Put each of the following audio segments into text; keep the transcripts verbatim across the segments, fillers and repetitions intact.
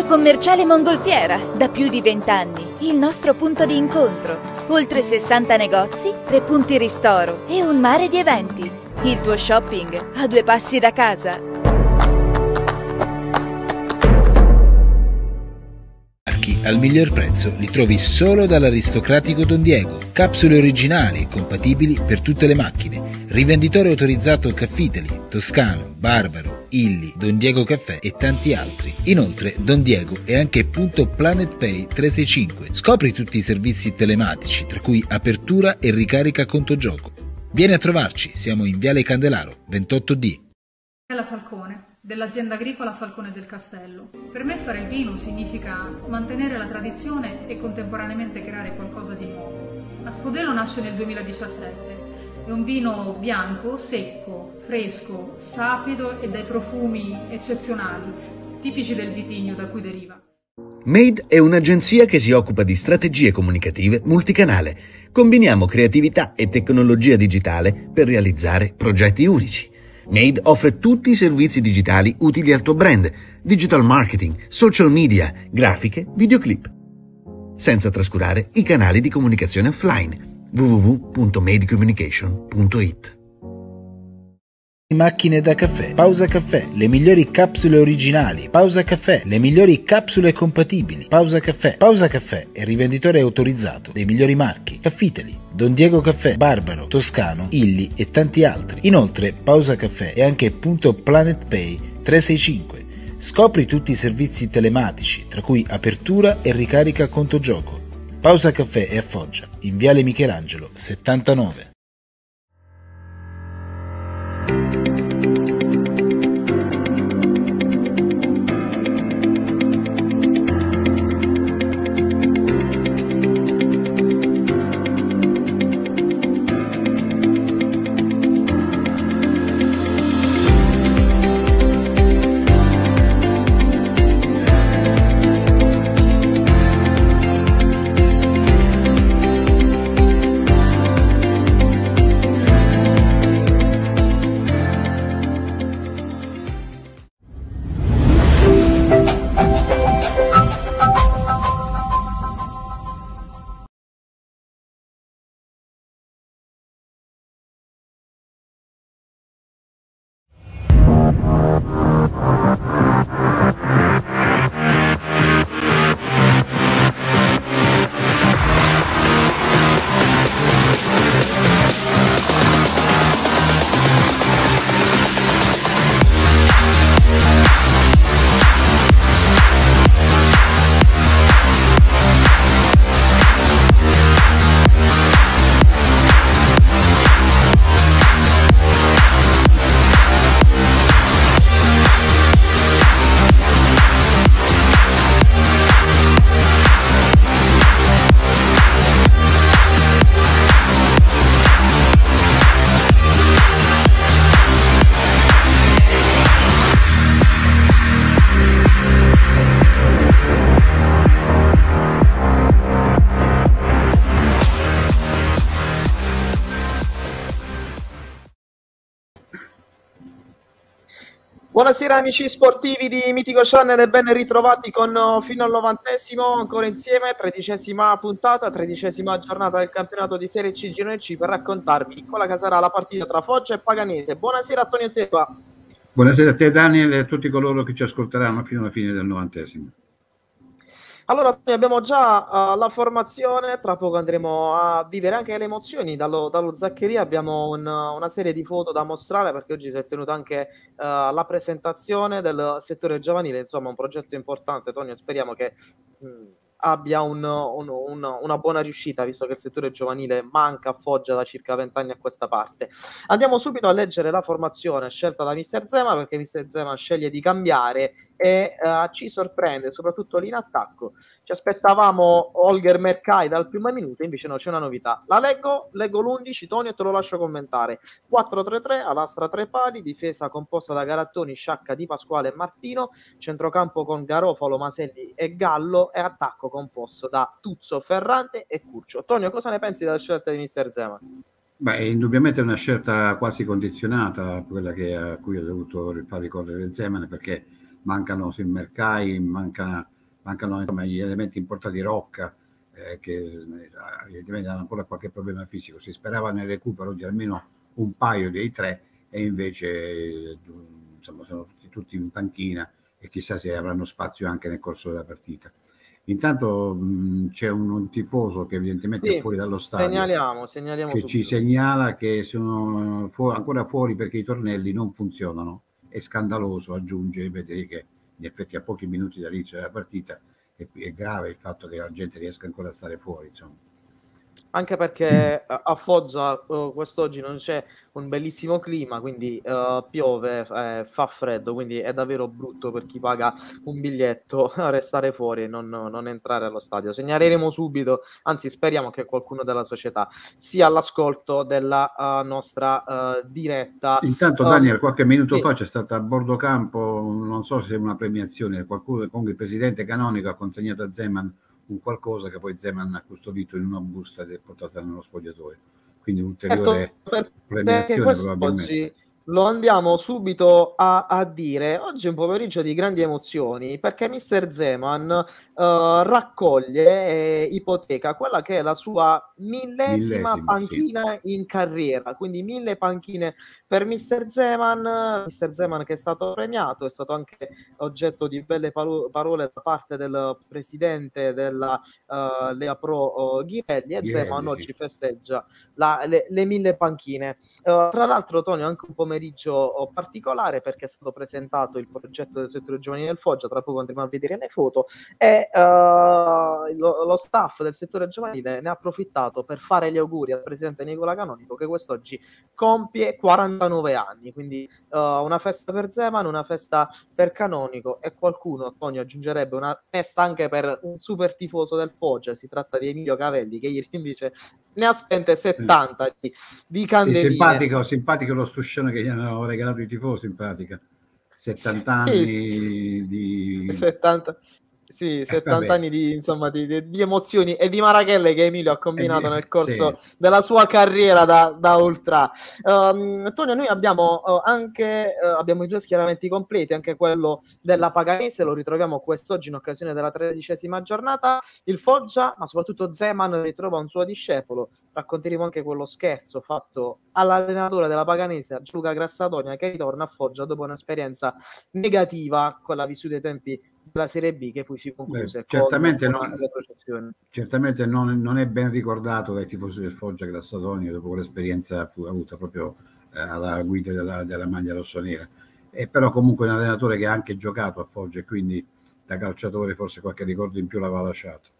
Commerciale Mongolfiera, da più di vent'anni, il nostro punto di incontro. Oltre sessanta negozi, tre punti ristoro e un mare di eventi. Il tuo shopping a due passi da casa. Al miglior prezzo li trovi solo dall'aristocratico Don Diego. Capsule originali e compatibili per tutte le macchine. Rivenditore autorizzato Caffiteli, Toscano, Barbaro, Illy, Don Diego Caffè e tanti altri. Inoltre Don Diego è anche punto Planet Pay trecentosessantacinque. Scopri tutti i servizi telematici, tra cui apertura e ricarica conto gioco. Vieni a trovarci, siamo in Viale Candelaro, ventotto D. La Falcone, dell'azienda agricola Falcone del Castello. Per me fare il vino significa mantenere la tradizione e contemporaneamente creare qualcosa di nuovo. Asfodelo nasce nel duemiladiciassette. È un vino bianco, secco, fresco, sapido e dai profumi eccezionali, tipici del vitigno da cui deriva. Made è un'agenzia che si occupa di strategie comunicative multicanale. Combiniamo creatività e tecnologia digitale per realizzare progetti unici. Made offre tutti i servizi digitali utili al tuo brand, digital marketing, social media, grafiche, videoclip. Senza trascurare i canali di comunicazione offline. w w w punto made communication punto it. Macchine da caffè, Pausa Caffè, le migliori capsule originali, Pausa Caffè, le migliori capsule compatibili, Pausa Caffè. Pausa Caffè è rivenditore autorizzato dei migliori marchi, Caffiteli, Don Diego Caffè, Barbaro, Toscano, Illy e tanti altri. Inoltre Pausa Caffè è anche punto Planet Pay trecentosessantacinque. Scopri tutti i servizi telematici, tra cui apertura e ricarica conto gioco. Pausa Caffè è a Foggia, in Viale Michelangelo, settantanove. Buonasera amici sportivi di Mitico Channel e ben ritrovati con fino al novantesimo, ancora insieme, tredicesima puntata, tredicesima giornata del campionato di Serie C Girone C per raccontarvi quella che sarà la partita tra Foggia e Paganese. Buonasera Antonio Sepa. Buonasera a te Daniel e a tutti coloro che ci ascolteranno fino alla fine del novantesimo. Allora, noi abbiamo già uh, la formazione, tra poco andremo a vivere anche le emozioni dallo, dallo Zaccheria, abbiamo un, una serie di foto da mostrare perché oggi si è tenuta anche uh, la presentazione del settore giovanile, insomma un progetto importante, Tonio, speriamo che mh, abbia un, un, un, una buona riuscita, visto che il settore giovanile manca a Foggia da circa vent'anni a questa parte. Andiamo subito a leggere la formazione scelta da mister Zema, perché mister Zema sceglie di cambiare e uh, ci sorprende, soprattutto lì in attacco. Ci aspettavamo Holger Mercai dal primo minuto, invece no, c'è una novità. La leggo, leggo l'undici, Tonio, e te lo lascio commentare. quattro tre tre, Alastra tre pali, difesa composta da Garattoni, Sciacca, Di Pasquale e Martino, centrocampo con Garofalo, Maselli e Gallo e attacco composto da Tuzzo, Ferrante e Curcio. Tonio, cosa ne pensi della scelta di mister Zema? Beh, indubbiamente è una scelta quasi condizionata, quella che, a cui ha dovuto far ricorrere Zeman, perché mancano sul Mercai, manca mancano insomma, gli elementi importanti, Rocca, eh, che evidentemente hanno ancora qualche problema fisico. Si sperava nel recupero di almeno un paio dei tre e invece insomma, sono tutti, tutti in panchina e chissà se avranno spazio anche nel corso della partita. Intanto mh, c'è un, un tifoso che evidentemente Sì, è fuori dallo stadio, segnaliamo, segnaliamo che subito. ci segnala che sono fu- ancora fuori perché i tornelli non funzionano. È scandaloso, aggiunge, vedere che in effetti a pochi minuti dall'inizio della partita è, è grave il fatto che la gente riesca ancora a stare fuori, insomma. Anche perché a a Foggia uh, quest'oggi non c'è un bellissimo clima, quindi uh, piove, eh, fa freddo, quindi è davvero brutto per chi paga un biglietto restare fuori e non, non entrare allo stadio. Segnaleremo subito, anzi speriamo che qualcuno della società sia all'ascolto della uh, nostra uh, diretta. Intanto Um, Daniel, qualche minuto sì. fa c'è stata a bordo campo, non so se è una premiazione, qualcuno, comunque il presidente canonico ha consegnato a Zeman un qualcosa che poi Zeman ha custodito in una busta ed è portata nello spogliatoio. Quindi un'ulteriore Certo, per- perché premiazione probabilmente. quest'oggi lo andiamo subito a, a dire. Oggi è un pomeriggio di grandi emozioni perché mister Zeman eh, raccoglie e ipoteca quella che è la sua millesima Millesima, panchina in carriera, quindi mille panchine per mister Zeman. mister Zeman che è stato premiato, è stato anche oggetto di belle paro- parole da parte del presidente della eh, Lega Pro eh, Ghirelli, e Ghirelli, Zeman sì. oggi festeggia la- le, le mille panchine. Uh, tra l'altro, Tonio, anche un pomeriggio particolare perché è stato presentato il progetto del settore giovanile del Foggia, tra poco andremo a vedere le foto, e uh, lo, lo staff del settore giovanile ne ha approfittato per fare gli auguri al presidente Nicola Canonico, che quest'oggi compie quarantanove anni, quindi uh, una festa per Zeman, una festa per Canonico, e qualcuno, Tonio, aggiungerebbe una festa anche per un super tifoso del Foggia. Si tratta di Emilio Cavelli, che ieri invece ne ha spente settanta di, di Sì, candeline. simpatico, simpatico lo struscione che gli hanno regalato i tifosi, in pratica. settanta anni Sì, di... settanta, sì, Eh, settanta vabbè. anni di, insomma, di, di- di emozioni e di marachelle che Emilio ha combinato Eh, nel corso sì. della sua carriera da, da ultra. Um, Tonio, noi abbiamo uh, anche uh, abbiamo i due schieramenti completi, anche quello della Paganese lo ritroviamo quest'oggi in occasione della tredicesima giornata. Il Foggia, ma soprattutto Zeman, ritrova un suo discepolo. Racconteremo anche quello scherzo fatto all'allenatore della Paganese, a Gianluca Grassadonia, che ritorna a Foggia dopo un'esperienza negativa, quella vissuta ai tempi della Serie B, che poi si concluse Beh, con certamente una non, retrocessione. certamente non, non è ben ricordato dai tifosi del Foggia Grassadonia dopo quell'esperienza avuta proprio eh, alla guida della, della maglia rossonera. E però comunque un allenatore che ha anche giocato a Foggia e quindi da calciatore forse qualche ricordo in più l'aveva lasciato.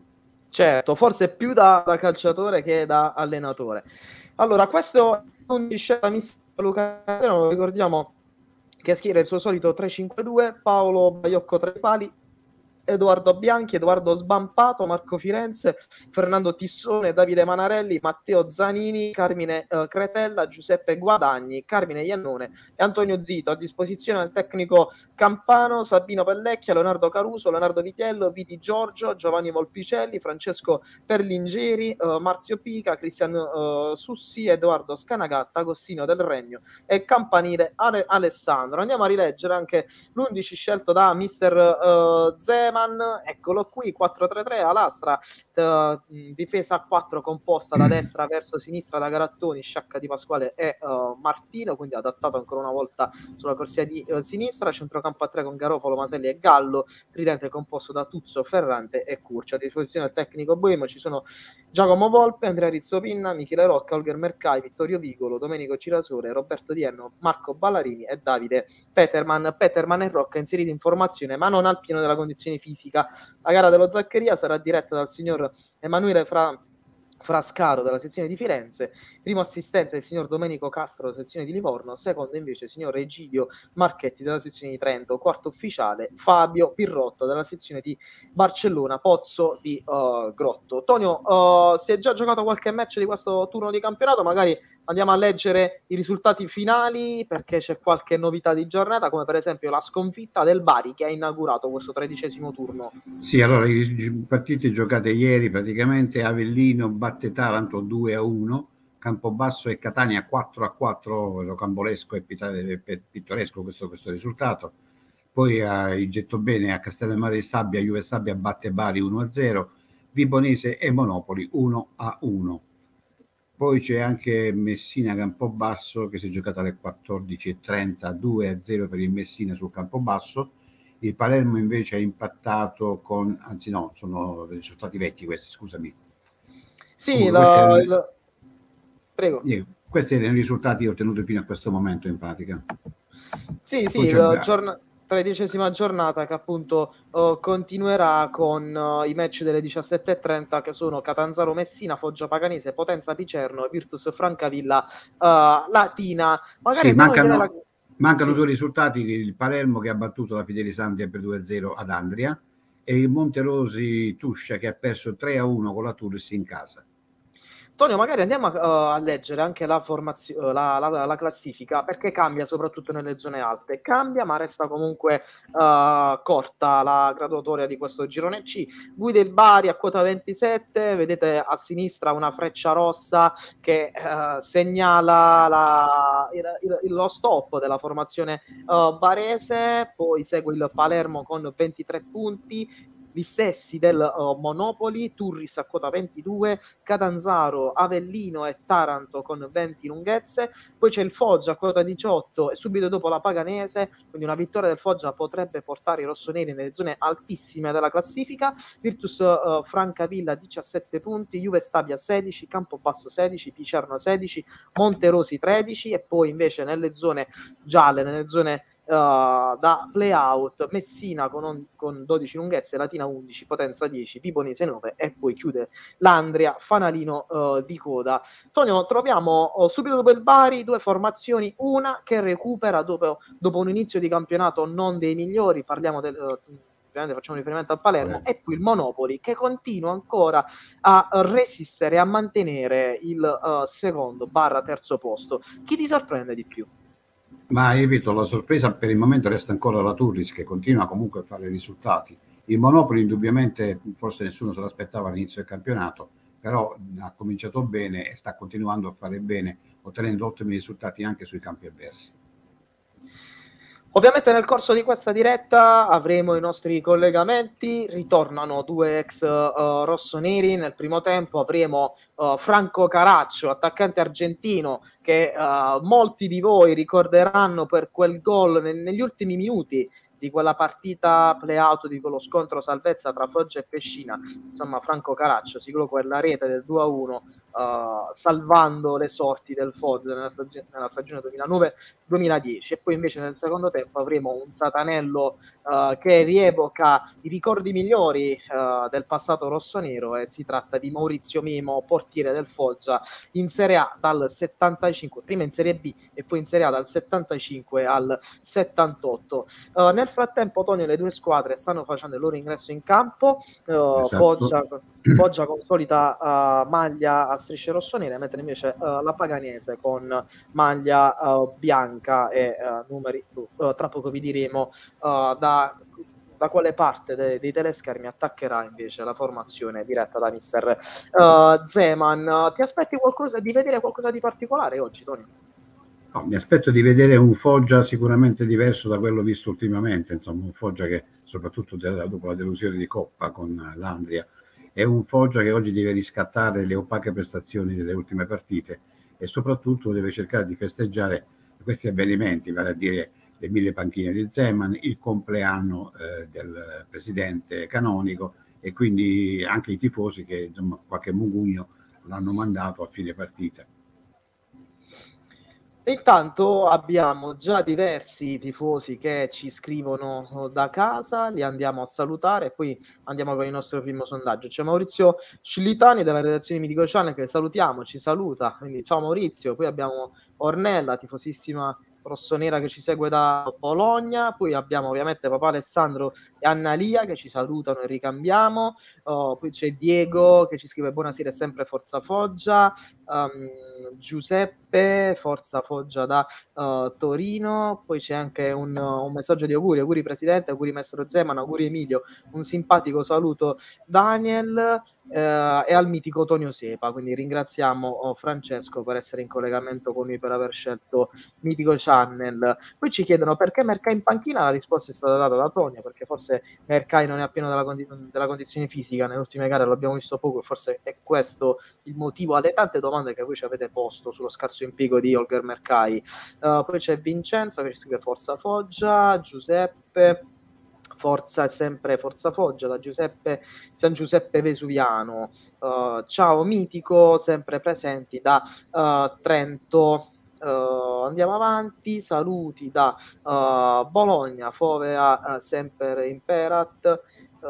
Certo, forse più da, da calciatore che da allenatore. Allora, questo è un discesa mister Luca, lo ricordiamo che schiera il suo solito tre cinque due, Paolo Baiocco tra i pali, Edoardo Bianchi, Edoardo Sbampato, Marco Firenze, Fernando Tissone, Davide Manarelli, Matteo Zanini, Carmine eh, Cretella, Giuseppe Guadagni, Carmine Iannone e Antonio Zito. A disposizione del tecnico campano Sabino Pellecchia, Leonardo Caruso, Leonardo Vitiello, Viti Giorgio, Giovanni Volpicelli, Francesco Perlingeri, eh, Marzio Pica, Cristian eh, Sussi, Edoardo Scanagatta, Agostino Del Regno e Campanile Ale- Alessandro. Andiamo a rileggere anche l'undici scelto da mister eh, Zeman. Eccolo qui, quattro tre tre Alastra, t- difesa a quattro composta da destra verso sinistra da Garattoni, Sciacca Di Pasquale e uh, Martino, quindi adattato ancora una volta sulla corsia di uh, sinistra, centrocampo a tre con Garofalo, Maselli e Gallo, tridente composto da Tuzzo, Ferrante e Curcio. A disposizione del tecnico Boemo ci sono Giacomo Volpe, Andrea Rizzopinna, Michele Rocca, Olger Mercai, Vittorio Vigolo, Domenico Cirasole, Roberto Dienno, Marco Ballarini e Davide Peterman. Peterman e Rocca inseriti in formazione ma non al pieno della condizione fisica. La gara dello Zaccheria sarà diretta dal signor Emanuele Fra Frascaro della sezione di Firenze, primo assistente il signor Domenico Castro della sezione di Livorno, secondo invece il signor Egidio Marchetti della sezione di Trento, quarto ufficiale Fabio Pirrotto della sezione di Barcellona, Pozzo di uh, Grotto. Tonio, uh, si è già giocato qualche match di questo turno di campionato, magari andiamo a leggere i risultati finali perché c'è qualche novità di giornata, come per esempio la sconfitta del Bari che ha inaugurato questo tredicesimo turno. Sì, allora i partiti giocate ieri praticamente: Avellino batte Taranto due a uno, Campobasso e Catania quattro a quattro, rocambolesco e pittoresco questo, questo risultato. poi a il Gettobene a Castellammare di Stabia, Juve Stabia batte Bari uno a zero, Vibonese e Monopoli uno a uno. Poi c'è anche Messina Campobasso che si è giocata alle quattordici e trenta, due a zero per il Messina sul Campobasso. Il Palermo invece ha impattato con, anzi no, sono risultati vecchi questi, scusami. Sì, Comunque, la, questi, erano, il... Prego. questi erano i risultati ottenuti fino a questo momento in pratica. Sì, sì, la giorn- tredicesima giornata che appunto uh, continuerà con uh, i match delle diciassette e trenta che sono Catanzaro Messina, Foggia Paganese, Potenza Picerno e Virtus Francavilla uh, Latina. Magari sì, mancano, la... mancano sì. due risultati: il Palermo che ha battuto la Fidelisandria per due a zero ad Andria e il Monterosi Tuscia che ha perso tre a uno con la Turris in casa. Antonio, magari andiamo a, uh, a leggere anche la, formazio- la, la, la classifica, perché cambia soprattutto nelle zone alte. Cambia, ma resta comunque uh, corta la graduatoria di questo girone C. Guida il Bari a quota ventisette, vedete a sinistra una freccia rossa che uh, segnala la, il, il, lo stop della formazione uh, barese, poi segue il Palermo con ventitré punti, gli stessi del uh, Monopoli, Turris a quota ventidue, Catanzaro, Avellino e Taranto con venti lunghezze, poi c'è il Foggia a quota diciotto e subito dopo la Paganese, quindi una vittoria del Foggia potrebbe portare i rossoneri nelle zone altissime della classifica. Virtus uh, Francavilla diciassette punti, Juve Stabia sedici, Campobasso sedici, Picerno sedici, Monterosi tredici e poi invece nelle zone gialle, nelle zone Uh, da playout Messina con, on, con dodici lunghezze, Latina undici, Potenza dieci, Vibonese nove e poi chiude l'Andria, fanalino uh, di coda. Tonio, troviamo uh, subito dopo il Bari due formazioni, una che recupera dopo, dopo un inizio di campionato non dei migliori, parliamo del uh, facciamo riferimento al Palermo, eh. e poi il Monopoli che continua ancora a resistere, a mantenere il uh, secondo barra terzo posto. Chi ti sorprende di più? Ma io visto la sorpresa per il momento resta ancora la Turris che continua comunque a fare risultati. Il Monopoli indubbiamente forse nessuno se l'aspettava all'inizio del campionato, però ha cominciato bene e sta continuando a fare bene, ottenendo ottimi risultati anche sui campi avversi. Ovviamente nel corso di questa diretta avremo i nostri collegamenti, ritornano due ex uh, rossoneri. Nel primo tempo avremo uh, Franco Caraccio, attaccante argentino, che uh, molti di voi ricorderanno per quel gol ne- negli ultimi minuti di quella partita play-out, di quello scontro salvezza tra Foggia e Pescina. Insomma, Franco Caraccio si colocò quella rete del due a uno, uh, salvando le sorti del Foggia nella, stag- nella stagione duemilanove duemiladieci. E poi invece nel secondo tempo avremo un Satanello uh, che rievoca i ricordi migliori uh, del passato rossonero, e si tratta di Maurizio Mimo, portiere del Foggia in Serie A dal settantacinque, prima in Serie B e poi in Serie A dal settantacinque al settantotto. Uh, nel frattempo, Tonio, le due squadre stanno facendo il loro ingresso in campo. Uh, esatto. Foggia, Foggia con solita uh, maglia a strisce rossonere, mentre invece uh, la Paganese con maglia uh, bianca e uh, numeri, uh, tra poco vi diremo uh, da, da quale parte de- dei teleschermi attaccherà invece la formazione diretta da mister uh, Zeman. Uh, ti aspetti qualcosa di vedere qualcosa di particolare oggi, Tonio? No, mi aspetto di vedere un Foggia sicuramente diverso da quello visto ultimamente, insomma un Foggia che soprattutto dopo la delusione di Coppa con l'Andria è un Foggia che oggi deve riscattare le opache prestazioni delle ultime partite e soprattutto deve cercare di festeggiare questi avvenimenti, vale a dire le mille panchine di Zeman, il compleanno eh, del presidente canonico e quindi anche i tifosi che insomma qualche mugugno l'hanno mandato a fine partita. Intanto abbiamo già diversi tifosi che ci scrivono da casa, li andiamo a salutare e poi andiamo con il nostro primo sondaggio. C'è Maurizio Scillitani della redazione Mitico Channel che salutiamo, ci saluta, quindi ciao Maurizio. Poi abbiamo Ornella, tifosissima rossonera che ci segue da Bologna, poi abbiamo ovviamente papà Alessandro e Annalia che ci salutano e ricambiamo, uh, poi c'è Diego che ci scrive buonasera e sempre Forza Foggia, um, Giuseppe, forza Foggia da uh, Torino. Poi c'è anche un, un messaggio di auguri, auguri Presidente, auguri Maestro Zeman, auguri Emilio, un simpatico saluto Daniel eh, e al mitico Tonio Sepa, quindi ringraziamo oh, Francesco per essere in collegamento con noi, per aver scelto Mitico Channel. Poi ci chiedono perché Mercai in panchina, la risposta è stata data da Tonio, perché forse Mercai non è appieno della, condi- della condizione fisica, nelle ultime gare l'abbiamo visto poco e forse è questo il motivo alle tante domande che voi ci avete posto sullo scarso impiego di Holger Mercai. Uh, poi c'è Vincenzo che ci scrive Forza Foggia, Giuseppe Forza, sempre Forza Foggia, da Giuseppe San Giuseppe Vesuviano. Uh, ciao Mitico, sempre presenti da uh, Trento. Uh, andiamo avanti, saluti da uh, Bologna, Fovea, uh, sempre Imperat.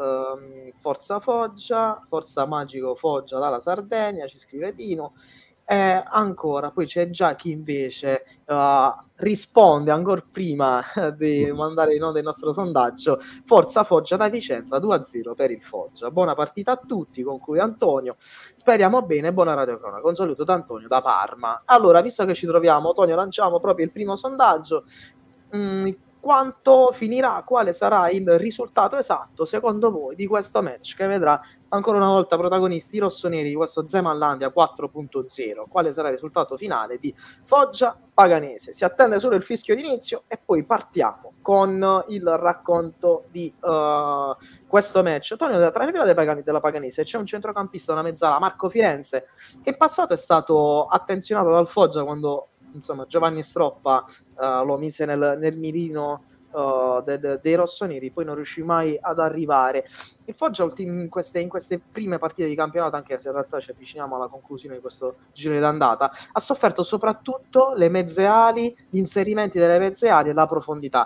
Uh, Forza Foggia, Forza Magico Foggia dalla Sardegna, ci scrive Dino. Eh, ancora, poi c'è già chi invece uh, risponde ancora prima di mandare in onda il nostro sondaggio. Forza Foggia da Vicenza, due a zero per il Foggia. Buona partita a tutti, conclude Antonio. Speriamo bene, buona radiocronaca. Un saluto da Antonio da Parma. Allora, visto che ci troviamo, Antonio, lanciamo proprio il primo sondaggio. Mm, quanto finirà, quale sarà il risultato esatto secondo voi di questo match che vedrà ancora una volta protagonisti i rossoneri di questo Zemanlandia quattro punto zero? Quale sarà il risultato finale di Foggia Paganese? Si attende solo il fischio d'inizio e poi partiamo con il racconto di uh, questo match. Antonio, tra le fila della Paganese c'è un centrocampista, una mezzala, Marco Firenze, che in passato è stato attenzionato dal Foggia quando insomma Giovanni Stroppa uh, lo mise nel, nel mirino uh, de, de, dei rossoneri, poi non riuscì mai ad arrivare. Il Foggia in queste, in queste prime partite di campionato, anche se in realtà ci avviciniamo alla conclusione di questo giro d'andata, ha sofferto soprattutto le mezze ali, gli inserimenti delle mezze ali e la profondità.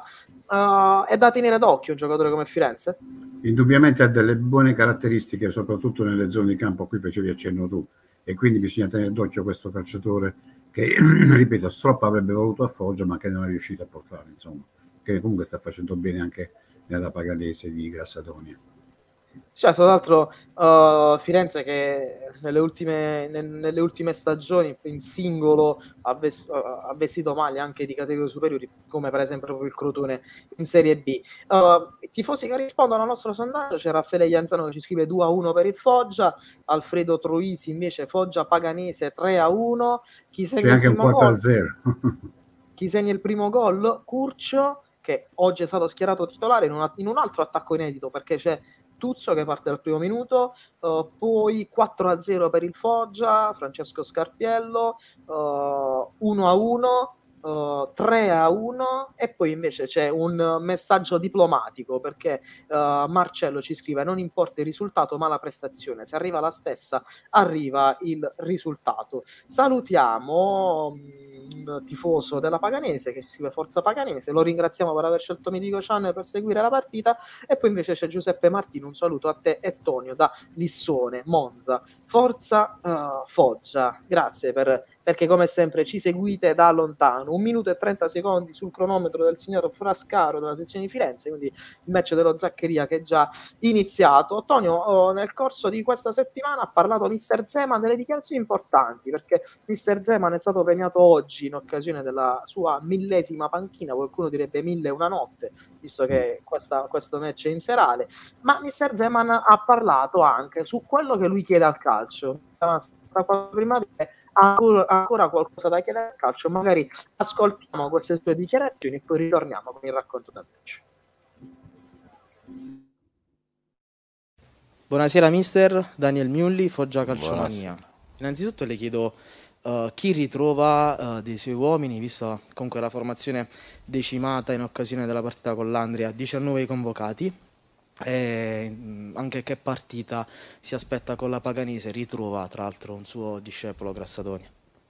Uh, è da tenere d'occhio un giocatore come Firenze? Indubbiamente ha delle buone caratteristiche, soprattutto nelle zone di campo a cui facevi accenno tu, e quindi bisogna tenere d'occhio questo calciatore che, ripeto, Stroppa avrebbe voluto a Foggia ma che non è riuscito a portare, insomma, che comunque sta facendo bene anche nella Paganese di Grassadonia. Certo, tra l'altro uh, Firenze che nelle ultime, ne, nelle ultime stagioni in singolo ha, ves- uh, ha vestito maglie anche di categorie superiori, come per esempio proprio il Crotone in Serie B. Uh, i tifosi che rispondono al nostro sondaggio: c'è Raffaele Ianzano che ci scrive due a uno per il Foggia, Alfredo Troisi invece Foggia Paganese tre a uno. Chi segna c'è anche il primo un quattro a gol? zero. Chi segna il primo gol? Curcio, che oggi è stato schierato titolare in, una, in un altro attacco inedito, perché c'è Tuzzo che parte dal primo minuto, uh, poi quattro a zero per il Foggia, Francesco Scarpiello, uh, uno a uno, uh, tre a uno, e poi invece c'è un messaggio diplomatico, perché uh, Marcello ci scrive: non importa il risultato ma la prestazione, se arriva la stessa arriva il risultato. Salutiamo un tifoso della Paganese che ci scrive Forza Paganese, lo ringraziamo per aver scelto Mitico Channel per seguire la partita. E poi invece c'è Giuseppe Martino, un saluto a te e Tonio da Lissone, Monza. Forza uh, Foggia, grazie per, perché come sempre ci seguite da lontano. Un minuto e trenta secondi sul cronometro del signor Frascaro della sezione di Firenze, quindi il match dello Zaccheria che è già iniziato. Tonio, oh, nel corso di questa settimana ha parlato mister Zeman delle dichiarazioni importanti, perché mister Zeman è stato premiato oggi in occasione della sua millesima panchina, qualcuno direbbe mille e una notte, visto che questa, questo match è in serale, ma mister Zeman ha parlato anche su quello che lui chiede al calcio. Prima ha ancora qualcosa da chiedere al calcio, magari ascoltiamo queste sue dichiarazioni e poi ritorniamo con il racconto del match. Buonasera mister, Daniel Mulli, Foggia Calciomania. Buonasera. Innanzitutto le chiedo uh, chi ritrova uh, dei suoi uomini, visto comunque la formazione decimata in occasione della partita con l'Andria, diciannove convocati, e anche che partita si aspetta con la Paganese. Ritrova tra l'altro un suo discepolo, Grassadonia.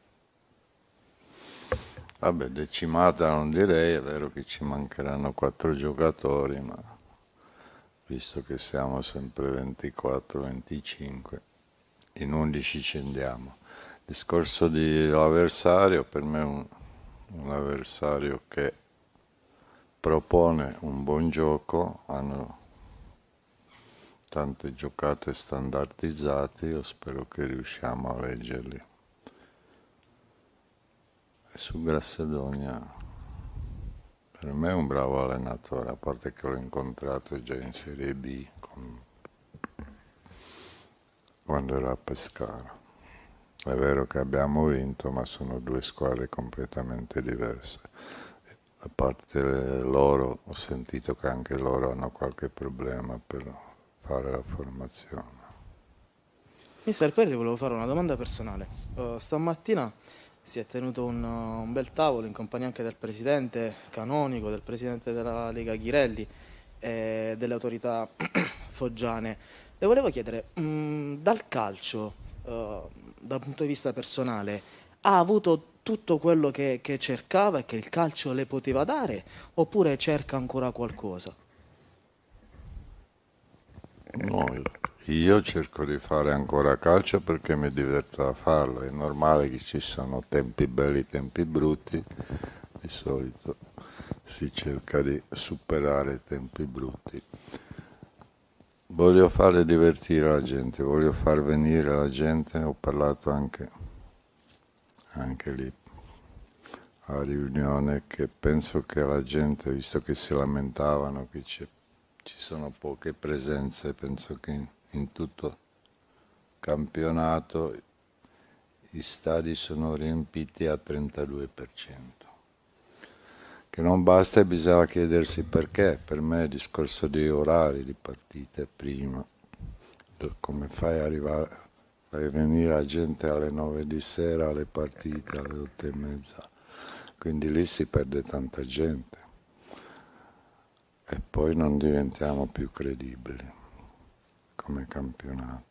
Vabbè, decimata non direi, è vero che ci mancheranno quattro giocatori, ma visto che siamo sempre ventiquattro venticinque, in undici ci andiamo. Il discorso dell'avversario, per me è un, un avversario che propone un buon gioco, hanno tante giocate standardizzate, io spero che riusciamo a leggerli su Grassadonia, per me è un bravo allenatore, a parte che l'ho incontrato già in Serie B con... quando era a Pescara. È vero che abbiamo vinto, ma sono due squadre completamente diverse. A parte loro, ho sentito che anche loro hanno qualche problema per fare la formazione. Mister Perri, volevo fare una domanda personale. Uh, stamattina si è tenuto un, un bel tavolo in compagnia anche del presidente Canonico, del presidente della Lega Ghirelli e delle autorità foggiane. Le volevo chiedere, mh, dal calcio, uh, dal punto di vista personale, ha avuto tutto quello che, che cercava e che il calcio le poteva dare, oppure cerca ancora qualcosa? No, io cerco di fare ancora calcio perché mi diverto a farlo. È normale che ci sono tempi belli e tempi brutti, di solito si cerca di superare i tempi brutti. Voglio fare divertire la gente, voglio far venire la gente, ho parlato anche, anche lì a riunione, che penso che la gente, visto che si lamentavano che c'è, ci sono poche presenze, penso che in, in tutto il campionato i stadi sono riempiti al trentadue per cento. Che non basta e bisogna chiedersi perché. Per me è il discorso di orari, di partite prima. Come fai a arrivare, fai venire la gente alle nove di sera alle partite, alle otto e mezza. Quindi lì si perde tanta gente. E poi non diventiamo più credibili come campionato.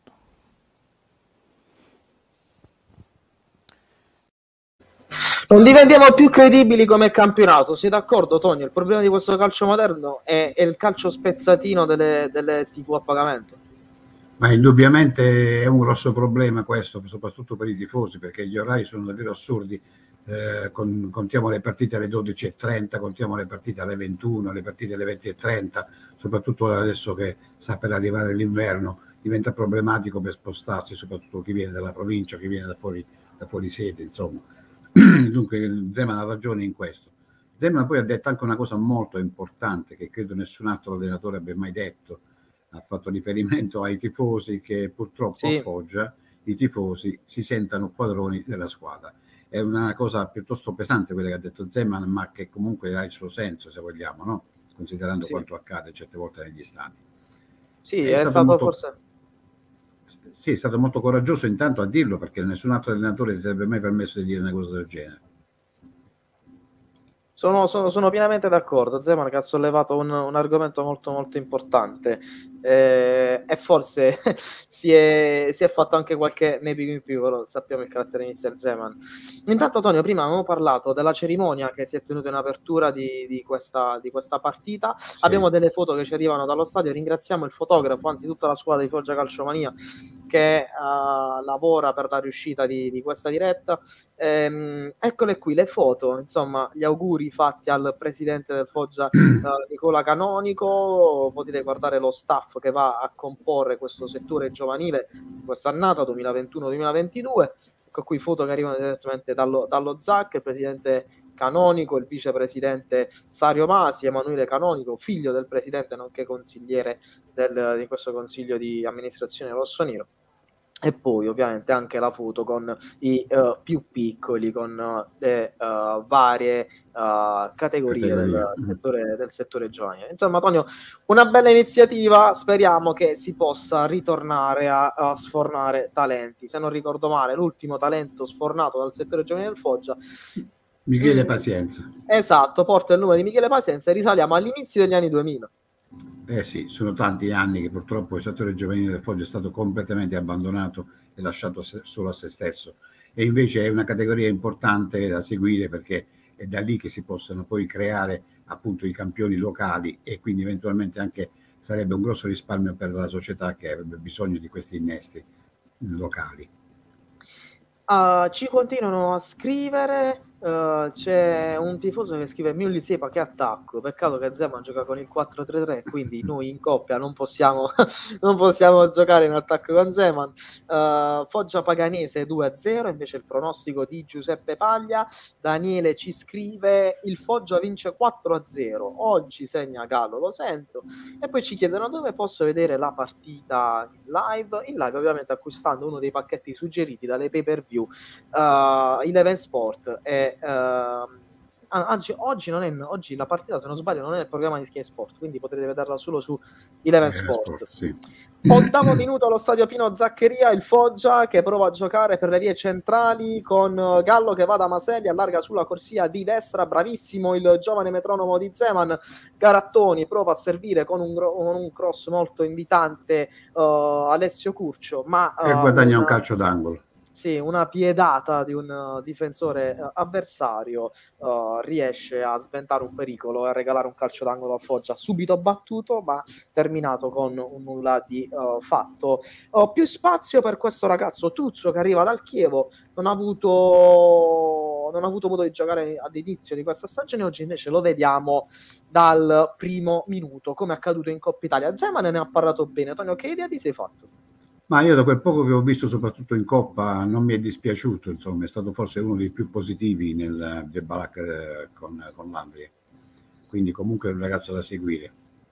Non diventiamo più credibili come campionato, sei d'accordo Tonio? Il problema di questo calcio moderno è, è il calcio spezzatino delle, delle tivù a pagamento. Ma indubbiamente è un grosso problema questo, soprattutto per i tifosi, perché gli orari sono davvero assurdi. Eh, con, contiamo le partite alle dodici e trenta, contiamo le partite alle ventuno, le partite alle venti e trenta, soprattutto adesso che sta per arrivare l'inverno, diventa problematico per spostarsi, soprattutto chi viene dalla provincia, chi viene da fuori, da fuori sede, insomma. Dunque Zeman ha ragione in questo. Zeman poi ha detto anche una cosa molto importante che credo nessun altro allenatore abbia mai detto, ha fatto riferimento ai tifosi, che purtroppo sì. A Foggia i tifosi si sentano padroni della squadra. È una cosa piuttosto pesante quella che ha detto Zeman, ma che comunque ha il suo senso, se vogliamo, no? Considerando sì. Quanto accade certe volte negli stadi. Sì, è, è stato, stato molto... forse... Sì, è stato molto coraggioso intanto a dirlo, perché nessun altro allenatore si sarebbe mai permesso di dire una cosa del genere. Sono, sono, sono pienamente d'accordo. Zeman che ha sollevato un, un argomento molto molto importante eh, e forse si, è, si è fatto anche qualche nepico in più, però sappiamo il carattere di mister Zeman. Intanto Tonio, prima avevamo parlato della cerimonia che si è tenuta in apertura di, di, questa, di questa partita, sì. Abbiamo delle foto che ci arrivano dallo stadio, ringraziamo il fotografo, anzi tutta la squadra di Foggia Calciomania che uh, lavora per la riuscita di, di questa diretta. Ehm, eccole qui le foto, insomma gli auguri fatti al presidente del Foggia uh, Nicola Canonico. Potete guardare lo staff che va a comporre questo settore giovanile quest'annata duemilaventuno duemilaventidue. Ecco qui foto che arrivano direttamente dallo, dallo Z A C, il presidente Canonico, il vicepresidente Sario Masi, Emanuele Canonico, figlio del presidente nonché consigliere del, di questo consiglio di amministrazione rossonero. E poi ovviamente anche la foto con i uh, più piccoli, con uh, le uh, varie uh, categorie del settore, del settore giovanile. Insomma, Antonio, una bella iniziativa, speriamo che si possa ritornare a, a sfornare talenti. Se non ricordo male, l'ultimo talento sfornato dal settore giovanile del Foggia, Michele Pazienza. Esatto, porta il nome di Michele Pazienza e risaliamo all'inizio degli anni duemila. Eh sì, sono tanti anni che purtroppo il settore giovanile del Foggia è stato completamente abbandonato e lasciato solo a se stesso, e invece è una categoria importante da seguire, perché è da lì che si possono poi creare appunto i campioni locali, e quindi eventualmente anche sarebbe un grosso risparmio per la società che avrebbe bisogno di questi innesti locali. Uh, ci continuano a scrivere. Uh, c'è un tifoso che scrive Miuli Sepa che attacco, peccato che Zeman gioca con il quattro tre tre, quindi noi in coppia non possiamo non possiamo giocare in attacco con Zeman. uh, Foggia Paganese due a zero invece il pronostico di Giuseppe Paglia. Daniele ci scrive il Foggia vince quattro a zero, oggi segna Gallo, lo sento. E poi ci chiedono dove posso vedere la partita in live. In live ovviamente acquistando uno dei pacchetti suggeriti dalle pay per view uh, Eleven Sport e Uh, anzi, oggi, non è, oggi la partita, se non sbaglio, non è nel programma di Sky Sport, quindi potrete vederla solo su Eleven Sport. Sport sì. Ottavo minuto allo stadio Pino Zaccheria, il Foggia che prova a giocare per le vie centrali con Gallo che va da Maselli, allarga sulla corsia di destra, bravissimo il giovane metronomo di Zeman. Garattoni prova a servire con un, con un cross molto invitante uh, Alessio Curcio, ma uh, e guadagna una... un calcio d'angolo. Sì, una piedata di un uh, difensore uh, avversario uh, riesce a sventare un pericolo e a regalare un calcio d'angolo al Foggia, subito battuto ma terminato con un nulla di uh, fatto. Uh, più spazio per questo ragazzo Tuzzo che arriva dal Chievo, non ha avuto non ha avuto modo di giocare all'inizio di questa stagione, oggi invece lo vediamo dal primo minuto, come è accaduto in Coppa Italia. Zeman ne ha parlato bene. Tonio, che idea ti sei fatto? Ma io da quel poco che ho visto soprattutto in Coppa non mi è dispiaciuto, insomma è stato forse uno dei più positivi nel del Ballack eh, con, con l'Andria, quindi comunque è un ragazzo da seguire.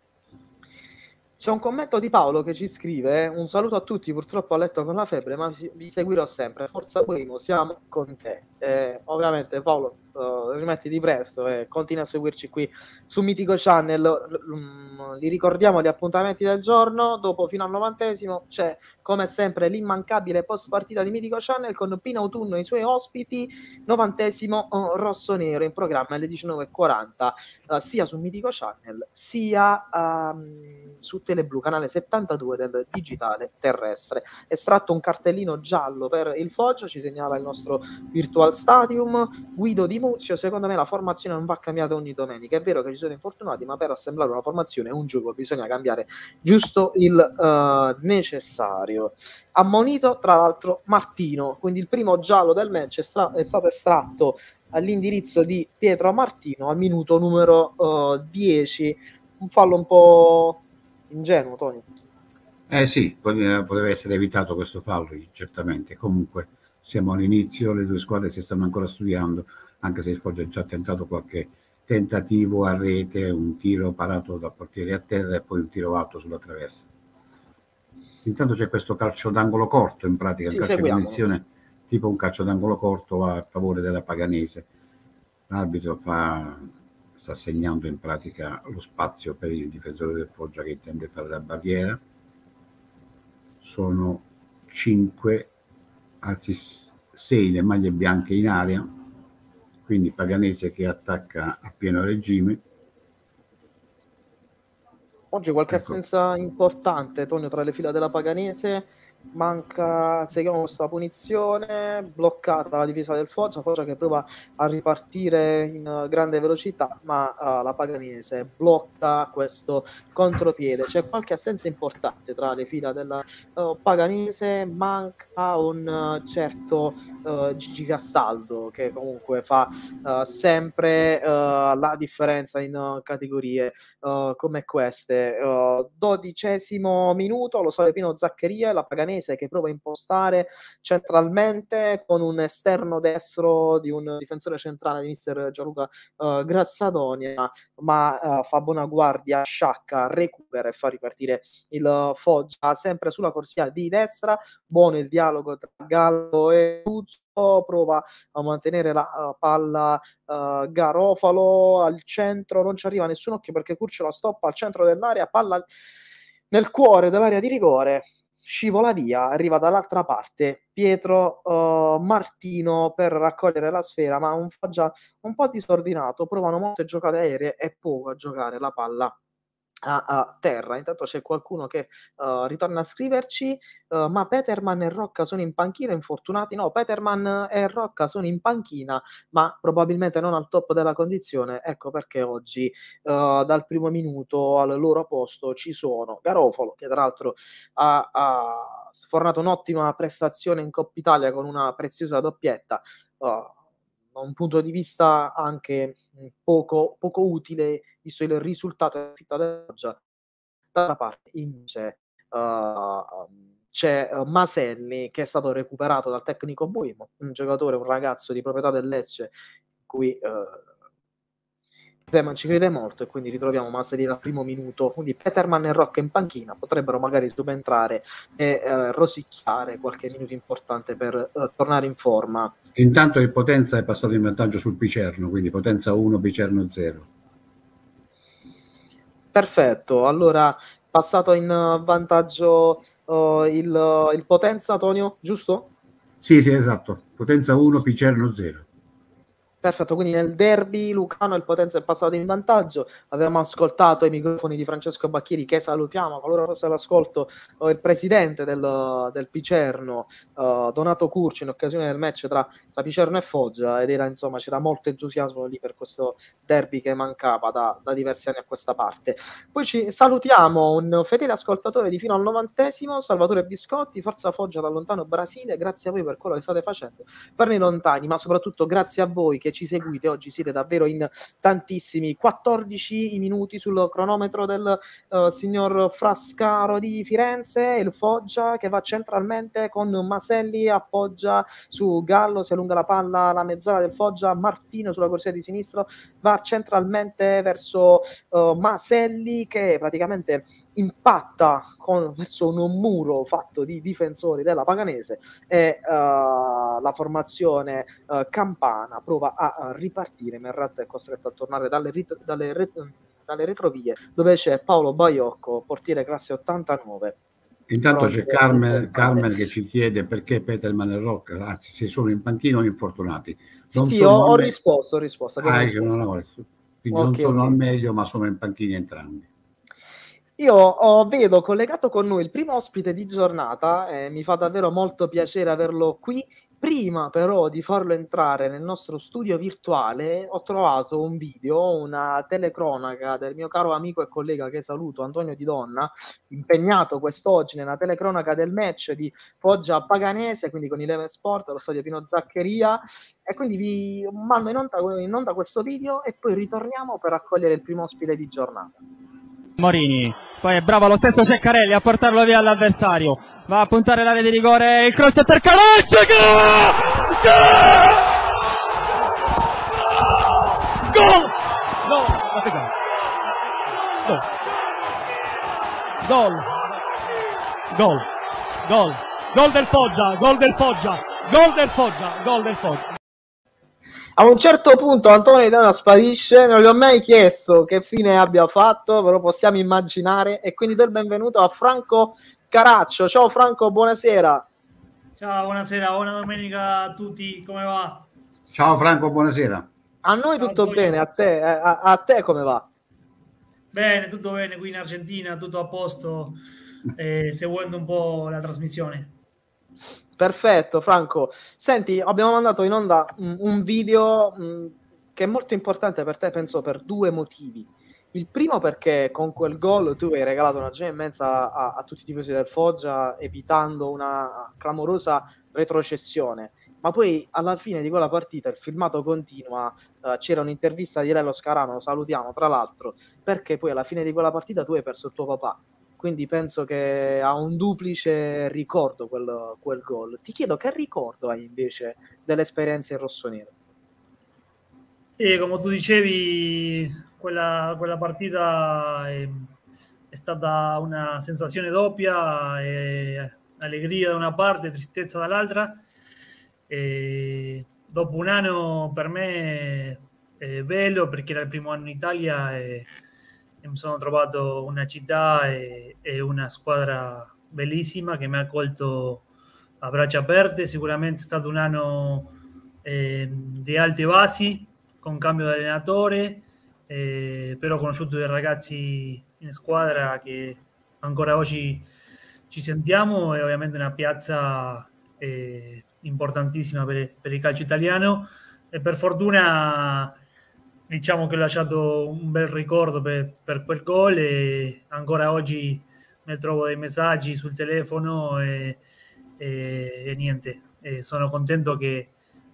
C'è un commento di Paolo che ci scrive: un saluto a tutti, purtroppo a letto con la febbre ma vi seguirò sempre, forza Buimo, siamo con te. Eh, ovviamente Paolo uh, rimettiti presto e continua a seguirci qui su Mitico Channel. Li ricordiamo gli appuntamenti del giorno, dopo fino al novantesimo c'è come sempre l'immancabile post partita di Mitico Channel con Pino Autunno e i suoi ospiti. Novantesimo uh, rosso nero in programma alle diciannove e quaranta uh, sia su Mitico Channel sia um, su Teleblu, canale settantadue del digitale terrestre. Estratto un cartellino giallo per il Foggia, ci segnala il nostro Virtual Stadium. Guido Di Muzio: secondo me la formazione non va cambiata ogni domenica, è vero che ci sono infortunati ma per assemblare una formazione un gioco bisogna cambiare giusto il uh, necessario. Ammonito tra l'altro Martino, quindi il primo giallo del match è, stra- è stato estratto all'indirizzo di Pietro Martino al minuto numero uh, dieci. Un fallo un po' ingenuo, Tonio. Eh sì, poteva essere evitato questo fallo, certamente. Comunque siamo all'inizio, le due squadre si stanno ancora studiando, anche se il Foggia ha già tentato qualche tentativo a rete, un tiro parato dal portiere a terra e poi un tiro alto sulla traversa. Intanto c'è questo calcio d'angolo corto, in pratica il sì, calcio seguiamo. Di punizione, tipo un calcio d'angolo corto a favore della Paganese. L'arbitro fa, sta segnando in pratica lo spazio per il difensore del Foggia che intende fare la barriera. Sono cinque, anzi sei le maglie bianche in area, quindi Paganese che attacca a pieno regime. Oggi qualche ecco. assenza importante, Tonio, tra le fila della Paganese. Manca, seguiamo questa punizione, bloccata la difesa del Foggia, Foggia che prova a ripartire in grande velocità, ma uh, la Paganese blocca questo contropiede. C'è qualche assenza importante tra le fila della uh, Paganese, manca un uh, certo uh, Gigi Castaldo che comunque fa uh, sempre uh, la differenza in uh, categorie uh, come queste. Uh, dodicesimo minuto, lo so Pino Zaccheria, la Paganese che prova a impostare centralmente con un esterno destro di un difensore centrale di mister Gianluca uh, Grassadonia, ma uh, fa buona guardia, sciacca, recupera e fa ripartire il uh, Foggia sempre sulla corsia di destra. Buono il dialogo tra Gallo e Tuzzo, prova a mantenere la uh, palla uh, Garofalo al centro, non ci arriva nessun occhio perché Curcio la stoppa al centro dell'area, palla nel cuore dell'area di rigore, scivola via, arriva dall'altra parte Pietro uh, Martino per raccogliere la sfera, ma un Foggia un po' disordinato, provano molte giocate aeree e poco a giocare la palla a, a terra. Intanto c'è qualcuno che uh, ritorna a scriverci, uh, ma Peterman e Rocca sono in panchina, infortunati? No, Peterman e Rocca sono in panchina, ma probabilmente non al top della condizione, ecco perché oggi uh, dal primo minuto al loro posto ci sono Garofalo, che tra l'altro ha, ha sfornato un'ottima prestazione in Coppa Italia con una preziosa doppietta, uh, da un punto di vista anche poco, poco utile, visto il risultato della sconfitta del Foggia. Dall'altra parte invece uh, c'è uh, Maselli, che è stato recuperato dal tecnico Boemo, un giocatore, un ragazzo di proprietà del Lecce, cui uh, Peterman ci crede molto, e quindi ritroviamo Maselli al primo minuto. Quindi Peterman e Rocca in panchina potrebbero magari subentrare e uh, rosicchiare qualche minuto importante per uh, tornare in forma. Intanto il Potenza è passato in vantaggio sul Picerno, quindi Potenza uno, Picerno zero. Perfetto, allora passato in vantaggio uh, il, il Potenza, Antonio, giusto? Sì, sì, esatto. Potenza uno, Picerno zero. Perfetto, quindi nel derby lucano il Potenza è passato in vantaggio. Abbiamo ascoltato i microfoni di Francesco Bacchieri, che salutiamo, qualora fosse all'ascolto, uh, il presidente del, del Picerno, uh, Donato Curci, in occasione del match tra, tra Picerno e Foggia, ed era, insomma, c'era molto entusiasmo lì per questo derby che mancava da, da diversi anni a questa parte. Poi ci salutiamo un fedele ascoltatore di fino al novantesimo, Salvatore Biscotti, Forza Foggia dal lontano Brasile, grazie a voi per quello che state facendo per nei lontani, ma soprattutto grazie a voi che ci seguite. Oggi siete davvero in tantissimi. Quattordici i minuti sul cronometro del uh, signor Frascaro di Firenze, il Foggia che va centralmente con Maselli, appoggia su Gallo, si allunga la palla alla mezzala del Foggia, Martino sulla corsia di sinistro, va centralmente verso uh, Maselli, che praticamente impatta con, verso un muro fatto di difensori della Paganese, e uh, la formazione uh, campana prova a, a ripartire, ma in realtà è costretto a tornare dalle, rit- dalle, ret- dalle retrovie, dove c'è Paolo Baiocco, portiere classe ottantanove. Intanto c'è Carmen, Carmen che ci chiede perché Peterman e Rocca, anzi, se sono in panchino o infortunati. Non sì, sì, ho, ho risposto, ho risposto. Ah, risposto. Non ho, quindi okay, non sono okay. al meglio, ma sono in panchina entrambi. Io oh, vedo collegato con noi il primo ospite di giornata, eh, mi fa davvero molto piacere averlo qui. Prima però di farlo entrare nel nostro studio virtuale ho trovato un video, una telecronaca del mio caro amico e collega, che saluto, Antonio Di Donna, impegnato quest'oggi nella telecronaca del match di Foggia Paganese, quindi con Eleven Sport allo stadio Pino Zaccheria, e quindi vi mando in onda, in onda questo video e poi ritorniamo per accogliere il primo ospite di giornata. Morini, poi è bravo lo stesso Ceccarelli a portarlo via all'avversario, va a puntare l'area di rigore, il cross per Caloccio, gol! Gol! Gol! Gol! Gol! Gol del Foggia, gol del Foggia, gol del Foggia, gol del Foggia. A un certo punto Antonio Donna sparisce, non gli ho mai chiesto che fine abbia fatto, però possiamo immaginare, e quindi do il benvenuto a Franco Caraccio. Ciao Franco, buonasera. Ciao, buonasera, buona domenica a tutti, come va? Ciao Franco, buonasera. A noi Ciao, tutto bene, a te, a, a te come va? Bene, tutto bene qui in Argentina, tutto a posto, eh, seguendo un po' la trasmissione. Perfetto Franco, senti, abbiamo mandato in onda un, un video mh, che è molto importante per te, penso per due motivi. Il primo perché con quel gol tu hai regalato una gioia immensa a, a tutti i tifosi del Foggia, evitando una clamorosa retrocessione, ma poi alla fine di quella partita il filmato continua, uh, c'era un'intervista di Lello Scarano, lo salutiamo tra l'altro, perché poi alla fine di quella partita tu hai perso il tuo papà. Quindi penso che ha un duplice ricordo quel, quel gol. Ti chiedo che ricordo hai invece dell'esperienza in rossonero? Sì, come tu dicevi, quella, quella partita è, è stata una sensazione doppia, e allegria da una parte, tristezza dall'altra. E dopo un anno per me è bello, perché era il primo anno in Italia e mi sono trovato una città e, e una squadra bellissima che mi ha accolto a braccia aperte. Sicuramente è stato un anno eh, di alte basi, con cambio di allenatore, eh, però ho conosciuto dei ragazzi in squadra che ancora oggi ci sentiamo, e ovviamente una piazza eh, importantissima per, per il calcio italiano, e per fortuna diciamo che ho lasciato un bel ricordo per, per quel gol, e ancora oggi ne trovo dei messaggi sul telefono e, e, e niente, e sono contento che,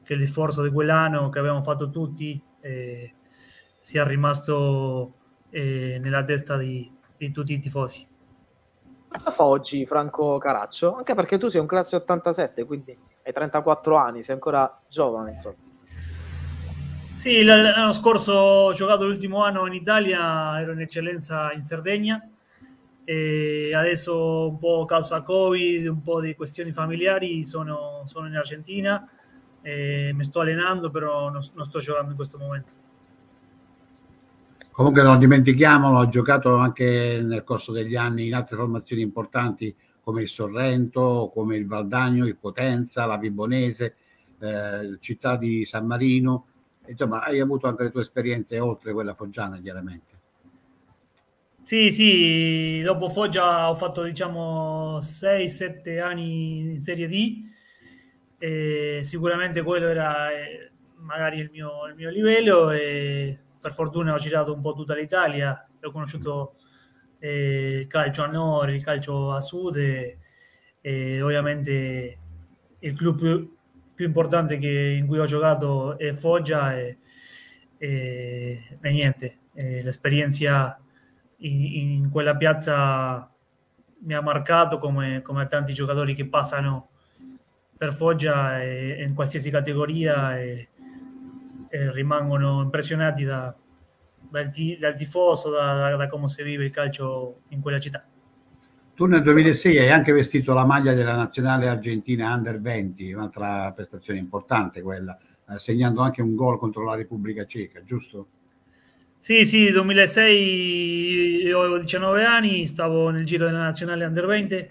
che il sforzo di quell'anno che abbiamo fatto tutti eh, sia rimasto eh, nella testa di, di tutti i tifosi. Cosa fa oggi Franco Caraccio? Anche perché tu sei un classe ottantasette, quindi hai trentaquattro anni, sei ancora giovane, insomma. Sì, l'anno scorso ho giocato l'ultimo anno in Italia, ero in eccellenza in Sardegna e adesso un po' causa Covid, un po' di questioni familiari, sono, sono in Argentina e mi sto allenando, però non, non sto giocando in questo momento. Comunque non dimentichiamolo, ha giocato anche nel corso degli anni in altre formazioni importanti come il Sorrento, come il Valdagno, il Potenza, la Vibonese, eh, Città di San Marino. Insomma, hai avuto anche le tue esperienze oltre quella foggiana, chiaramente. Sì, sì, dopo Foggia ho fatto diciamo sei sette anni in Serie D e sicuramente quello era eh, magari il mio, il mio livello e per fortuna ho girato un po' tutta l'Italia, ho conosciuto eh, il calcio a nord, il calcio a sud e, e ovviamente il club più, più importante che, in cui ho giocato è Foggia e, e, e niente, eh, l'esperienza in, in quella piazza mi ha marcato come, come tanti giocatori che passano per Foggia e, in qualsiasi categoria e, e rimangono impressionati da, dal, dal tifoso, da, da, da come si vive il calcio in quella città. Tu nel duemilasei hai anche vestito la maglia della nazionale argentina Under venti, un'altra prestazione importante quella, eh, segnando anche un gol contro la Repubblica Ceca, giusto? Sì, sì, duemilasei io avevo diciannove anni, stavo nel giro della nazionale Under venti,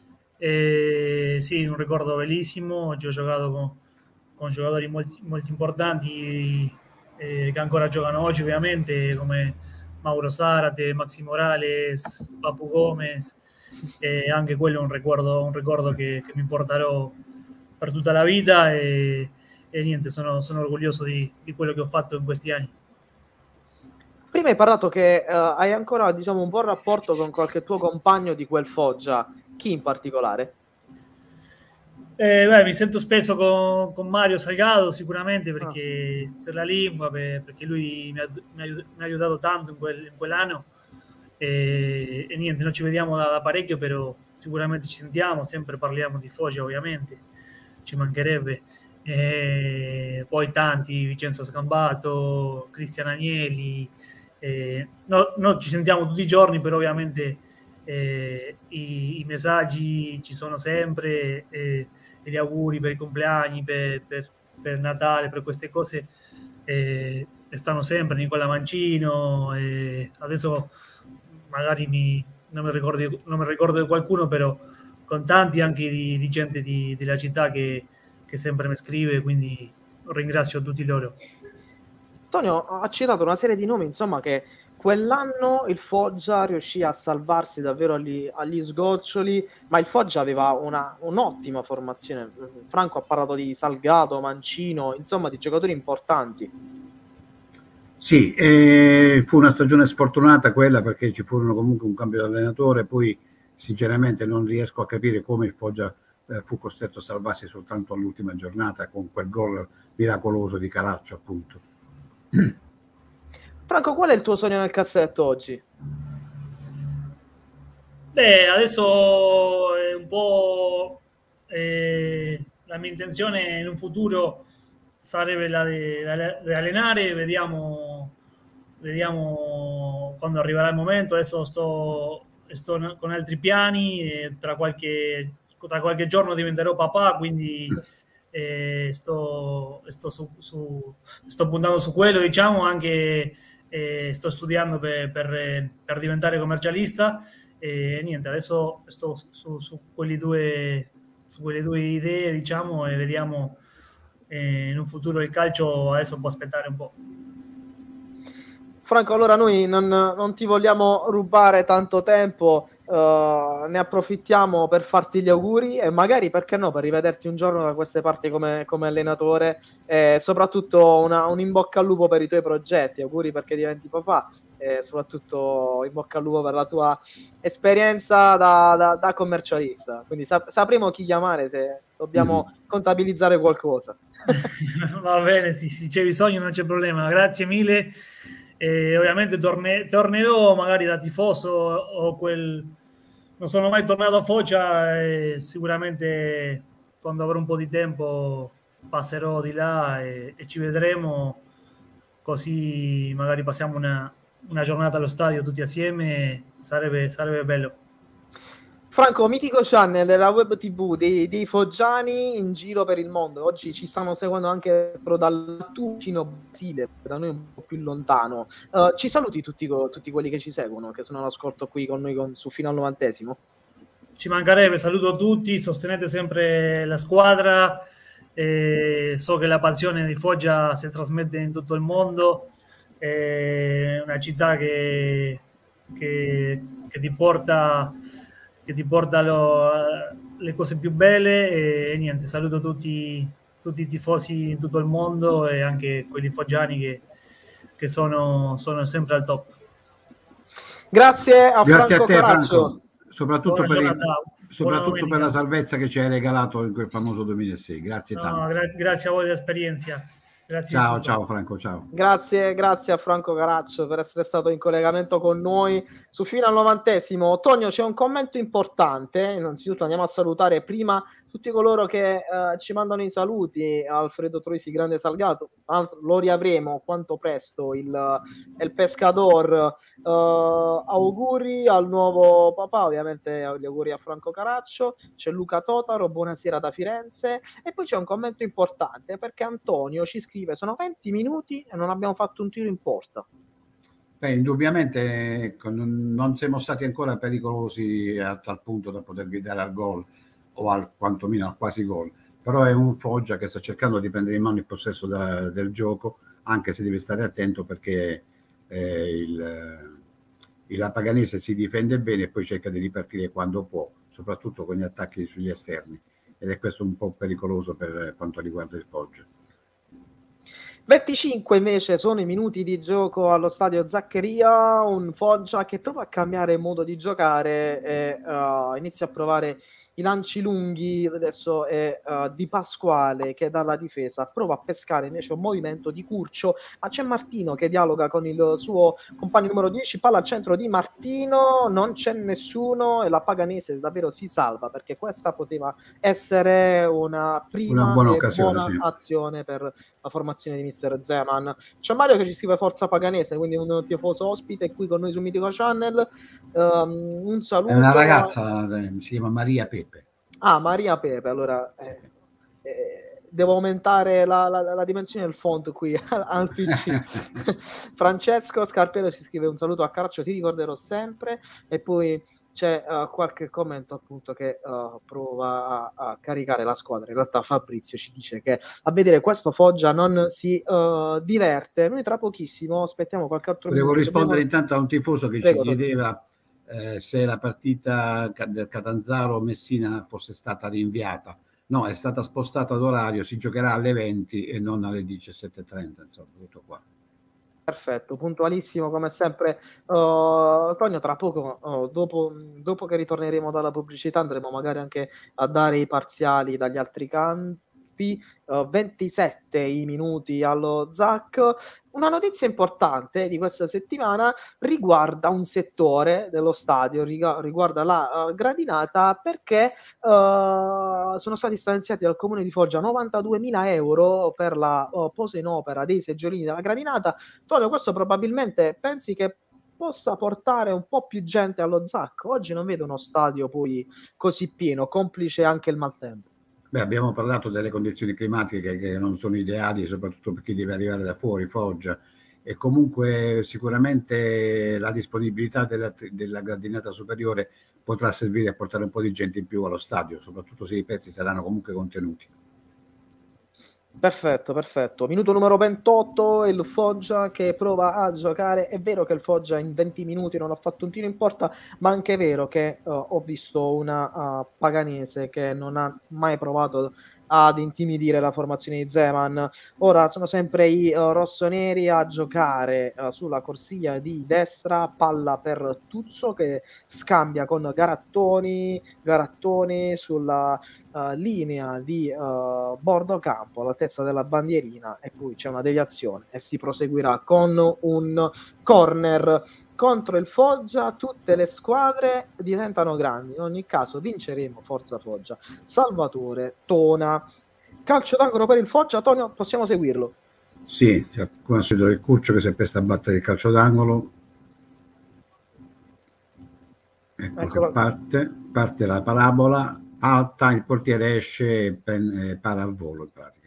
e sì, un ricordo bellissimo, ho giocato con, con giocatori molto, molto importanti eh, che ancora giocano oggi ovviamente, come Mauro Zarate, Maxi Morales, Papu Gomez, e anche quello è un ricordo, un ricordo che, che mi porterò per tutta la vita e, e niente, sono, sono orgoglioso di, di quello che ho fatto in questi anni. Prima hai parlato che uh, hai ancora, diciamo, un buon rapporto con qualche tuo compagno di quel Foggia. Chi in particolare? Eh, beh, mi sento spesso con, con Mario Salgado sicuramente perché ah. per la lingua, per, perché lui mi ha, mi ha aiutato tanto in, quel, in quell'anno e, e niente, non ci vediamo da, da parecchio, però sicuramente ci sentiamo, sempre parliamo di Foggia ovviamente, ci mancherebbe. E poi tanti, Vincenzo Scambato, Cristian Agnelli, eh, no, no, ci sentiamo tutti i giorni, però ovviamente eh, i, i messaggi ci sono sempre eh, e gli auguri per i compleanni, per, per, per Natale, per queste cose eh, stanno sempre. Nicola Mancino, eh, adesso magari mi, non, mi ricordo, non mi ricordo di qualcuno, però con tanti anche di, di gente di, della città che, che sempre mi scrive, quindi ringrazio tutti loro. Antonio ha citato una serie di nomi, insomma, che quell'anno il Foggia riuscì a salvarsi davvero agli, agli sgoccioli, ma il Foggia aveva una, un'ottima formazione. Franco ha parlato di Salgado, Mancino, insomma di giocatori importanti. Sì, eh, fu una stagione sfortunata quella perché ci furono comunque un cambio di allenatore, poi sinceramente non riesco a capire come il Foggia eh, fu costretto a salvarsi soltanto all'ultima giornata con quel gol miracoloso di Caraccio, appunto. Franco, qual è il tuo sogno nel cassetto oggi? Beh, adesso è un po' eh, la mia intenzione in un futuro sarebbe la di allenare, vediamo, vediamo quando arriverà il momento. Adesso sto, sto con altri piani e tra qualche, tra qualche giorno diventerò papà, quindi eh, sto, sto, su, su, sto puntando su quello, diciamo, anche eh, sto studiando per, per, per diventare commercialista e niente, adesso sto su, su, quelli due, su quelle due idee, diciamo, e vediamo eh, in un futuro il calcio adesso può aspettare un po'. Franco, allora noi non, non ti vogliamo rubare tanto tempo, uh, ne approfittiamo per farti gli auguri e magari, perché no, per rivederti un giorno da queste parti come, come allenatore e soprattutto una, un in bocca al lupo per i tuoi progetti. Auguri perché diventi papà e soprattutto in bocca al lupo per la tua esperienza da, da, da commercialista. Quindi sap- sapremo chi chiamare se dobbiamo contabilizzare qualcosa. Va bene, sì, sì, c'è bisogno, non c'è problema. Grazie mille. E ovviamente torne- tornerò magari da tifoso o quel... Non sono mai tornato a Foggia e sicuramente quando avrò un po' di tempo passerò di là e, e ci vedremo, così magari passiamo una, una giornata allo stadio tutti assieme, sarebbe, sarebbe bello. Franco, mitico channel della web tv dei, dei foggiani in giro per il mondo. Oggi ci stanno seguendo anche dal vicino Brasile, da noi un po' più lontano. Uh, ci saluti tutti, tutti quelli che ci seguono, che sono all'ascolto qui con noi con, su Fino al novantesimo. Ci mancherebbe, saluto tutti, sostenete sempre la squadra, eh, so che la passione di Foggia si trasmette in tutto il mondo, è una città che, che, che ti porta... che ti porta lo, le cose più belle e, e niente, saluto tutti, tutti i tifosi in tutto il mondo e anche quelli foggiani che, che sono, sono sempre al top. Grazie a Grazie Franco a te, Corazzo. Franco, soprattutto, per, il, soprattutto per la domenica. salvezza che ci hai regalato in quel famoso duemilasei. Grazie No, tanto. gra- grazie a voi dell'esperienza. Grazie Ciao, ciao Franco, ciao. Grazie, grazie a Franco Caraccio per essere stato in collegamento con noi su Fino al novantesimo. Tonio, c'è un commento importante. Innanzitutto andiamo a salutare prima tutti coloro che uh, ci mandano i saluti. Alfredo Troisi, grande Salgato, Alt- lo riavremo quanto presto, il, il Pescador. Uh, auguri al nuovo papà, ovviamente gli auguri a Franco Caraccio. C'è Luca Totaro, buonasera da Firenze. E poi c'è un commento importante perché Antonio ci scrive: sono venti minuti e non abbiamo fatto un tiro in porta. Beh, indubbiamente ecco, non, non siamo stati ancora pericolosi a tal punto da poter guidare al gol o al quantomeno al quasi gol, però è un Foggia che sta cercando di prendere in mano il possesso da, del gioco, anche se deve stare attento perché eh, il, il Paganese si difende bene e poi cerca di ripartire quando può, soprattutto con gli attacchi sugli esterni, ed è questo un po' pericoloso per quanto riguarda il Foggia. venticinque invece sono i minuti di gioco allo stadio Zaccheria, un Foggia che prova a cambiare modo di giocare e uh, inizia a provare i lanci lunghi. Adesso è uh, Di Pasquale che dalla difesa prova a pescare invece un movimento di Curcio, ma c'è Martino che dialoga con il suo compagno numero dieci, palla al centro di Martino, non c'è nessuno e la Paganese davvero si salva, perché questa poteva essere una prima una buona e occasione, buona sì. azione per la formazione di mister Zeman. C'è Mario che ci scrive Forza Paganese, quindi un tifoso ospite qui con noi su Mitico Channel. Um, un saluto. È una ragazza, si chiama Maria Pepe. Ah, Maria Pepe, allora eh, eh, devo aumentare la, la, la dimensione del font qui al P C. Francesco Scarpello ci scrive un saluto a Caraccio, ti ricorderò sempre. E poi c'è uh, qualche commento appunto che uh, prova a, a caricare la squadra. In realtà Fabrizio ci dice che a vedere questo Foggia non si uh, diverte. Noi tra pochissimo aspettiamo qualche altro Volevo minuto. rispondere Dobbiamo... intanto a un tifoso che Prego, ci chiedeva eh, se la partita del Catanzaro-Messina fosse stata rinviata. No, è stata spostata d'orario, si giocherà alle venti e non alle diciassette e trenta, insomma, tutto qua. Perfetto, puntualissimo come sempre. Uh, Tonio, tra poco, uh, dopo, dopo che ritorneremo dalla pubblicità, andremo magari anche a dare i parziali dagli altri campi. Uh, ventisette i minuti allo Z A C. Una notizia importante di questa settimana riguarda un settore dello stadio, riguarda la uh, gradinata, perché uh, sono stati stanziati dal Comune di Foggia novantaduemila euro per la uh, posa in opera dei seggiolini della gradinata. Tonio, questo probabilmente pensi che possa portare un po' più gente allo Z A C? Oggi non vedo uno stadio poi così pieno, complice anche il maltempo. Beh, abbiamo parlato delle condizioni climatiche che non sono ideali, soprattutto per chi deve arrivare da fuori, Foggia, e comunque sicuramente la disponibilità della, della gradinata superiore potrà servire a portare un po' di gente in più allo stadio, soprattutto se i prezzi saranno comunque contenuti. Perfetto, perfetto. Minuto numero ventotto, il Foggia che prova a giocare. È vero che il Foggia in venti minuti non ha fatto un tiro in porta, ma anche è vero che uh, ho visto una uh, Paganese che non ha mai provato ad intimidire la formazione di Zeman. Ora sono sempre i uh, rossoneri a giocare uh, sulla corsia di destra, palla per Tuzzo che scambia con Garattoni, Garattoni sulla uh, linea di uh, bordo campo all'altezza della bandierina, e poi c'è una deviazione e si proseguirà con un corner contro il Foggia. Tutte le squadre diventano grandi, in ogni caso vinceremo, forza Foggia. Salvatore Tona, calcio d'angolo per il Foggia. Tonio, possiamo seguirlo? Sì, come al solito il Curcio che si appresta a battere il calcio d'angolo. Ecco, ecco che parte, parte la parabola alta, il portiere esce e prende, para al volo in pratica.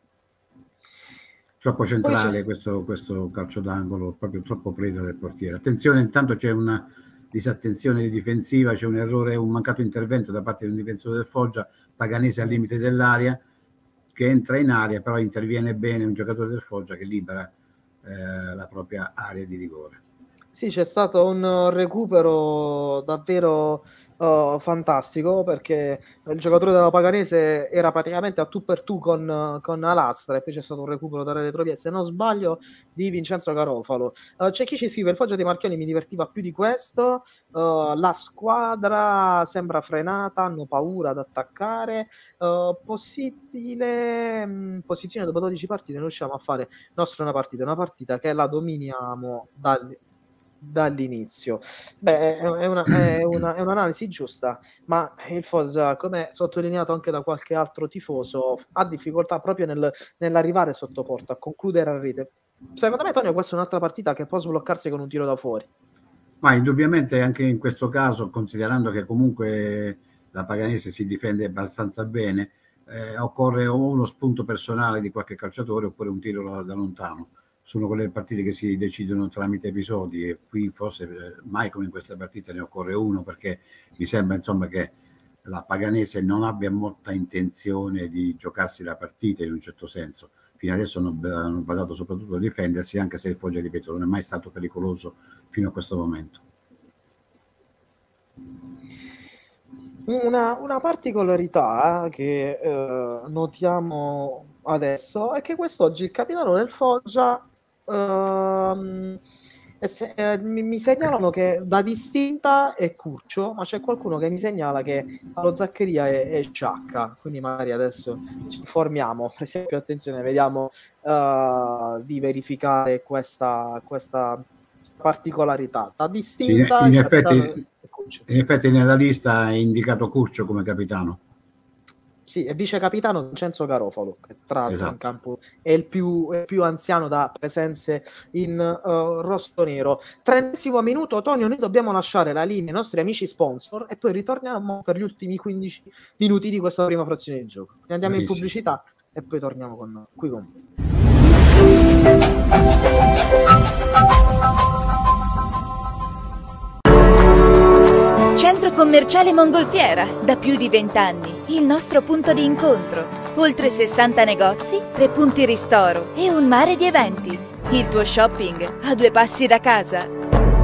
Troppo centrale questo, questo calcio d'angolo, proprio troppo preda del portiere. Attenzione, intanto c'è una disattenzione difensiva, c'è un errore, un mancato intervento da parte di un difensore del Foggia, Paganese al limite dell'area, che entra in area, però interviene bene un giocatore del Foggia che libera eh, la propria area di rigore. Sì, c'è stato un recupero davvero uh, fantastico, perché il giocatore della Paganese era praticamente a tu per tu con, con Alastra, e poi c'è stato un recupero dalle retrovie, se non sbaglio, di Vincenzo Garofalo. Uh, c'è chi ci scrive: il Foggia di Marchioni mi divertiva più di questo, uh, la squadra sembra frenata, hanno paura ad attaccare, uh, possibile mh, posizione dopo dodici partite, non riusciamo a fare nostra una partita, una partita che la dominiamo dal dall'inizio. Beh, è, una, è, una, è un'analisi giusta, ma il Foggia, come sottolineato anche da qualche altro tifoso, ha difficoltà proprio nel, nell'arrivare sotto porta, a concludere a rete. Secondo me, Tonio, questa è un'altra partita che può sbloccarsi con un tiro da fuori. Ma indubbiamente anche in questo caso, considerando che comunque la Paganese si difende abbastanza bene, eh, occorre o uno spunto personale di qualche calciatore oppure un tiro da, da lontano. Sono quelle partite che si decidono tramite episodi, e qui forse eh, mai come in questa partita ne occorre uno, perché mi sembra insomma che la Paganese non abbia molta intenzione di giocarsi la partita in un certo senso. Fino adesso hanno, hanno badato soprattutto a difendersi, anche se il Foggia, ripeto, non è mai stato pericoloso fino a questo momento. Una, una particolarità che eh, notiamo adesso è che quest'oggi il capitano del Foggia Uh, se, eh, mi, mi segnalano che da distinta è Curcio, ma c'è qualcuno che mi segnala che allo Zaccheria è, è Giacca, quindi magari adesso ci informiamo, prestiamo più attenzione, vediamo uh, di verificare questa, questa particolarità. Da distinta in, in, effetti, in effetti nella lista è indicato Curcio come capitano. Sì, è vice capitano Vincenzo Garofalo, che tra l'altro esatto. in campo è il più, è il più anziano da presenze in uh, rosso-nero. Trentesimo minuto, Tonio, noi dobbiamo lasciare la linea ai nostri amici sponsor e poi ritorniamo per gli ultimi quindici minuti di questa prima frazione di gioco. Andiamo Benissimo. in pubblicità e poi torniamo con, qui con voi. Centro commerciale Mongolfiera, da più di vent'anni, il nostro punto di incontro. Oltre sessanta negozi, tre punti ristoro e un mare di eventi. Il tuo shopping a due passi da casa.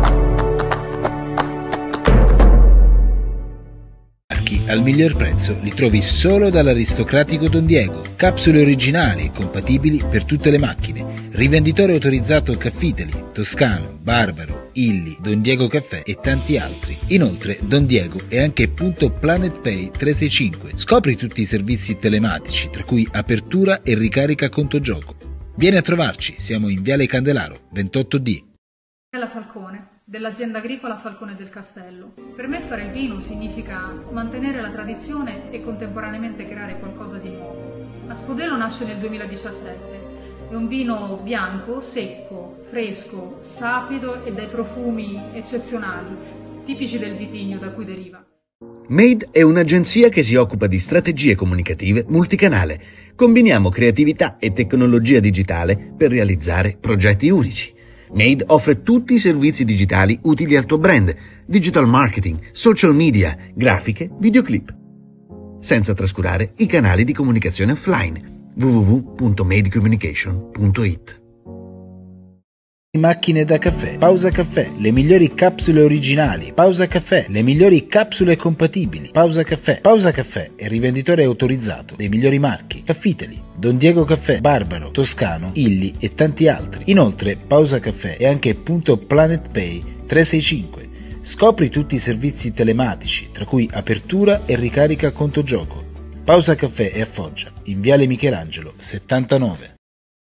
Al miglior prezzo li trovi solo dall'aristocratico Don Diego. Capsule originali e compatibili per tutte le macchine. Rivenditore autorizzato Caffiteli, Toscano, Barbaro, Illy, Don Diego Caffè e tanti altri. Inoltre Don Diego è anche punto Planet Pay trecentosessantacinque. Scopri tutti i servizi telematici, tra cui apertura e ricarica conto gioco. Vieni a trovarci, siamo in Viale Candelaro, ventotto D. La Falcone, dell'azienda agricola Falcone del Castello. Per me fare il vino significa mantenere la tradizione e contemporaneamente creare qualcosa di nuovo. Asfodelo nasce nel duemiladiciassette. È un vino bianco, secco, fresco, sapido e dai profumi eccezionali, tipici del vitigno da cui deriva. Made è un'agenzia che si occupa di strategie comunicative multicanale. Combiniamo creatività e tecnologia digitale per realizzare progetti unici. Made offre tutti i servizi digitali utili al tuo brand, digital marketing, social media, grafiche, videoclip. Senza trascurare i canali di comunicazione offline. w w w punto made communication punto it. Macchine da caffè, Pausa Caffè, le migliori capsule originali, Pausa Caffè, le migliori capsule compatibili, Pausa Caffè. Pausa Caffè è rivenditore autorizzato dei migliori marchi, Caffiteli, Don Diego Caffè, Barbaro, Toscano, Illy e tanti altri. Inoltre Pausa Caffè è anche punto Planet Pay trecentosessantacinque. Scopri tutti i servizi telematici, tra cui apertura e ricarica conto gioco. Pausa Caffè è a Foggia, in Viale Michelangelo settantanove.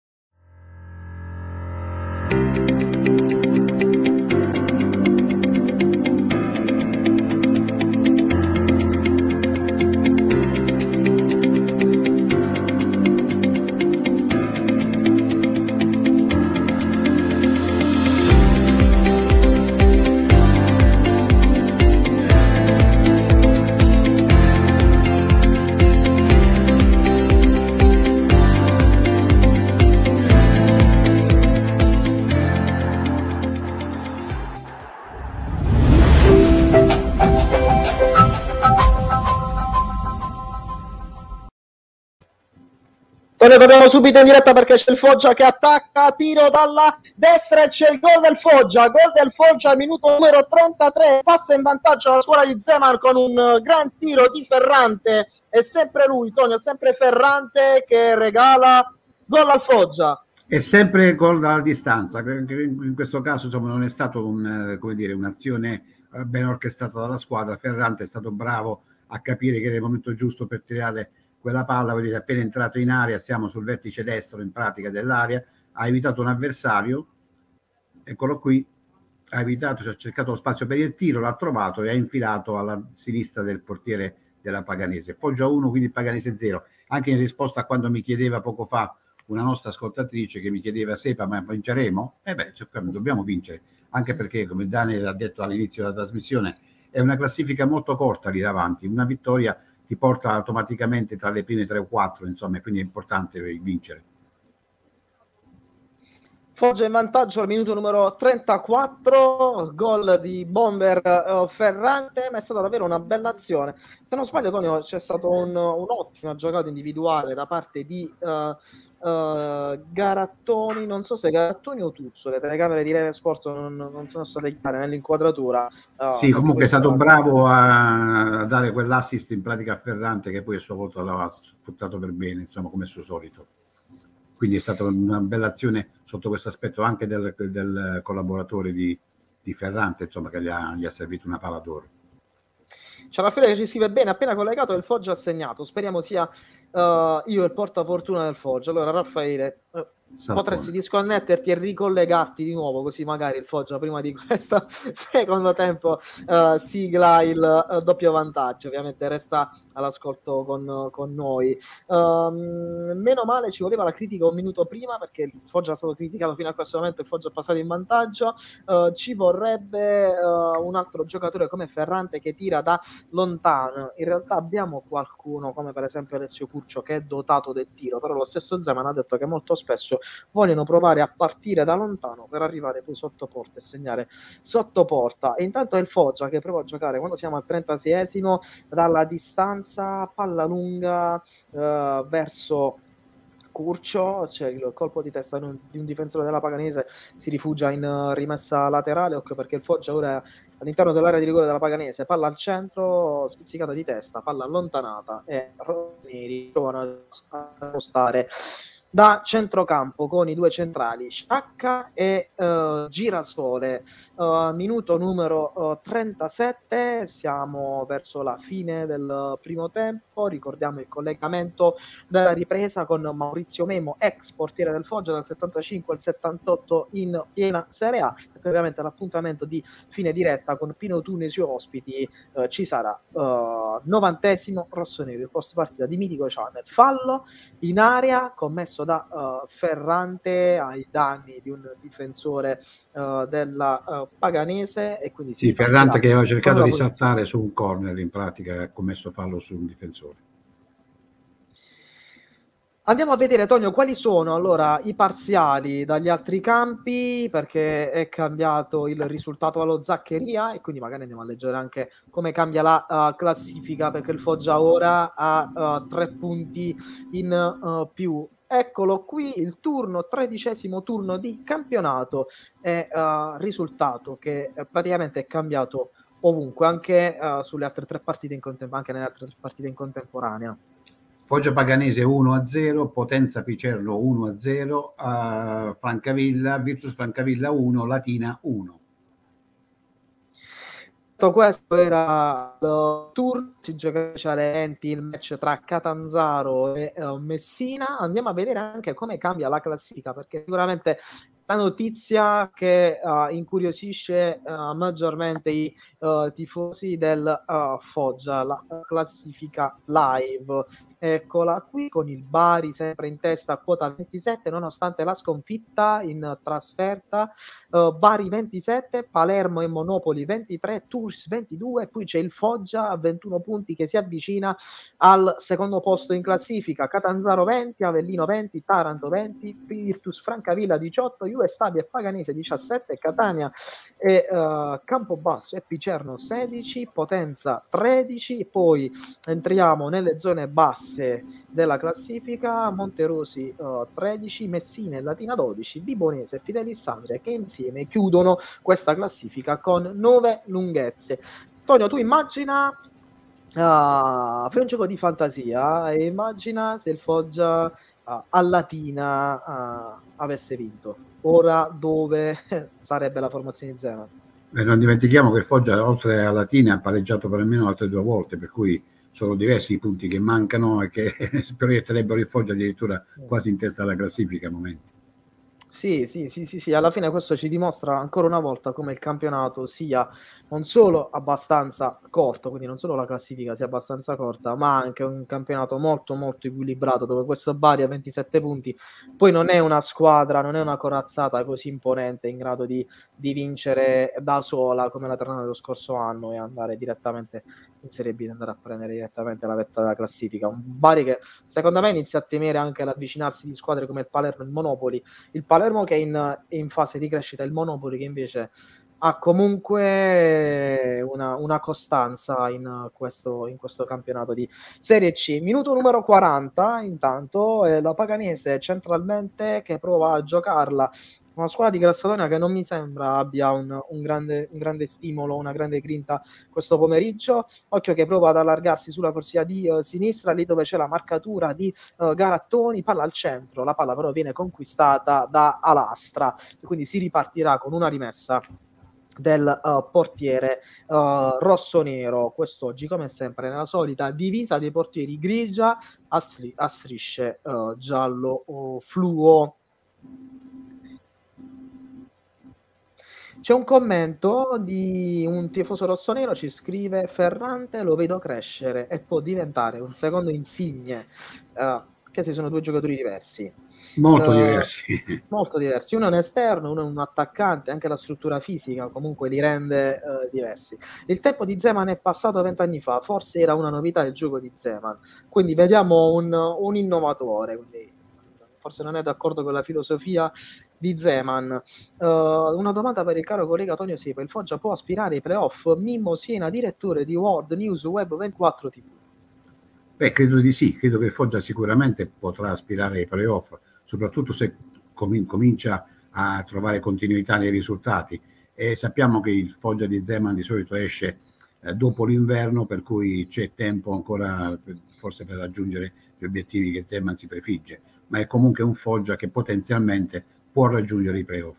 Torniamo subito in diretta perché c'è il Foggia che attacca, tiro dalla destra e c'è il gol del Foggia, gol del Foggia al minuto numero trentatré, passa in vantaggio la squadra di Zeman con un gran tiro di Ferrante, è sempre lui, Tonio, sempre Ferrante che regala gol al Foggia. È sempre gol dalla distanza, in questo caso insomma non è stato un, come dire, un'azione ben orchestrata dalla squadra. Ferrante è stato bravo a capire che era il momento giusto per tirare quella palla, vedete, appena entrato in area, siamo sul vertice destro in pratica dell'area, ha evitato un avversario, eccolo qui, ha evitato, cioè ha cercato lo spazio per il tiro, l'ha trovato e ha infilato alla sinistra del portiere della Paganese. Foggia uno, quindi Paganese zero. Anche in risposta a quando mi chiedeva poco fa una nostra ascoltatrice che mi chiedeva: Sepa, ma vinceremo? Eh beh, dobbiamo vincere, anche perché, come Daniel ha detto all'inizio della trasmissione, è una classifica molto corta lì davanti, una vittoria ti porta automaticamente tra le prime tre o quattro, insomma, quindi è importante vincere. Foggia in vantaggio al minuto numero trentaquattro, gol di Bomber uh, Ferrante, ma è stata davvero una bella azione. Se non sbaglio, Tonio, c'è stato un, un'ottima giocata individuale da parte di uh, uh, Garattoni, non so se Garattoni o Tuzzo, le telecamere di Reve Sport non, non sono state chiare nell'inquadratura. Uh, sì, comunque è stato bravo a dare quell'assist in pratica a Ferrante, che poi a sua volta l'ha sfruttato per bene, insomma, come al suo solito. Quindi è stata una bella azione sotto questo aspetto anche del, del collaboratore di, di Ferrante, insomma, che gli ha, gli ha servito una palla d'oro. C'è Raffaele che ci scrive: bene, appena collegato il Foggia ha segnato, speriamo sia uh, io il portafortuna del Foggia. Allora Raffaele, uh, potresti disconnetterti e ricollegarti di nuovo, così magari il Foggia prima di questo secondo tempo uh, sigla il uh, doppio vantaggio, ovviamente resta all'ascolto con, con noi. Um, meno male ci voleva la critica un minuto prima, perché il Foggia è stato criticato fino a questo momento, il Foggia è passato in vantaggio. Uh, ci vorrebbe uh, un altro giocatore come Ferrante che tira da lontano. In realtà abbiamo qualcuno come per esempio Alessio Curcio che è dotato del tiro, però lo stesso Zeman ha detto che molto spesso vogliono provare a partire da lontano per arrivare poi sotto porta e segnare sotto porta. E intanto è il Foggia che prova a giocare, quando siamo al trentaseiesimo, dalla distanza, palla lunga eh, verso Curcio, c'è il colpo di testa di un difensore della Paganese, si rifugia in uh, rimessa laterale, occhio perché il Foggia ora è all'interno dell'area di rigore della Paganese, palla al centro, spizzicata di testa, palla allontanata e Ronieri provano a spostare da centrocampo con i due centrali Sciacca e uh, Girasole. Uh, minuto numero uh, trentasette, siamo verso la fine del primo tempo, ricordiamo il collegamento della ripresa con Maurizio Memo, ex portiere del Foggia dal settantacinque al settantotto in piena Serie A, e ovviamente l'appuntamento di fine diretta con Pino Tunesi ospiti uh, ci sarà. uh, novantesimo rossonero, il post partita di Mitico Channel, fallo in area commesso da uh, Ferrante ai danni di un difensore uh, della uh, Paganese, e quindi sì, Ferrante che aveva cercato di saltare su un corner, in pratica ha commesso fallo su un difensore. Andiamo a vedere, Tonio, quali sono allora i parziali dagli altri campi, perché è cambiato il risultato allo Zaccheria e quindi magari andiamo a leggere anche come cambia la uh, classifica, perché il Foggia ora ha uh, tre punti in uh, più. Eccolo qui, il turno, tredicesimo turno di campionato, è uh, risultato che eh, praticamente è cambiato ovunque, anche uh, sulle altre tre partite in contem- anche nelle altre tre partite in contemporanea. Foggia Paganese uno a zero, Potenza Picerno uno a zero, uh, Francavilla, Virtus Francavilla uno, Latina uno. Tutto questo era il turno, si gioca alle venti il match tra Catanzaro e uh, Messina. Andiamo a vedere anche come cambia la classifica, perché sicuramente la notizia che uh, incuriosisce uh, maggiormente i uh, tifosi del uh, Foggia, la classifica live. Eccola qui con il Bari sempre in testa a quota ventisette nonostante la sconfitta in trasferta. uh, Bari ventisette, Palermo e Monopoli ventitré, Tours ventidue, poi c'è il Foggia a ventuno punti che si avvicina al secondo posto in classifica, Catanzaro venti, Avellino venti, Taranto venti, Virtus Francavilla diciotto, Juve Stabia e Paganese diciassette, Catania e uh, Campobasso e Picerno sedici, Potenza tredici, poi entriamo nelle zone basse della classifica, Monterosi uh, tredici, Messina e Latina dodici, Vibonese e Fidelissandria che insieme chiudono questa classifica con nove lunghezze. Tonio, tu immagina uh, fai un gioco di fantasia e immagina se il Foggia uh, a Latina uh, avesse vinto. Ora dove sarebbe la formazione di Zeman? Beh, non dimentichiamo che il Foggia oltre a Latina ha pareggiato per almeno altre due volte, per cui sono diversi i punti che mancano e che proietterebbero il Foggia addirittura quasi in testa alla classifica a momenti. Sì, sì, sì, sì, sì, alla fine questo ci dimostra ancora una volta come il campionato sia non solo abbastanza corto, quindi non solo la classifica sia abbastanza corta, ma anche un campionato molto molto equilibrato, dove questo Bari a ventisette punti poi non è una squadra, non è una corazzata così imponente in grado di, di vincere da sola come la Ternana dello scorso anno e andare direttamente in Serie B, andare a prendere direttamente la vetta della classifica. Un Bari che secondo me inizia a temere anche l'avvicinarsi di squadre come il Palermo e il Monopoli, il Palermo che è in, è in fase di crescita, il Monopoli che invece ha comunque una, una costanza in questo, in questo campionato di Serie C. Minuto numero quaranta, intanto eh, la Paganese centralmente che prova a giocarla, una squadra di Grassadonia che non mi sembra abbia un, un, grande, un grande stimolo, una grande grinta questo pomeriggio. Occhio che prova ad allargarsi sulla corsia di uh, sinistra, lì dove c'è la marcatura di uh, Garattoni, palla al centro, la palla però viene conquistata da Alastra, quindi si ripartirà con una rimessa del uh, portiere uh, rossonero, quest'oggi come sempre nella solita divisa dei portieri grigia a, stri- a strisce uh, giallo uh, fluo. C'è un commento di un tifoso rossonero, ci scrive: Ferrante lo vedo crescere e può diventare un secondo Insigne, uh, che se sono due giocatori diversi. Molto uh, diversi. Molto diversi. Uno è un esterno, uno è un attaccante, anche la struttura fisica comunque li rende uh, diversi. Il tempo di Zeman è passato vent'anni fa, forse era una novità il gioco di Zeman, quindi vediamo un, un innovatore, quindi forse non è d'accordo con la filosofia di Zeman. Uh, una domanda per il caro collega Tonio Sipa: il Foggia può aspirare ai playoff? Mimmo Siena, direttore di World News Web ventiquattro tivù. Beh, credo di sì, credo che il Foggia sicuramente potrà aspirare ai playoff, soprattutto se com- comincia a trovare continuità nei risultati. E sappiamo che il Foggia di Zeman di solito esce eh, dopo l'inverno, per cui c'è tempo ancora per, forse per raggiungere gli obiettivi che Zeman si prefigge, ma è comunque un Foggia che potenzialmente può raggiungere i playoff.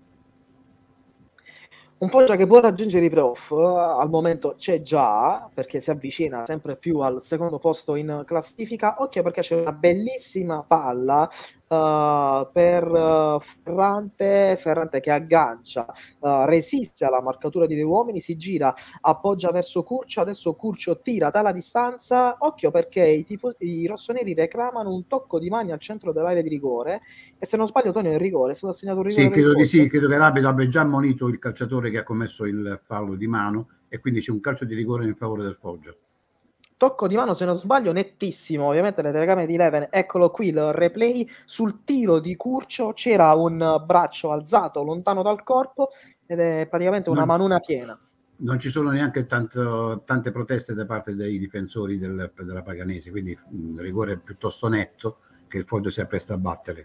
Un Foggia che può raggiungere i playoff, al momento c'è già, perché si avvicina sempre più al secondo posto in classifica. Occhio perché c'è una bellissima palla uh, per uh, Ferrante, Ferrante che aggancia, uh, resiste alla marcatura di due uomini, si gira, appoggia verso Curcio, adesso Curcio tira dalla distanza. Occhio perché i, tifo- i rossoneri reclamano un tocco di mani al centro dell'area di rigore, e se non sbaglio Tonio, il rigore è stato assegnato un rigore. Sì, credo di sì, credo che l'arbitro abbia già ammonito il calciatore che ha commesso il fallo di mano e quindi c'è un calcio di rigore in favore del Foggia. tocco di mano, se non sbaglio, nettissimo, ovviamente le telecamere di Eleven, eccolo qui il replay, sul tiro di Curcio c'era un braccio alzato lontano dal corpo ed è praticamente una non, manuna piena. Non ci sono neanche tanto, tante proteste da parte dei difensori del, della Paganese, quindi un rigore piuttosto netto che il Foggia si appresta a battere.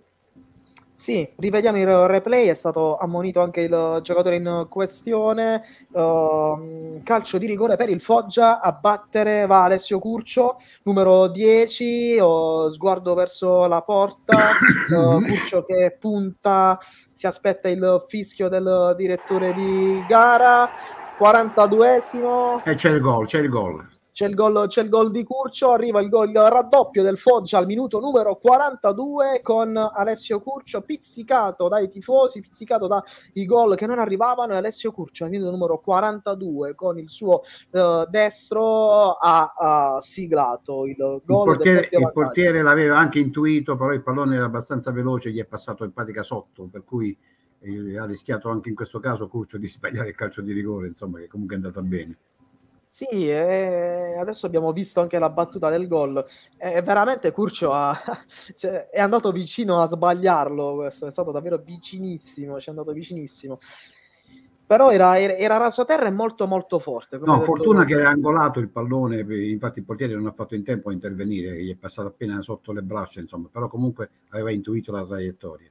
Sì, rivediamo il replay, è stato ammonito anche il giocatore in questione, uh, calcio di rigore per il Foggia, a battere va Alessio Curcio, numero dieci, oh, sguardo verso la porta, uh, Curcio che punta, si aspetta il fischio del direttore di gara, quarantaduesimo. E c'è il gol, c'è il gol. C'è il gol, c'è il gol di Curcio, arriva il gol, il raddoppio del Foggia al minuto numero quarantadue con Alessio Curcio pizzicato dai tifosi, pizzicato dai gol che non arrivavano, e Alessio Curcio al minuto numero quarantadue con il suo uh, destro ha, ha siglato il gol. Il portiere, il portiere l'aveva anche intuito, però il pallone era abbastanza veloce, gli è passato in pratica sotto, per cui eh, ha rischiato anche in questo caso Curcio di sbagliare il calcio di rigore, insomma, che comunque è andata bene. Sì, e adesso abbiamo visto anche la battuta del gol. E veramente Curcio ha, cioè, è andato vicino a sbagliarlo. Questo è stato davvero vicinissimo. Ci è andato vicinissimo. Però era, era, era raso a terra e molto, molto forte. No, fortuna che era angolato il pallone. Infatti, il portiere non ha fatto in tempo a intervenire, gli è passato appena sotto le braccia. Insomma, però comunque aveva intuito la traiettoria.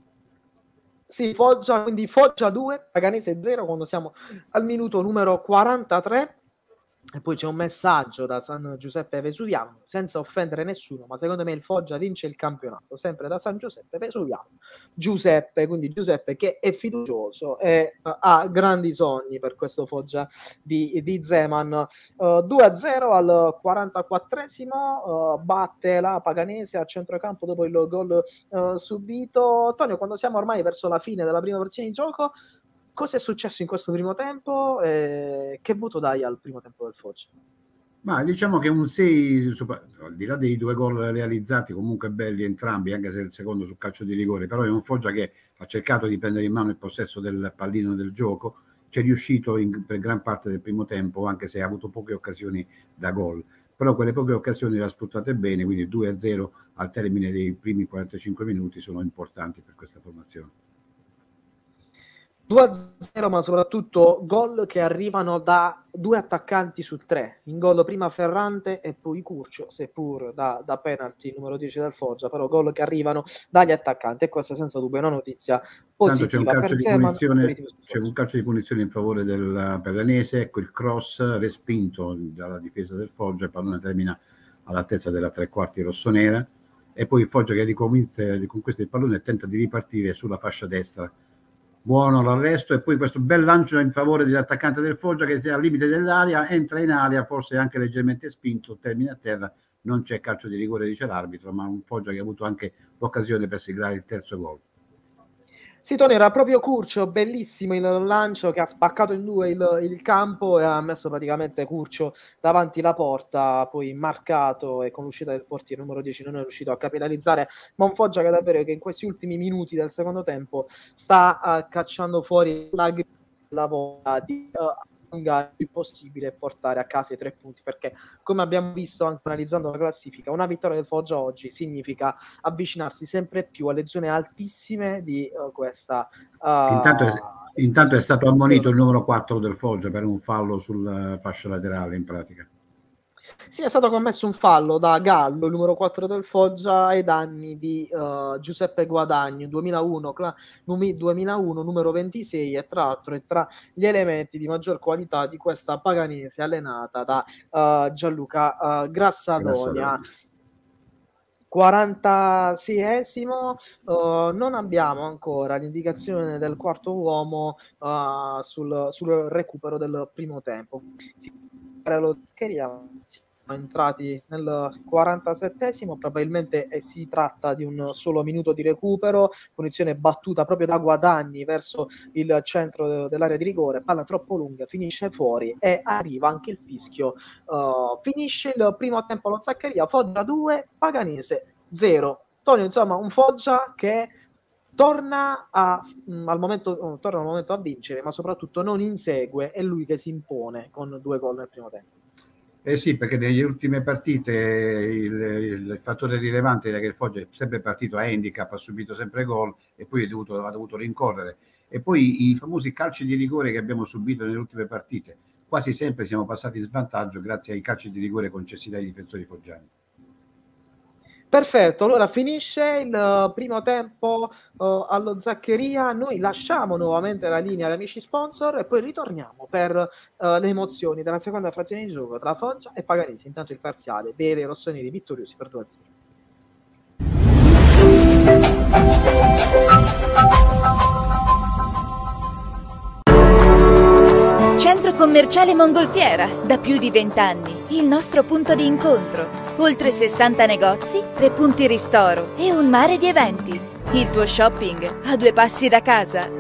Sì, Foggia, quindi Foggia due, Paganese zero, quando siamo al minuto numero quarantatré. E poi c'è un messaggio da San Giuseppe Vesuviano, senza offendere nessuno, ma secondo me il Foggia vince il campionato, sempre da San Giuseppe Vesuviano. Giuseppe, quindi Giuseppe che è fiducioso e uh, ha grandi sogni per questo Foggia di, di Zeman. Uh, due a zero al quarantaquattresimo, uh, batte la Paganese a centrocampo dopo il gol uh, subito. Tonio, quando siamo ormai verso la fine della prima versione di gioco, cosa è successo in questo primo tempo? Eh, che voto dai al primo tempo del Foggia? Ma diciamo che un sei, al di là dei due gol realizzati, comunque belli entrambi, anche se il secondo sul calcio di rigore, però è un Foggia che ha cercato di prendere in mano il possesso del pallino del gioco, ci è riuscito in, per gran parte del primo tempo, anche se ha avuto poche occasioni da gol. Però quelle poche occasioni le ha sfruttate bene, quindi due a zero al termine dei primi quarantacinque minuti sono importanti per questa formazione. due a zero, ma soprattutto gol che arrivano da due attaccanti su tre. In gol prima Ferrante e poi Curcio, seppur da, da penalty numero dieci del Foggia, però gol che arrivano dagli attaccanti, e questo senza dubbio è una notizia positiva. Tanto c'è un calcio, per di, Zeman, punizione, c'è un calcio di punizione in favore del Paganese, ecco il cross respinto dalla difesa del Foggia, il pallone termina all'altezza della tre quarti rossonera, e poi il Foggia che riconquista, riconquista il pallone e tenta di ripartire sulla fascia destra. Buono l'arresto, e poi questo bel lancio in favore dell'attaccante del Foggia che è al limite dell'area, entra in area, forse anche leggermente spinto, termina a terra, non c'è calcio di rigore, dice l'arbitro, ma un Foggia che ha avuto anche l'occasione per siglare il terzo gol. Sì, Tony, era proprio Curcio, bellissimo il lancio che ha spaccato in due il, il campo e ha messo praticamente Curcio davanti la porta, poi marcato, e con l'uscita del portiere numero dieci non è riuscito a capitalizzare, ma un Foggia che davvero che in questi ultimi minuti del secondo tempo sta uh, cacciando fuori la lavora di uh, il più possibile e portare a casa i tre punti, perché come abbiamo visto anche analizzando la classifica, una vittoria del Foggia oggi significa avvicinarsi sempre più alle zone altissime di uh, questa uh, intanto, è, intanto è stato ammonito il numero quattro del Foggia per un fallo sulla fascia laterale, in pratica. Sì, è stato commesso un fallo da Gallo, il numero quattro del Foggia, ai danni di uh, Giuseppe Guadagno, duemilauno, duemilauno, numero ventisei, e tra l'altro è tra gli elementi di maggior qualità di questa Paganese allenata da uh, Gianluca uh, Grassadonia. quarantaseiesimo, uh, non abbiamo ancora l'indicazione del quarto uomo uh, sul, sul recupero del primo tempo. Sì, lo siamo entrati nel quarantasettesimo, probabilmente eh, si tratta di un solo minuto di recupero, punizione battuta proprio da Guadagni verso il centro dell'area di rigore, palla troppo lunga, finisce fuori e arriva anche il fischio. Uh, finisce il primo tempo allo Zaccaria, Foggia due, Paganese zero. Tonio, insomma, un Foggia che torna, a, mh, al momento, oh, torna al momento a vincere, ma soprattutto non insegue, è lui che si impone con due gol nel primo tempo. Eh sì, perché nelle ultime partite il, il fattore rilevante è che il Foggia è sempre partito a handicap, ha subito sempre gol e poi è dovuto, ha dovuto rincorrere. E poi i famosi calci di rigore che abbiamo subito nelle ultime partite, quasi sempre siamo passati in svantaggio grazie ai calci di rigore concessi dai difensori foggiani. Perfetto, allora finisce il primo tempo uh, allo Zaccheria, noi lasciamo nuovamente la linea agli amici sponsor e poi ritorniamo per uh, le emozioni della seconda frazione di gioco tra Foggia e Paganese. Intanto il parziale vede i rossoneri vittoriosi per due a zero. Centro commerciale Mongolfiera, da più di vent'anni, il nostro punto di incontro. Oltre sessanta negozi, tre punti ristoro e un mare di eventi. Il tuo shopping a due passi da casa.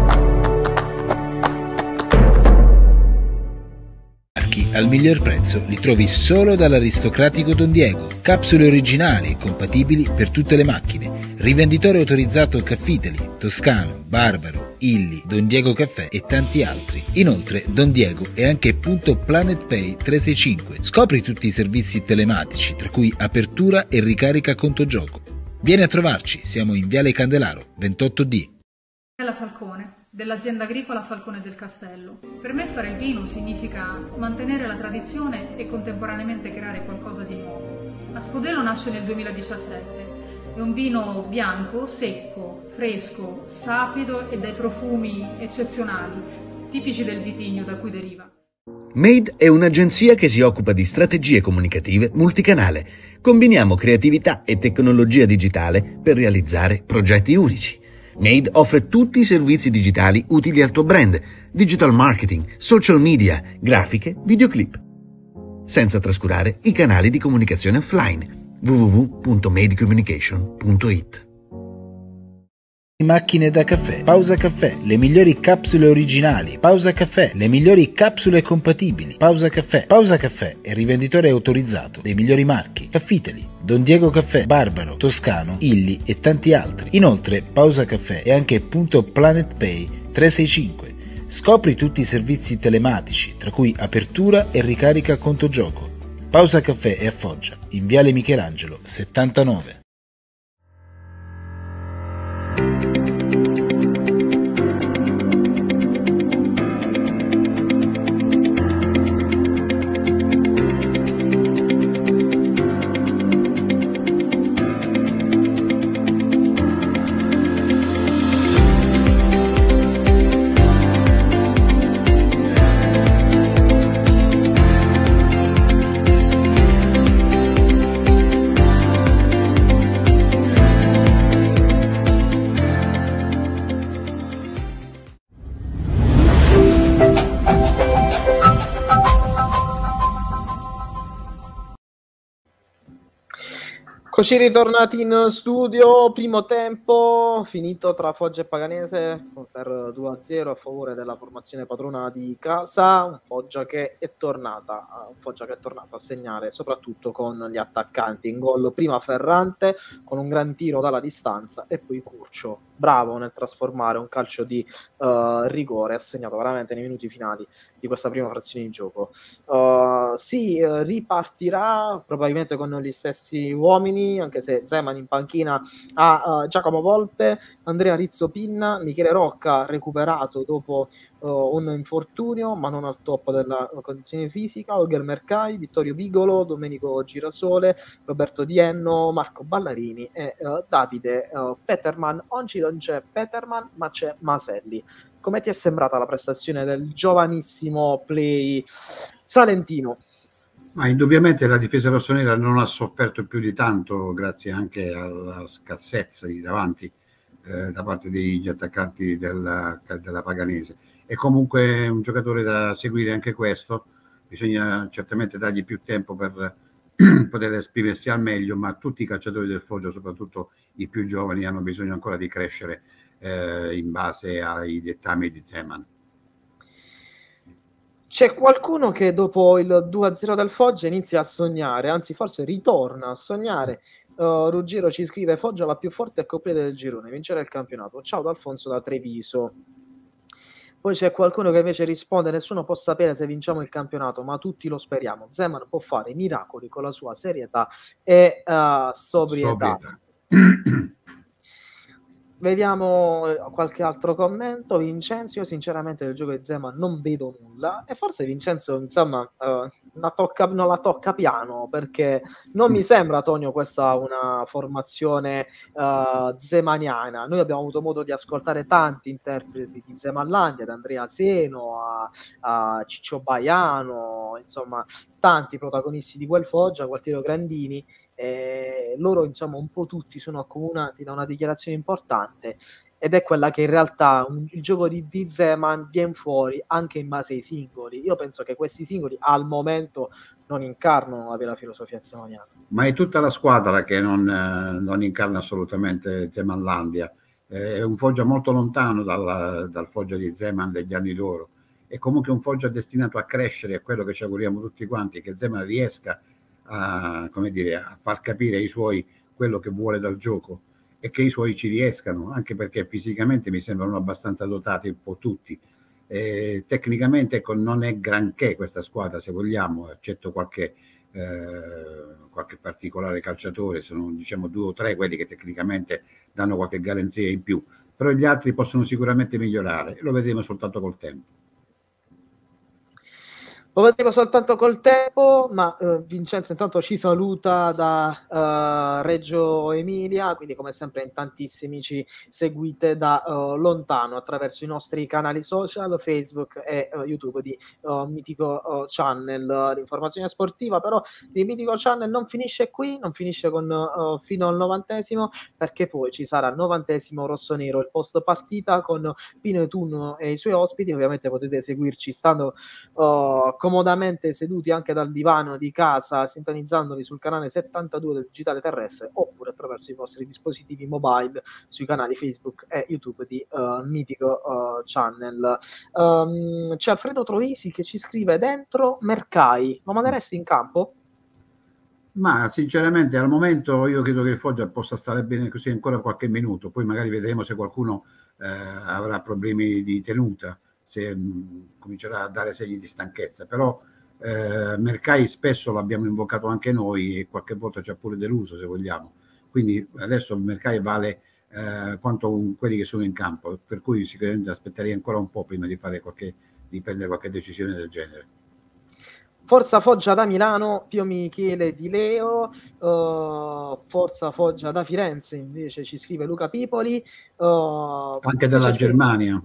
Al miglior prezzo li trovi solo dall'aristocratico Don Diego. Capsule originali e compatibili per tutte le macchine. Rivenditore autorizzato Caffiteli, Toscano, Barbaro, Illy, Don Diego Caffè e tanti altri. Inoltre Don Diego è anche punto Planet Pay trecentosessantacinque. Scopri tutti i servizi telematici, tra cui apertura e ricarica conto gioco. Vieni a trovarci, siamo in Viale Candelaro, ventotto D. La Falcone, dell'azienda agricola Falcone del Castello. Per me fare il vino significa mantenere la tradizione e contemporaneamente creare qualcosa di nuovo. Asfodelo nasce nel duemiladiciassette. È un vino bianco, secco, fresco, sapido e dai profumi eccezionali, tipici del vitigno da cui deriva. Made è un'agenzia che si occupa di strategie comunicative multicanale. Combiniamo creatività e tecnologia digitale per realizzare progetti unici. Made offre tutti i servizi digitali utili al tuo brand, digital marketing, social media, grafiche, videoclip. Senza trascurare i canali di comunicazione offline. w w w punto made communication punto it. Macchine da caffè, Pausa Caffè, le migliori capsule originali, Pausa Caffè, le migliori capsule compatibili, Pausa Caffè. Pausa Caffè è rivenditore autorizzato dei migliori marchi, Caffiteli, Don Diego Caffè, Barbaro, Toscano, Illy e tanti altri. Inoltre Pausa Caffè è anche punto Planet Pay trecentosessantacinque. Scopri tutti i servizi telematici, tra cui apertura e ricarica conto gioco. Pausa Caffè è a Foggia, in Viale Michelangelo, settantanove. Eccoci ritornati in studio, primo tempo finito tra Foggia e Paganese per due a zero a favore della formazione padrona di casa, un Foggia che è tornata, un Foggia che è tornato a segnare soprattutto con gli attaccanti. In gol prima Ferrante con un gran tiro dalla distanza e poi Curcio, bravo nel trasformare un calcio di uh, rigore, ha segnato veramente nei minuti finali di questa prima frazione di gioco. Uh, si uh, ripartirà probabilmente con gli stessi uomini, anche se Zeman in panchina ha uh, Giacomo Volpe, Andrea Rizzo Pinna, Michele Rocca recuperato dopo uh, un infortunio ma non al top della uh, condizione fisica, Olger Mercai, Vittorio Vigolo, Domenico Girasole, Roberto Dienno, Marco Ballarini e uh, Davide uh, Peterman. Oggi non c'è Peterman ma c'è Maselli. Come ti è sembrata la prestazione del giovanissimo play salentino? Ma indubbiamente la difesa rossonera non ha sofferto più di tanto grazie anche alla scarsezza di davanti eh, da parte degli attaccanti della, della Paganese. È comunque un giocatore da seguire anche questo, bisogna certamente dargli più tempo per poter esprimersi al meglio, ma tutti i calciatori del Foggia, soprattutto i più giovani, hanno bisogno ancora di crescere eh, in base ai dettami di Zeman. C'è qualcuno che dopo il due a zero del Foggia inizia a sognare, anzi forse ritorna a sognare. Uh, Ruggero ci scrive: Foggia la più forte e completa del girone, vincerà il campionato. Ciao da Alfonso da Treviso. Poi c'è qualcuno che invece risponde: nessuno può sapere se vinciamo il campionato, ma tutti lo speriamo. Zeman può fare miracoli con la sua serietà e uh, sobrietà. Sobrietà. Vediamo qualche altro commento. Vincenzo: io sinceramente del gioco di Zeman non vedo nulla, e forse Vincenzo insomma uh, la tocca, non la tocca piano, perché non mi sembra, Tonio, questa una formazione uh, zemaniana. Noi abbiamo avuto modo di ascoltare tanti interpreti di Zemanlandia, da Andrea Seno a, a Ciccio Baiano, insomma tanti protagonisti di quel Foggia, Gualtiero Grandini. Eh, loro insomma un po' tutti sono accomunati da una dichiarazione importante, ed è quella che in realtà un, il gioco di, di Zeman viene fuori anche in base ai singoli. Io penso che questi singoli al momento non incarnano la vera filosofia zemaniana. Ma è tutta la squadra che non, eh, non incarna assolutamente Zemanlandia. Eh, è un Foggia molto lontano dal, dal Foggia di Zeman degli anni d'oro. È comunque un Foggia destinato a crescere, è quello che ci auguriamo tutti quanti, che Zeman riesca a, come dire, a far capire ai suoi quello che vuole dal gioco, e che i suoi ci riescano, anche perché fisicamente mi sembrano abbastanza dotati un po' tutti. Eh, tecnicamente ecco, non è granché questa squadra, se vogliamo, eccetto qualche, eh, qualche particolare calciatore. Sono diciamo due o tre quelli che tecnicamente danno qualche garanzia in più, però gli altri possono sicuramente migliorare, lo vedremo soltanto col tempo. Lo vedremo soltanto col tempo, ma uh, Vincenzo intanto ci saluta da uh, Reggio Emilia, quindi come sempre in tantissimi ci seguite da uh, lontano attraverso i nostri canali social, Facebook e uh, YouTube di uh, Mitico uh, Channel. L'informazione sportiva però di Mitico Channel non finisce qui, non finisce con uh, fino al novantesimo, perché poi ci sarà il novantesimo rossonero, il post partita con Pino Etuno e i suoi ospiti. Ovviamente potete seguirci stando uh, comodamente seduti anche dal divano di casa, sintonizzandovi sul canale settantadue del digitale terrestre, oppure attraverso i vostri dispositivi mobile sui canali Facebook e YouTube di uh, Mitico uh, Channel. Um, c'è Alfredo Troisi che ci scrive: dentro Mercai, lo manderesti in campo? Ma sinceramente al momento io credo che il Foggia possa stare bene così ancora qualche minuto, poi magari vedremo se qualcuno eh, avrà problemi di tenuta, se mh, comincerà a dare segni di stanchezza, però eh, Mercai spesso l'abbiamo invocato anche noi e qualche volta ci ha pure deluso, se vogliamo, quindi adesso il Mercai vale eh, quanto un, quelli che sono in campo, per cui sicuramente aspetterei ancora un po' prima di fare qualche, di prendere qualche decisione del genere. Forza Foggia da Milano, Pio Michele Di Leo. uh, Forza Foggia da Firenze invece ci scrive Luca Pipoli, uh, anche dalla Germania.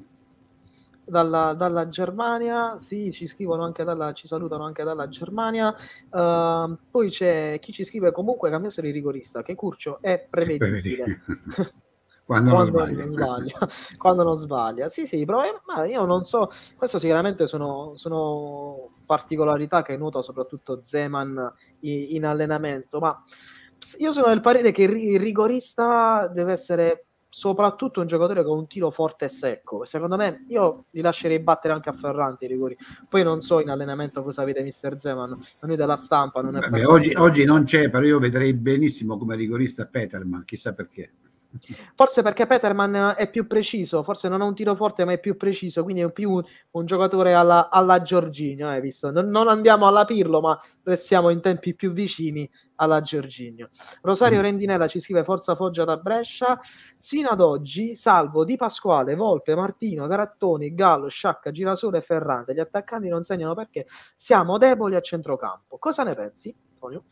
Dalla, dalla Germania, sì, ci scrivono anche dalla, ci salutano anche dalla Germania. Uh, poi c'è chi ci scrive comunque che ha messo il rigorista, che Curcio è prevedibile. Quando, quando, non sbaglia. non sbaglia, quando non sbaglia, sì, sì, però, ma io non so, questo sicuramente sono, sono particolarità che nota soprattutto Zeman in, in allenamento, ma io sono del parere che il rigorista deve essere soprattutto un giocatore con un tiro forte e secco. Secondo me, io li lascerei battere anche a Ferranti i rigori. Poi non so in allenamento cosa vede mister Zeman, a noi della stampa non è Beh, oggi, oggi non c'è, però io vedrei benissimo come rigorista Peterman, chissà perché. Forse perché Peterman è più preciso, forse non ha un tiro forte ma è più preciso, quindi è più un, un giocatore alla, alla Jorginho, hai visto? Non, non andiamo alla Pirlo, ma restiamo in tempi più vicini alla Jorginho. Rosario Rendinella ci scrive Forza Foggia da Brescia. Sino ad oggi, salvo Di Pasquale, Volpe, Martino, Garattoni, Gallo, Sciacca, Girasole e Ferrante, gli attaccanti non segnano perché siamo deboli a centrocampo. Cosa ne pensi, Antonio?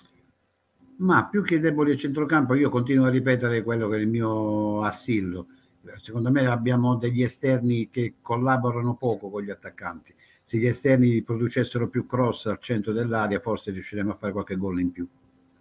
Ma più che deboli a centrocampo, io continuo a ripetere quello che è il mio assillo. Secondo me abbiamo degli esterni che collaborano poco con gli attaccanti. Se gli esterni producessero più cross al centro dell'area, forse riusciremo a fare qualche gol in più.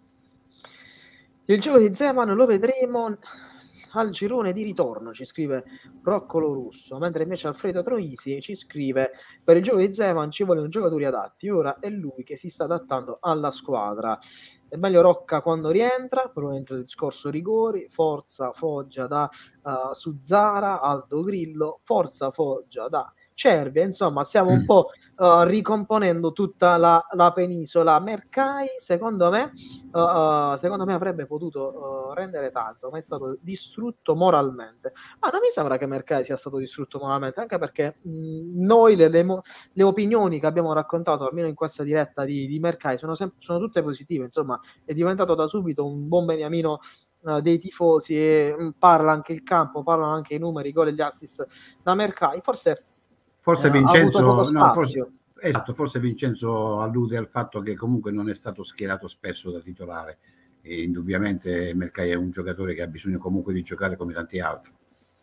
Il gioco di Zeman lo vedremo al girone di ritorno, ci scrive Roccolo Russo, mentre invece Alfredo Troisi ci scrive: per il gioco di Zeman ci vogliono giocatori adatti, ora è lui che si sta adattando alla squadra. È meglio Rocca quando rientra, però entra il discorso rigori. Forza Foggia da uh, Suzzara, Aldo Grillo, Forza Foggia da Cervia, insomma stiamo mm. un po' uh, ricomponendo tutta la, la penisola. Mercai secondo me uh, secondo me avrebbe potuto uh, rendere tanto, ma è stato distrutto moralmente. Ma non mi sembra che Mercai sia stato distrutto moralmente, anche perché mh, noi le, le, le opinioni che abbiamo raccontato almeno in questa diretta di, di Mercai sono, sem- sono tutte positive, insomma è diventato da subito un buon beniamino uh, dei tifosi e mh, parla anche il campo, parlano anche i numeri, i gol e gli assist da Mercai. Forse forse eh, Vincenzo ha avuto poco no, spazio. forse, esatto, forse Vincenzo allude al fatto che comunque non è stato schierato spesso da titolare e indubbiamente Mercai è un giocatore che ha bisogno comunque di giocare come tanti altri.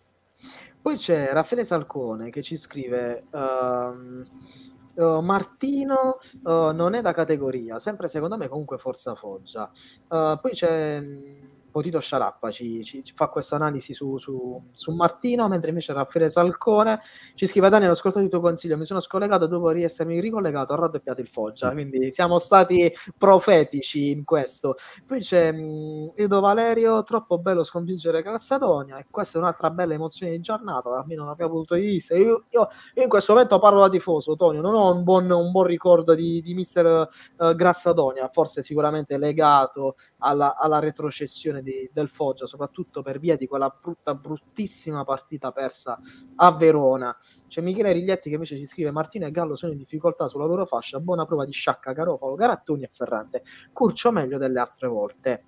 Poi c'è Raffaele Salcone che ci scrive um, uh, Martino uh, non è da categoria, sempre secondo me comunque Forza Foggia. Uh, poi c'è Potito Sciarappa ci, ci, ci fa questa analisi su, su, su Martino, mentre invece Raffaele Salcone ci scrive: Daniel, ho ascoltato il tuo consiglio, mi sono scollegato e dopo riessermi ricollegato ho raddoppiato il Foggia, quindi siamo stati profetici in questo. Poi c'è mh, Edo Valerio, troppo bello sconfiggere Grassadonia, e questa è un'altra bella emozione di giornata, da me non abbiamo potuto dire. Io, io, io in questo momento parlo da tifoso, Tonio, non ho un buon, un buon ricordo di, di mister uh, Grassadonia, forse sicuramente legato alla, alla retrocessione Di, del Foggia, soprattutto per via di quella brutta, bruttissima partita persa a Verona. C'è Michele Riglietti che invece ci scrive: Martino e Gallo sono in difficoltà sulla loro fascia, buona prova di Sciacca, Garofalo, Garattoni e Ferrante, Curcio meglio delle altre volte.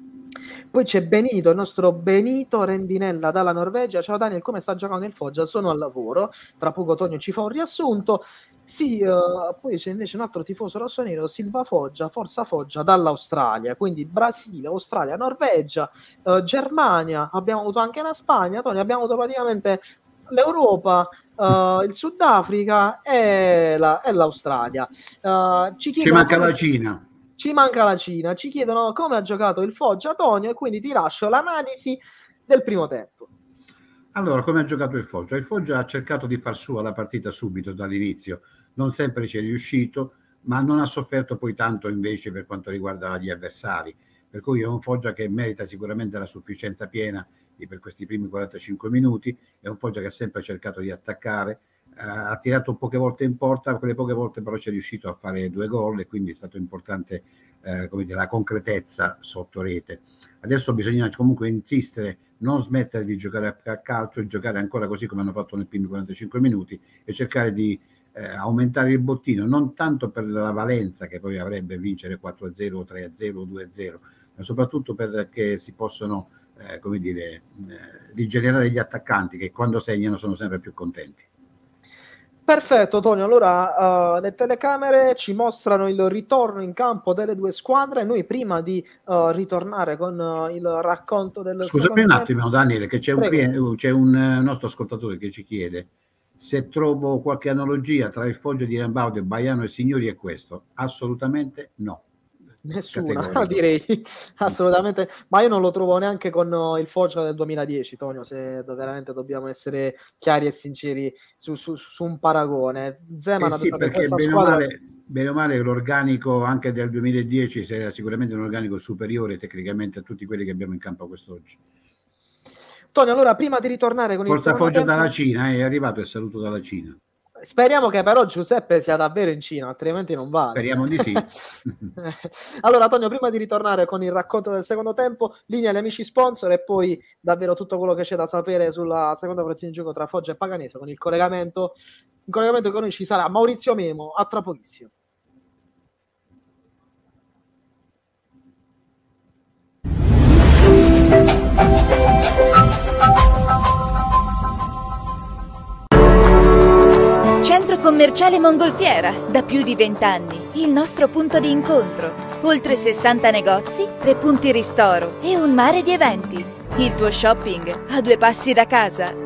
Poi c'è Benito, il nostro Benito Rendinella dalla Norvegia. Ciao Daniel, come sta giocando il Foggia? Sono al lavoro, tra poco Tonio ci fa un riassunto. Sì, uh, poi c'è invece un altro tifoso rossonero, Silva Foggia, Forza Foggia dall'Australia, quindi Brasile, Australia, Norvegia, uh, Germania, abbiamo avuto anche la Spagna, Tony, abbiamo avuto praticamente l'Europa, uh, il Sudafrica e, la, e l'Australia. Uh, ci, ci manca come... la Cina. Ci manca la Cina, ci chiedono come ha giocato il Foggia, Tonio, e quindi ti lascio l'analisi del primo tempo. Allora, come ha giocato il Foggia? Il Foggia ha cercato di far sua la partita subito dall'inizio, non sempre ci è riuscito, ma non ha sofferto poi tanto invece per quanto riguarda gli avversari, per cui è un Foggia che merita sicuramente la sufficienza piena per questi primi quarantacinque minuti, è un Foggia che ha sempre cercato di attaccare, eh, ha tirato poche volte in porta, quelle poche volte però ci è riuscito a fare due gol e quindi è stato importante eh, come dire, la concretezza sotto rete. Adesso bisogna comunque insistere, non smettere di giocare a calcio e giocare ancora così come hanno fatto nei primi quarantacinque minuti e cercare di eh, aumentare il bottino, non tanto per la valenza che poi avrebbe vincere quattro a zero, tre a zero, due a zero, ma soprattutto perché si possono eh, come dire, eh, rigenerare gli attaccanti che quando segnano sono sempre più contenti. Perfetto Tonio, allora uh, le telecamere ci mostrano il ritorno in campo delle due squadre. Noi prima di uh, ritornare con uh, il racconto del Scusami un attimo tempo... Daniele, che c'è un, cliente, c'è un uh, nostro ascoltatore che ci chiede se trovo qualche analogia tra il Foggia di Rambaudo e Baiano e Signori. È questo? Assolutamente no. Nessuna, direi assolutamente, ma io non lo trovo neanche con uh, il Foggia del duemiladieci, Tonio, se veramente dobbiamo essere chiari e sinceri su, su, su un paragone. Zeman eh ha sì, detto che perché questa bene, squadra... o male, bene o male l'organico anche del duemiladieci era sicuramente un organico superiore tecnicamente a tutti quelli che abbiamo in campo quest'oggi. Tonio, allora prima di ritornare con Forza il Foggia tempo... dalla Cina, è arrivato il saluto dalla Cina. Speriamo che però Giuseppe sia davvero in Cina, altrimenti non vale. Speriamo di sì. Allora, Tonio, prima di ritornare con il racconto del secondo tempo, linea agli amici sponsor e poi davvero tutto quello che c'è da sapere sulla seconda frazione di gioco tra Foggia e Paganese con il collegamento. In collegamento con noi ci sarà Maurizio Memo, a tra pochissimo. Centro commerciale Mongolfiera, da più di vent'anni, il nostro punto di incontro. Oltre sessanta negozi, tre punti ristoro e un mare di eventi. Il tuo shopping a due passi da casa.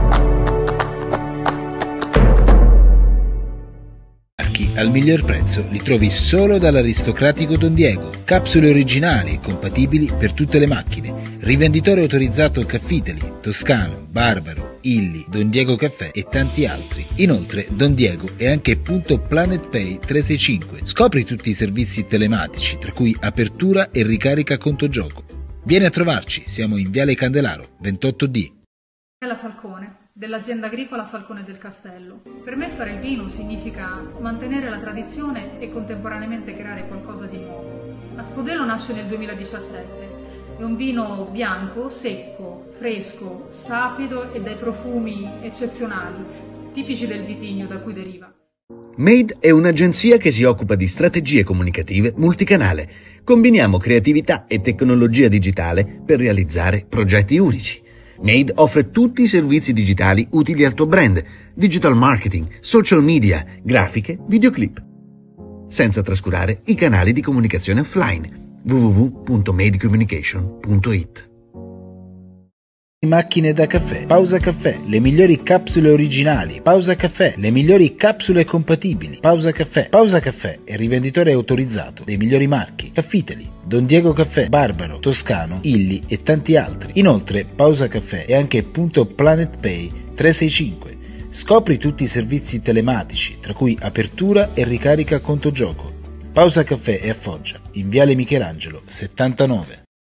Al miglior prezzo li trovi solo dall'aristocratico Don Diego. Capsule originali e compatibili per tutte le macchine. Rivenditore autorizzato Caffiteli, Toscano, Barbaro, Illy, Don Diego Caffè e tanti altri. Inoltre Don Diego è anche punto Planet Pay trecentosessantacinque. Scopri tutti i servizi telematici, tra cui apertura e ricarica conto gioco. Vieni a trovarci, siamo in Viale Candelaro, ventotto D. La Falcone, dell'azienda agricola Falcone del Castello. Per me fare il vino significa mantenere la tradizione e contemporaneamente creare qualcosa di nuovo. Asfodelo nasce nel duemiladiciassette. È un vino bianco, secco, fresco, sapido e dai profumi eccezionali, tipici del vitigno da cui deriva. Made è un'agenzia che si occupa di strategie comunicative multicanale. Combiniamo creatività e tecnologia digitale per realizzare progetti unici. Made offre tutti i servizi digitali utili al tuo brand, digital marketing, social media, grafiche, videoclip. Senza trascurare i canali di comunicazione offline. w w w punto made communication punto it. Macchine da caffè, Pausa Caffè, le migliori capsule originali, Pausa Caffè, le migliori capsule compatibili, Pausa Caffè. Pausa Caffè è rivenditore autorizzato dei migliori marchi, Caffiteli, Don Diego Caffè, Barbaro, Toscano, Illy e tanti altri. Inoltre Pausa Caffè è anche punto Planet Pay trecentosessantacinque. Scopri tutti i servizi telematici, tra cui apertura e ricarica conto gioco. Pausa Caffè è a Foggia, in Viale Michelangelo settantanove.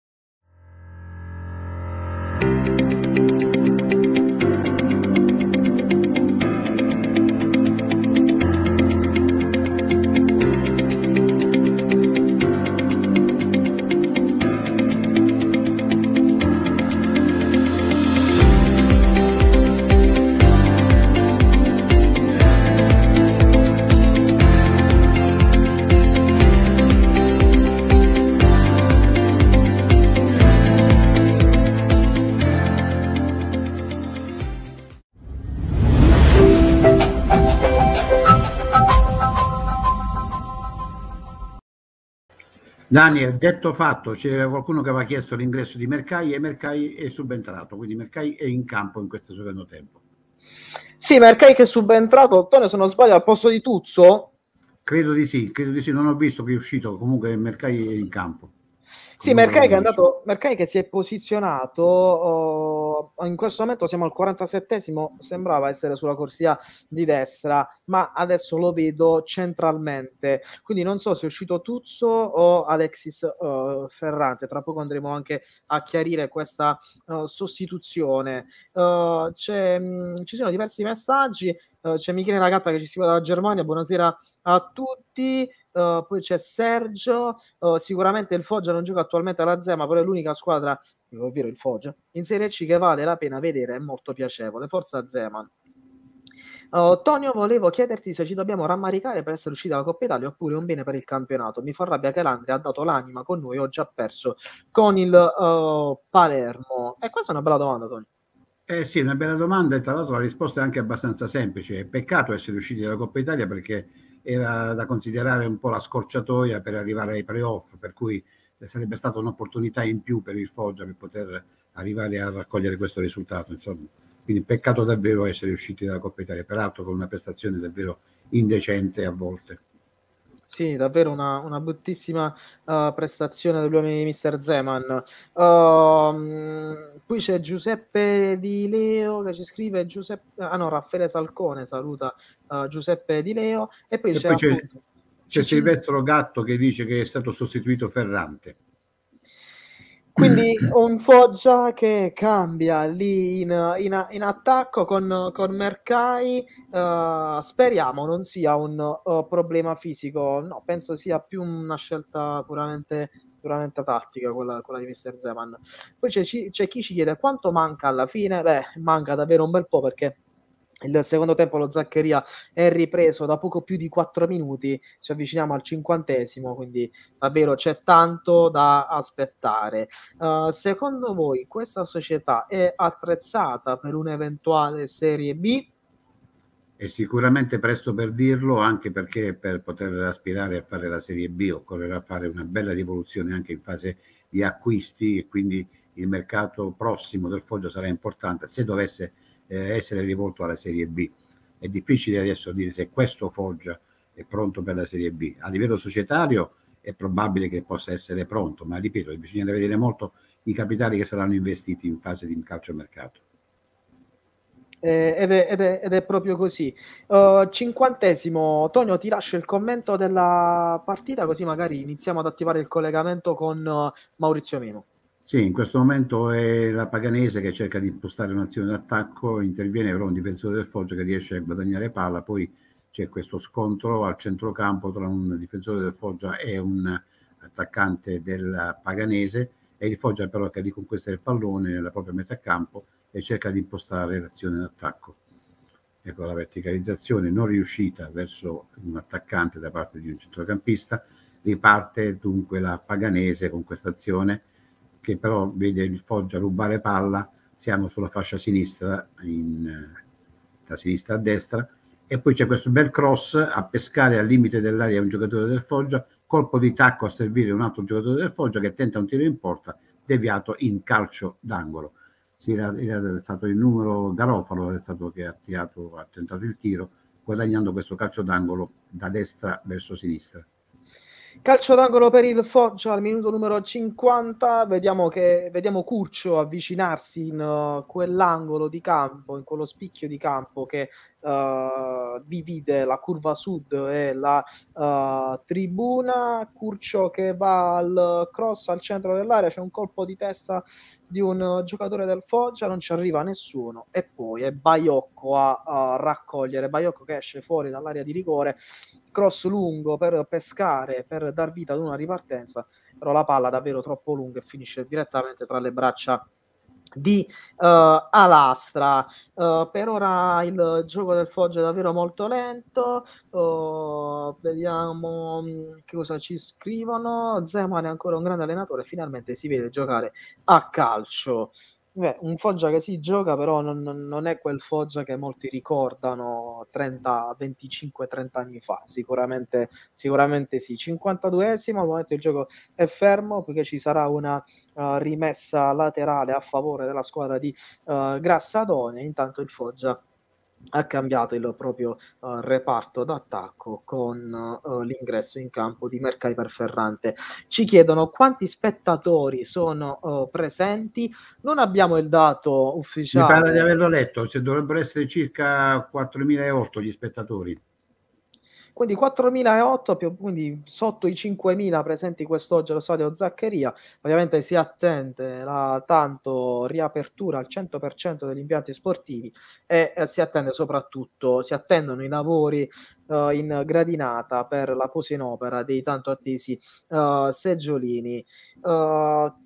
Daniel, detto fatto, c'era qualcuno che aveva chiesto l'ingresso di Mercai e Mercai è subentrato, quindi Mercai è in campo in questo secondo tempo. Sì, Mercai che è subentrato, Antonio, se non sbaglio, al posto di Tuzzo? Credo di sì, credo di sì, non ho visto che è uscito, comunque Mercai è in campo. Sì, Mercai che è andato, Mercai che si è posizionato, uh, in questo momento siamo al quarantasettesimo, sembrava essere sulla corsia di destra, ma adesso lo vedo centralmente, quindi non so se è uscito Tuzzo o Alexis uh, Ferrante, tra poco andremo anche a chiarire questa uh, sostituzione. Uh, c'è, mh, ci sono diversi messaggi, uh, c'è Michele Ragatta che ci si vede dalla Germania, buonasera a tutti. Uh, poi c'è Sergio, uh, sicuramente il Foggia non gioca attualmente alla Zema, però è l'unica squadra, ovvero il Foggia, in Serie C che vale la pena vedere, è molto piacevole. Forza Zeman. Uh, Tonio, volevo chiederti se ci dobbiamo rammaricare per essere usciti dalla Coppa Italia oppure un bene per il campionato. Mi fa rabbia che l'Andria ha dato l'anima con noi, ho già perso con il uh, Palermo. E questa è una bella domanda, Tonio. Eh sì, una bella domanda, e tra l'altro la risposta è anche abbastanza semplice. È peccato essere usciti dalla Coppa Italia perché era da considerare un po' la scorciatoia per arrivare ai playoff, per cui sarebbe stata un'opportunità in più per il Foggia per poter arrivare a raccogliere questo risultato, insomma. Quindi peccato davvero essere usciti dalla Coppa Italia, peraltro con una prestazione davvero indecente a volte. Sì, davvero una, una bruttissima uh, prestazione degli uomini di mister Zeman. Uh, poi c'è Giuseppe Di Leo che ci scrive Giuseppe, ah no, Raffaele Salcone saluta uh, Giuseppe Di Leo e poi, e c'è, poi c'è, appunto, c'è Silvestro Gatto che dice che è stato sostituito Ferrante. Quindi un Foggia che cambia lì in, in, in attacco con, con Mercai, uh, speriamo non sia un uh, problema fisico, no, penso sia più una scelta puramente, puramente tattica quella, quella di mister Zeman. Poi c'è, c'è chi ci chiede quanto manca alla fine, beh, manca davvero un bel po' perché il secondo tempo lo Zaccheria è ripreso da poco più di quattro minuti, ci avviciniamo al cinquantesimo, quindi davvero c'è tanto da aspettare. Uh, secondo voi questa società è attrezzata per un'eventuale Serie B? È sicuramente presto per dirlo, anche perché per poter aspirare a fare la Serie B occorrerà fare una bella rivoluzione anche in fase di acquisti e quindi il mercato prossimo del Foggia sarà importante se dovesse Eh, essere rivolto alla Serie B. È difficile adesso dire se questo Foggia è pronto per la Serie B. A livello societario è probabile che possa essere pronto, ma ripeto, bisogna vedere molto i capitali che saranno investiti in fase di calciomercato. Eh, ed, è, ed, è, ed è proprio così. Uh, cinquantesimo, Tonio, ti lascio il commento della partita così magari iniziamo ad attivare il collegamento con uh, Maurizio Meno. Sì, in questo momento è la Paganese che cerca di impostare un'azione d'attacco, interviene però un difensore del Foggia che riesce a guadagnare palla, poi c'è questo scontro al centrocampo tra un difensore del Foggia e un attaccante del Paganese, e il Foggia però che riconquista il pallone nella propria metà campo e cerca di impostare l'azione d'attacco. Ecco, la verticalizzazione non riuscita verso un attaccante da parte di un centrocampista, riparte dunque la Paganese con questa azione che però vede il Foggia rubare palla, siamo sulla fascia sinistra, in, da sinistra a destra, e poi c'è questo bel cross a pescare al limite dell'area un giocatore del Foggia, colpo di tacco a servire un altro giocatore del Foggia che tenta un tiro in porta, deviato in calcio d'angolo. Sì, era, era stato il numero Garofalo è stato che ha tirato, ha tentato il tiro, guadagnando questo calcio d'angolo da destra verso sinistra. Calcio d'angolo per il Foggia al minuto numero cinquanta, vediamo che vediamo Curcio avvicinarsi in uh, quell'angolo di campo, in quello spicchio di campo che uh, divide la curva sud e la uh, tribuna. Curcio che va al cross al centro dell'area, c'è un colpo di testa di un uh, giocatore del Foggia, non ci arriva nessuno, e poi è Baiocco a, a raccogliere, Baiocco che esce fuori dall'area di rigore, cross lungo per pescare, per dar vita ad una ripartenza, però la palla davvero troppo lunga e finisce direttamente tra le braccia di uh, Alastra. Uh, per ora il gioco del Foggia è davvero molto lento. Uh, vediamo che cosa ci scrivono. Zeman è ancora un grande allenatore, finalmente si vede giocare a calcio. Beh, un Foggia che si gioca, però non, non è quel Foggia che molti ricordano trenta, venticinque, trenta anni fa. Sicuramente, sicuramente sì. cinquantaduesimo, al momento il gioco è fermo perché ci sarà una uh, rimessa laterale a favore della squadra di uh, Grassadonia. Intanto il Foggia ha cambiato il proprio uh, reparto d'attacco con uh, l'ingresso in campo di Mercai per Ferrante. Ci chiedono quanti spettatori sono uh, presenti, non abbiamo il dato ufficiale. Mi pare di averlo letto, cioè, dovrebbero essere circa quattromilaotto gli spettatori. Quindi quattromilaotto, più, quindi sotto i cinquemila presenti quest'oggi allo stadio Zaccheria. Ovviamente si attende la tanto riapertura al cento per cento degli impianti sportivi e eh, si attende soprattutto, si attendono i lavori uh, in gradinata per la posa in opera dei tanto attesi uh, seggiolini. Uh,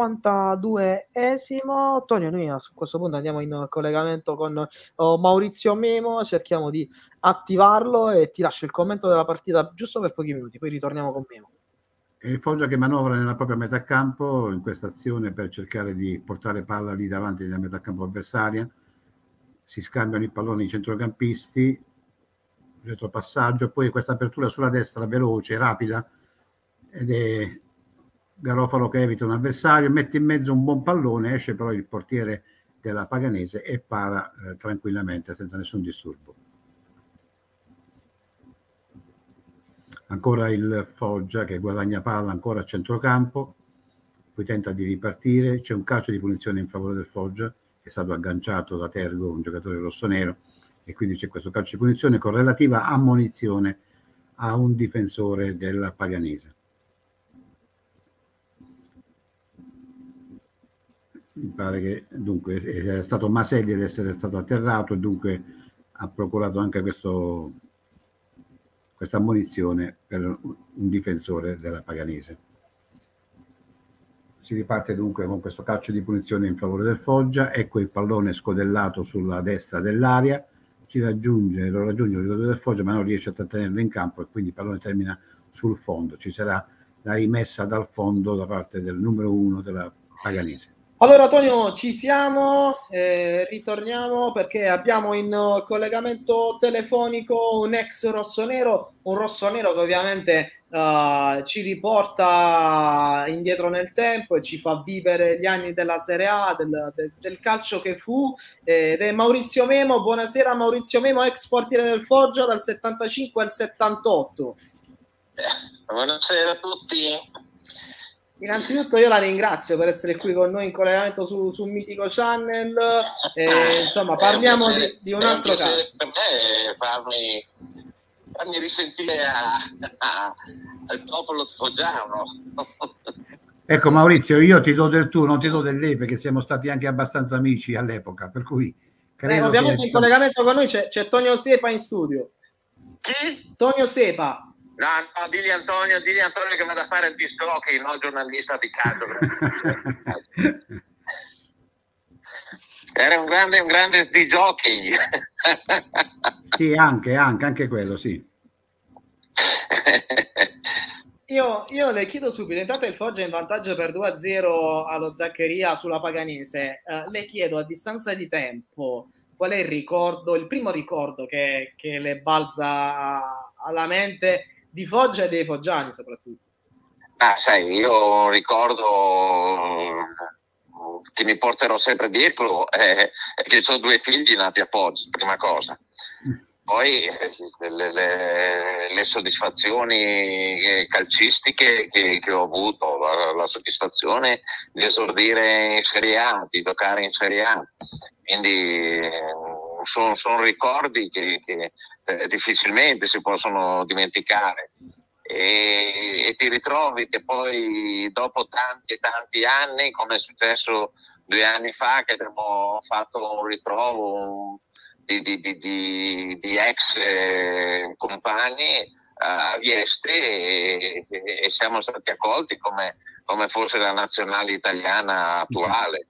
cinquantaduesimo, Tonio, noi a questo punto andiamo in collegamento con uh, Maurizio Memo, cerchiamo di attivarlo e ti lascio il commento della partita giusto per pochi minuti, poi ritorniamo con Memo. Il Foggia che manovra nella propria metà campo in questa azione per cercare di portare palla lì davanti nella metà campo avversaria, si scambiano i palloni i centrocampisti, retropassaggio, poi questa apertura sulla destra veloce, rapida, ed è Garofalo che evita un avversario, mette in mezzo un buon pallone, esce però il portiere della Paganese e para eh, tranquillamente senza nessun disturbo. Ancora il Foggia che guadagna palla ancora a centrocampo, poi tenta di ripartire, c'è un calcio di punizione in favore del Foggia che è stato agganciato da Tergo, un giocatore rossonero, e quindi c'è questo calcio di punizione con relativa ammonizione a un difensore della Paganese. Mi pare che dunque è stato Maselli ad essere stato atterrato e dunque ha procurato anche questo questa ammonizione per un difensore della Paganese. Si riparte dunque con questo calcio di punizione in favore del Foggia, ecco il pallone scodellato sulla destra dell'area, ci raggiunge, lo raggiunge il giocatore del Foggia ma non riesce a trattenerlo in campo e quindi il pallone termina sul fondo. Ci sarà la rimessa dal fondo da parte del numero uno della Paganese. Allora Antonio, ci siamo, eh, ritorniamo perché abbiamo in uh, collegamento telefonico un ex rossonero, un rossonero che ovviamente uh, ci riporta indietro nel tempo e ci fa vivere gli anni della Serie A, del, del, del calcio che fu, ed è Maurizio Memo. Buonasera Maurizio Memo, ex portiere del Foggia dal settantacinque al settantotto. Eh, buonasera a tutti. Innanzitutto io la ringrazio per essere qui con noi in collegamento su, su Mitico Channel, e, insomma parliamo un piacere, di, di un altro caso. Per me farmi, farmi risentire a, a, al popolo foggiano. Ecco Maurizio, io ti do del tu, non ti do del lei, perché siamo stati anche abbastanza amici all'epoca, per cui credo eh, ovviamente che... in collegamento con noi c'è, c'è Tonio Sepa in studio. Chi? Tonio Sepa. No, no, digli Antonio, digli Antonio che vada a fare il disc jockey, non giornalista di calcio. Era un grande, un grande disc jockey. Sì, anche, anche, anche quello, sì. Io, io le chiedo subito, intanto il Foggia è in vantaggio per due a zero allo Zaccheria sulla Paganese. Eh, le chiedo a distanza di tempo qual è il ricordo, il primo ricordo che, che le balza alla mente di Foggia e dei foggiani soprattutto. Ah, sai, io ricordo che mi porterò sempre dietro è che ho due figli nati a Foggia, prima cosa. Poi le, le, le soddisfazioni calcistiche che, che ho avuto, la, la soddisfazione di esordire in Serie A, di giocare in Serie A, quindi sono son ricordi che, che eh, difficilmente si possono dimenticare. E, e ti ritrovi che poi dopo tanti e tanti anni, come è successo due anni fa, che abbiamo fatto un ritrovo un, di, di, di, di, di ex eh, compagni a Vieste e, e siamo stati accolti come, come fosse la nazionale italiana attuale.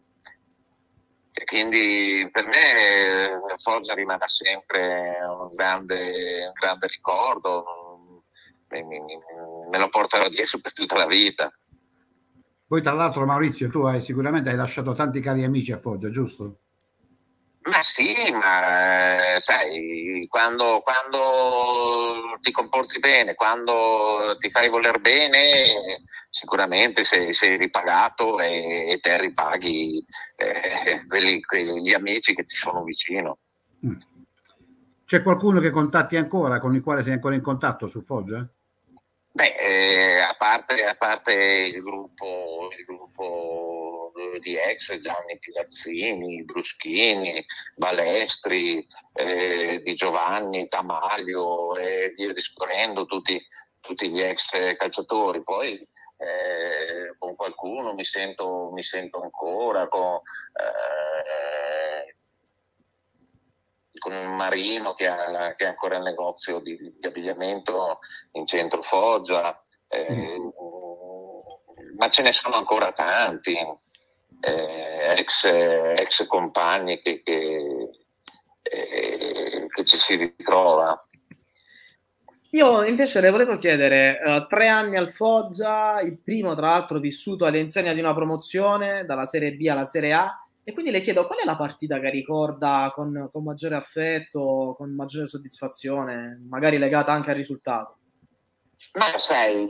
E quindi per me Foggia rimane sempre un grande, un grande ricordo, me, me, me lo porterò dietro per tutta la vita. Poi tra l'altro Maurizio, tu hai sicuramente hai lasciato tanti cari amici a Foggia, giusto? Ma sì, ma eh, sai, quando, quando ti comporti bene, quando ti fai voler bene, sicuramente sei, sei ripagato e, e te ripaghi eh, quelli, quegli amici che ti sono vicino. Mm. C'è qualcuno che contatti ancora, con il quale sei ancora in contatto su Foggia? Beh, eh, a parte, a parte il gruppo, il gruppo di ex, Gianni Pilazzini, Bruschini, Balestri, eh, Di Giovanni, Tamaglio e via discorrendo, tutti, tutti gli ex calciatori. Poi eh, con qualcuno mi sento, mi sento ancora, con, eh, con un Marino che ha, che ha ancora il negozio di, di abbigliamento in centro Foggia, eh, mm. ma ce ne sono ancora tanti, eh, ex, ex compagni che, che, eh, che ci si ritrova. Io invece le volevo chiedere, uh, tre anni al Foggia, il primo tra l'altro vissuto all'insegna di una promozione dalla Serie B alla Serie A, e quindi le chiedo qual è la partita che ricorda con, con maggiore affetto, con maggiore soddisfazione, magari legata anche al risultato. Ma sai,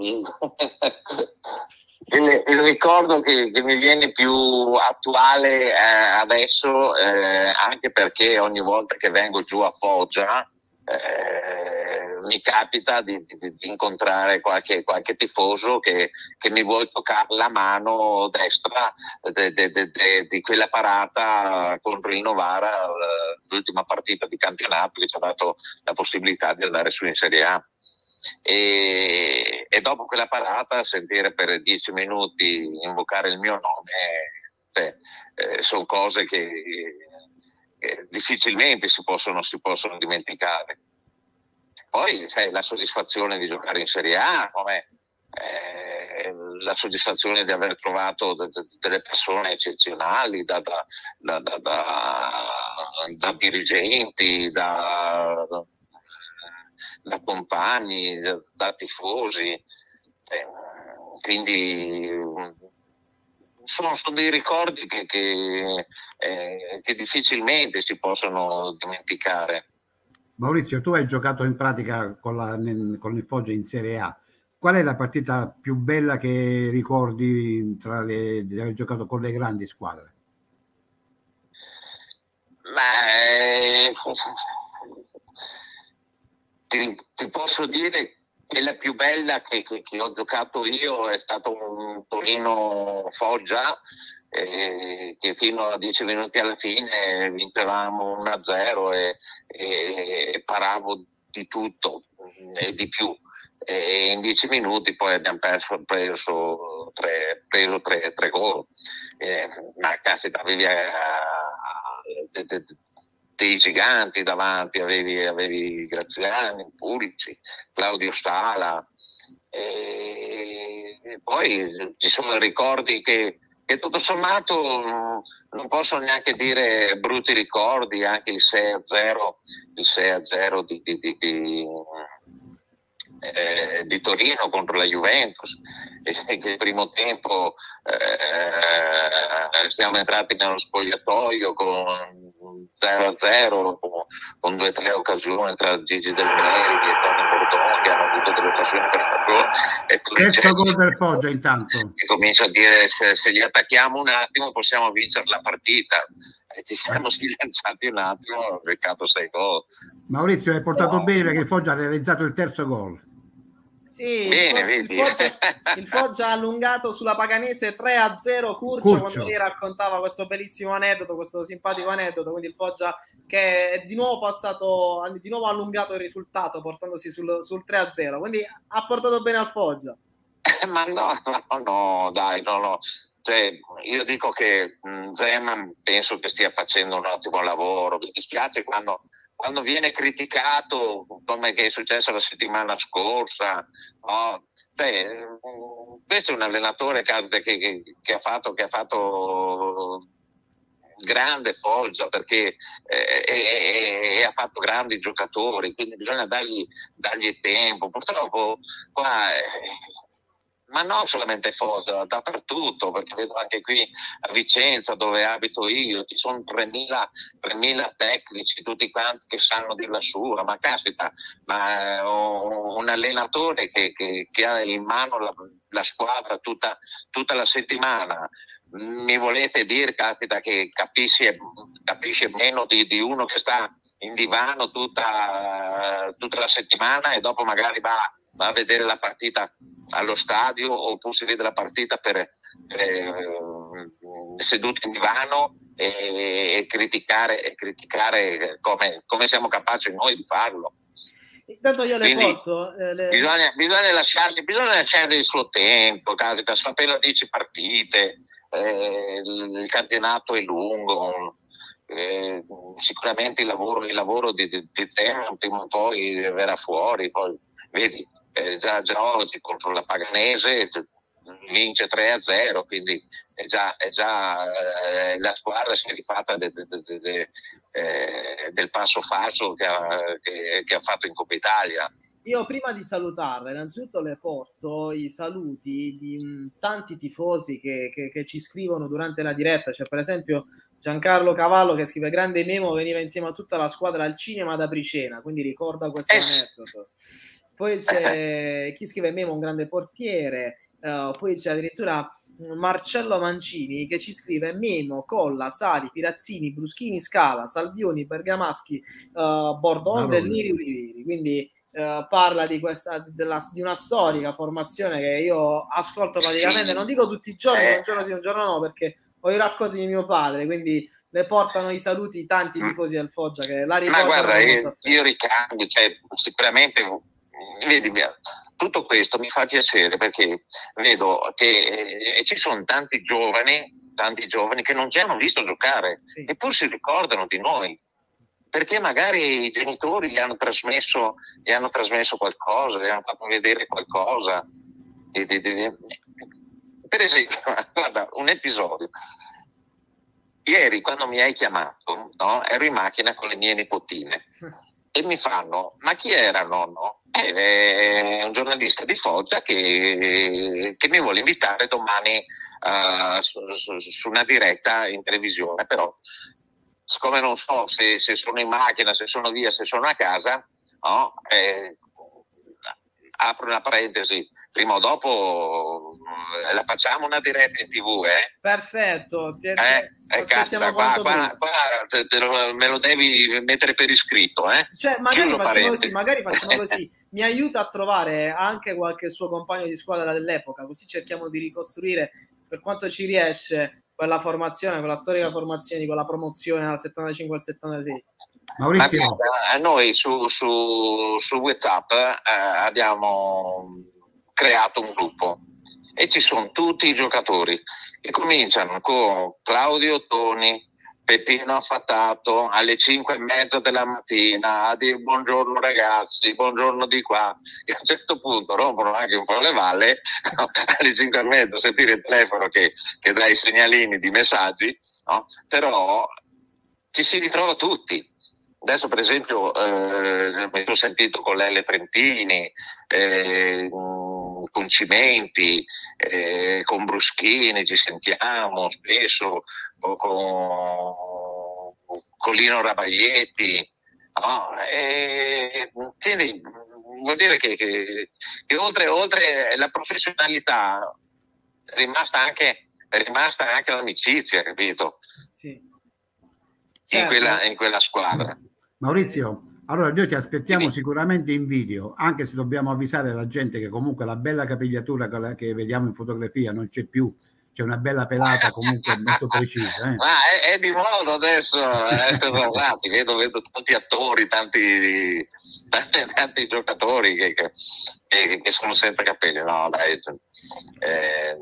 il, il ricordo che, che mi viene più attuale eh, adesso, eh, anche perché ogni volta che vengo giù a Foggia eh, mi capita di, di, di incontrare qualche, qualche tifoso che, che mi vuole toccare la mano destra de, de, de, de, di quella parata contro il Novara, l'ultima partita di campionato che ci ha dato la possibilità di andare su in Serie A. E, e dopo quella parata sentire per dieci minuti invocare il mio nome, cioè, eh, sono cose che eh, difficilmente si possono, si possono dimenticare. Poi sai, la soddisfazione di giocare in Serie A, come eh, la soddisfazione di aver trovato de- de- delle persone eccezionali, da, da, da, da, da, da dirigenti, da, da da compagni, da, da tifosi, eh, quindi sono, sono dei ricordi che, che, eh, che difficilmente si possono dimenticare. Maurizio, tu hai giocato in pratica con, la, con il Foggia in Serie A. Qual è la partita più bella che ricordi tra le, di aver giocato con le grandi squadre? Beh, Ti, ti posso dire che la più bella che, che, che ho giocato io è stato un Torino-Foggia, eh, che fino a dieci minuti alla fine vincevamo uno a zero e, e, e paravo di tutto e di più. e in dieci minuti poi abbiamo perso, preso tre, preso tre, tre gol. Eh, ma caspita, avevi eh, de, de, de, dei giganti davanti, avevi, avevi Graziani, Pulci, Claudio Stala, e, e poi ci sono ricordi che, che tutto sommato non posso neanche dire brutti ricordi, anche il sei a zero, il sei a zero di, di, di, di Eh, di Torino contro la Juventus, e che il primo tempo eh, siamo entrati nello spogliatoio con zero a zero, con, con due o tre occasioni tra Gigi Del Neri e Tony Bordone, che hanno avuto delle occasioni per far gol, e terzo gol del Foggia intanto, e comincia a dire se, se gli attacchiamo un attimo possiamo vincere la partita, e ci siamo sbilanciati un attimo, ho beccato sei gol. Maurizio, hai portato no. bene perché il Foggia ha realizzato il terzo gol. Sì, Bene, il, Foggia, il, Foggia, il Foggia ha allungato sulla Paganese tre a zero. Curcio, Curcio quando lì raccontava questo bellissimo aneddoto, questo simpatico aneddoto, quindi il Foggia che è di nuovo passato, di nuovo allungato il risultato portandosi sul, sul tre a zero, quindi ha portato bene al Foggia. Eh, ma no, no, no, dai, no, no. Cioè, io dico che mh, Zeman penso che stia facendo un ottimo lavoro, mi dispiace quando quando viene criticato, come che è successo la settimana scorsa, no? Cioè, questo è un allenatore che, che, che, che ha fatto, che ha fatto grande Foggia, perché eh, e, e ha fatto grandi giocatori, quindi bisogna dargli, dargli tempo. Purtroppo qua eh, ma non solamente Foggia, dappertutto, perché vedo anche qui a Vicenza, dove abito io, ci sono tremila tecnici, tutti quanti che sanno di lassù, ma caspita, ma uh, un allenatore che, che, che ha in mano la, la squadra tutta, tutta la settimana, mi volete dire, caspita, che capisce, capisce meno di, di uno che sta in divano tutta, tutta la settimana e dopo magari va, va a vedere la partita allo stadio, oppure si vede la partita per, per eh, seduto in divano e, e criticare, e criticare come, come siamo capaci noi di farlo. Intanto io le Quindi, porto eh, le... bisogna, bisogna lasciargli bisogna lasciargli il suo tempo, capita, sono appena dieci partite, eh, il, il campionato è lungo, eh, sicuramente il lavoro, il lavoro di, di, di Zeman prima o poi verrà fuori, poi vedi. Eh, già, già oggi contro la Paganese vince tre a zero, quindi è già, è già eh, la squadra si è rifatta de, de, de, de, eh, del passo falso che ha, che, che ha fatto in Coppa Italia. Io prima di salutarla, innanzitutto le porto i saluti di mh, tanti tifosi che, che, che ci scrivono durante la diretta. C'è per esempio Giancarlo Cavallo che scrive: grande Memo, veniva insieme a tutta la squadra al cinema ad Apricena, quindi ricorda questo eh, aneddoto. Poi c'è chi scrive Memo, un grande portiere. Uh, poi c'è addirittura Marcello Mancini che ci scrive: Memo, Colla, Sari, Pirazzini, Bruschini, Scala, Salvioni, Bergamaschi, uh, Bordon, Dell'Iri, Uliviri. Quindi uh, parla di questa della, di una storica formazione che io ascolto praticamente, sì. Non dico tutti i giorni, eh. un giorno sì, un giorno no, perché ho i racconti di mio padre, quindi le portano i saluti tanti tifosi del Foggia che la ricordano. Ma guarda, io, io ricambio, cioè, sicuramente vedi, tutto questo mi fa piacere perché vedo che eh, ci sono tanti giovani, tanti giovani che non ci hanno visto giocare, sì. Eppure si ricordano di noi, perché magari i genitori gli hanno trasmesso, gli hanno trasmesso qualcosa, gli hanno fatto vedere qualcosa. Di, di, di, di. Per esempio, guarda, un episodio. Ieri quando mi hai chiamato, no, ero in macchina con le mie nipotine e mi fanno: ma chi era nonno? È un giornalista di Foggia che, che mi vuole invitare domani uh, su, su, su una diretta in televisione, però siccome non so se, se sono in macchina, se sono via, se sono a casa, no, eh, apro una parentesi, prima o dopo eh, la facciamo una diretta in tv, eh? Perfetto, ti eh, eh, caspita, qua, qua, qua te, te lo, me lo devi mettere per iscritto, eh? Cioè, magari facciamo così, magari facciamo così, mi aiuta a trovare anche qualche suo compagno di squadra dell'epoca, così cerchiamo di ricostruire per quanto ci riesce quella formazione, quella storica formazione di quella promozione dal settantacinque al settantasei. Maurizio. Ma guarda, noi su, su, su WhatsApp eh, abbiamo creato un gruppo e ci sono tutti i giocatori che cominciano con Claudio Toni, Peppino Affatato alle cinque e mezza della mattina a dire buongiorno ragazzi, buongiorno di qua, e a un certo punto rompono anche un po' le valle, no? Alle cinque e mezza sentire il telefono che, che dà i segnalini di messaggi, no? Però ci si ritrova tutti. Adesso per esempio eh, mi sono sentito con Lele Trentini, eh, con Cimenti, eh, con Bruschini, ci sentiamo spesso, con, con Lino Rabaglietti. No? E, quindi vuol dire che, che, che oltre, oltre la professionalità è rimasta anche, è rimasta anche l'amicizia, capito? Sì. In, quella, in quella squadra. Maurizio, allora noi ti aspettiamo sì. sicuramente in video, anche se dobbiamo avvisare la gente che comunque la bella capigliatura che vediamo in fotografia non c'è più, c'è una bella pelata comunque molto precisa. Eh. Ma è, è di moda adesso essere rasati, vedo, vedo tanti attori, tanti, tanti, tanti giocatori che, che, che sono senza capelli, no dai. Eh,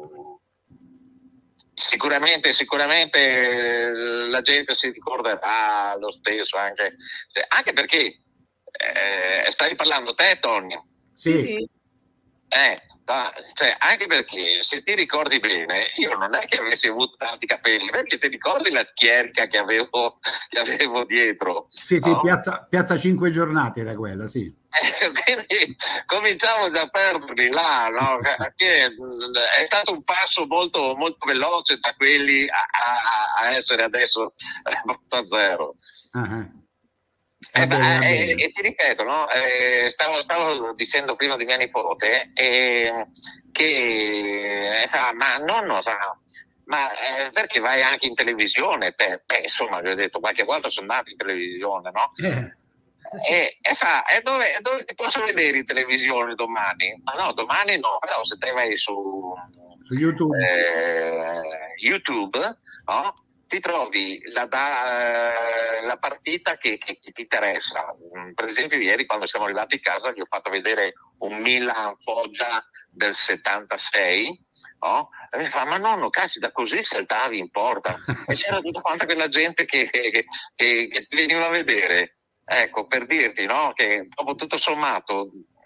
Sicuramente, sicuramente la gente si ricorderà lo stesso, anche, anche perché eh, stavi parlando te, Tony? Sì, sì. Eh, cioè, anche perché se ti ricordi bene, io non è che avessi avuto tanti capelli, perché ti ricordi la chierica che avevo, che avevo dietro? Sì, sì, no? piazza, piazza Cinque Giornate era quella, sì. Eh, quindi cominciamo già a perderli là, no? Che è stato un passo molto, molto veloce da quelli a, a, a essere adesso a zero. Uh-huh. Eh, beh, eh, e ti ripeto, no? eh, stavo, stavo dicendo prima di mia nipote eh, che eh, fa, ma nonno, fa, ma eh, perché vai anche in televisione te? Beh, insomma, gli ho detto, qualche volta sono andato in televisione, no? Eh. E, e fa, e dove, dove ti posso vedere in televisione domani? Ma no, domani no, però se te vai su, su YouTube, eh, YouTube no? Ti trovi la, da, la partita che, che, che ti interessa. Per esempio ieri quando siamo arrivati a casa gli ho fatto vedere un Milan Foggia del settantasei, no? E mi fa, ma nonno, caspita, così saltavi in porta. E c'era tutta quanta quella gente che, che, che, che ti veniva a vedere. Ecco, per dirti, no? Che dopo tutto sommato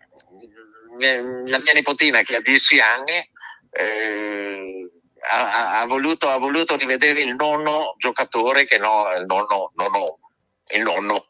la mia nipotina che ha dieci anni eh, Ha, ha, voluto, ha voluto rivedere il nonno giocatore che no, il nonno, nonno, il nonno.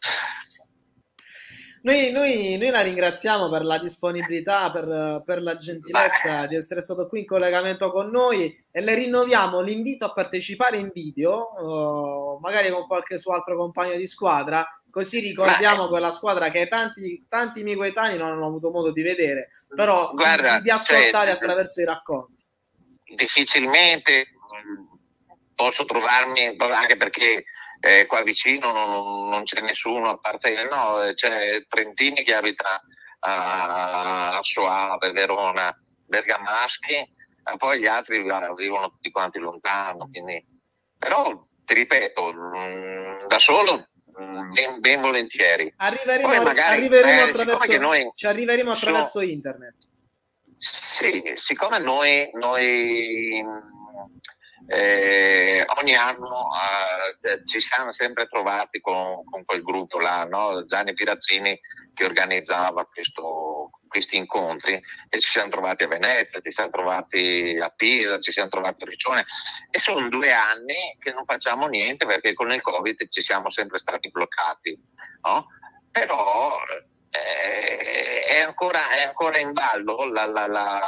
Noi, noi, noi la ringraziamo per la disponibilità, per, per la gentilezza Beh. di essere stato qui in collegamento con noi e le rinnoviamo l'invito a partecipare in video, uh, magari con qualche suo altro compagno di squadra, così ricordiamo Beh. quella squadra che tanti, tanti miei coetanei non hanno avuto modo di vedere, però Guarda, di, di ascoltare cioè, attraverso i racconti. Difficilmente posso trovarmi, anche perché eh, qua vicino non, non c'è nessuno a parte no, c'è Trentini che abita a Soave, Verona, Bergamaschi, e poi gli altri vivono tutti quanti lontano, quindi però ti ripeto, da solo ben, ben volentieri. Arriveremo, poi magari, arriveremo eh, attraverso, noi ci arriveremo attraverso sono, internet. Sì, siccome noi, noi eh, ogni anno eh, ci siamo sempre trovati con, con quel gruppo là, no? Gianni Pirazzini che organizzava questo, questi incontri e ci siamo trovati a Venezia, ci siamo trovati a Pisa, ci siamo trovati a Riccione e sono due anni che non facciamo niente perché con il Covid ci siamo sempre stati bloccati, no? Però è ancora, è ancora in ballo la, la, la,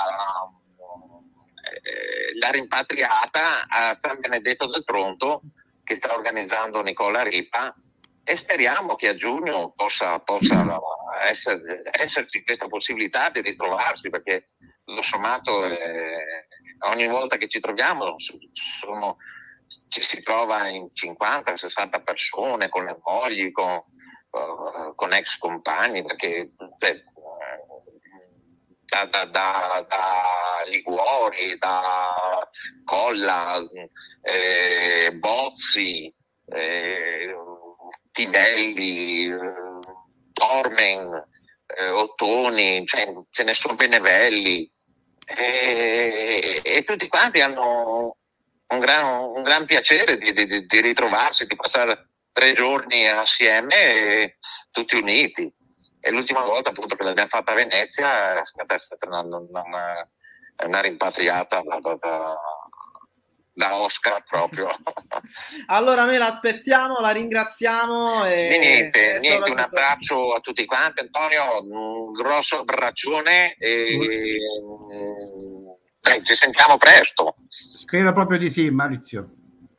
la rimpatriata a San Benedetto del Tronto che sta organizzando Nicola Ripa e speriamo che a giugno possa, possa essere, esserci questa possibilità di ritrovarsi, perché tutto sommato eh, ogni volta che ci troviamo sono, ci si trova in cinquanta sessanta persone con le mogli, con con ex compagni, perché cioè, da, da, da, da Liguori, da Colla, eh, Bozzi, eh, Tidelli, eh, Tormen, eh, Ottoni, cioè, ce ne sono Benevelli, e, e tutti quanti hanno un gran, un gran piacere di, di, di ritrovarsi, di passare tre giorni assieme e tutti uniti. E l'ultima volta appunto che l'abbiamo fatta a Venezia è stata, è stata una, una, una rimpatriata da, da, da, da Oscar proprio. Allora noi l'aspettiamo, la ringraziamo e, e niente, e niente un abbraccio a tutti quanti. Antonio, un grosso abbraccione e mm. Dai, ci sentiamo presto. Spero proprio di sì, Maurizio.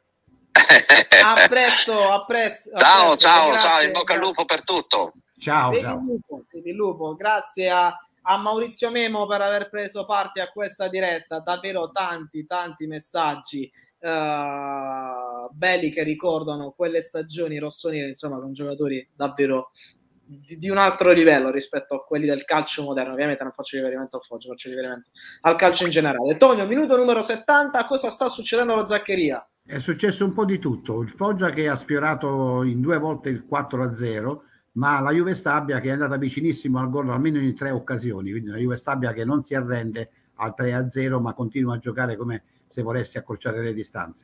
A presto, a presto. Ciao, a presto, ciao, grazie, ciao, in bocca grazie. al lupo per tutto. Ciao, Vedi ciao. il lupo, vedi il lupo. Grazie a, a Maurizio Memo per aver preso parte a questa diretta. Davvero tanti, tanti messaggi uh, belli che ricordano quelle stagioni rossonere, insomma, con giocatori davvero di, di un altro livello rispetto a quelli del calcio moderno. Ovviamente non faccio riferimento a Foggia, faccio riferimento al calcio in generale. Tonio, minuto numero settanta, cosa sta succedendo allo Zaccheria? È successo un po' di tutto. Il Foggia che ha sfiorato in due volte il quattro a zero, ma la Juve Stabia che è andata vicinissimo al gol almeno in tre occasioni, quindi la Juve Stabia che non si arrende al tre a zero ma continua a giocare come se volesse accorciare le distanze.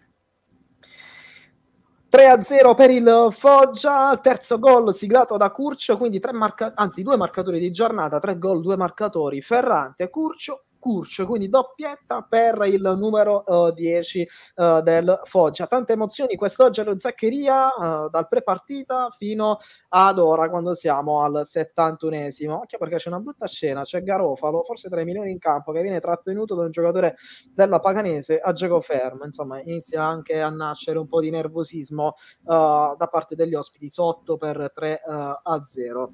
tre a zero per il Foggia, terzo gol siglato da Curcio, quindi tre marca- anzi due marcatori di giornata, tre gol, due marcatori, Ferrante e Curcio. Curcio, quindi doppietta per il numero uh, dieci uh, del Foggia. Tante emozioni quest'oggi allo Zaccheria, uh, dal pre-partita fino ad ora, quando siamo al settantunesimo. Occhio perché c'è una brutta scena, c'è Garofalo, forse tra i milioni in campo, che viene trattenuto da un giocatore della Paganese a gioco fermo. Insomma, inizia anche a nascere un po' di nervosismo uh, da parte degli ospiti, sotto per tre a zero.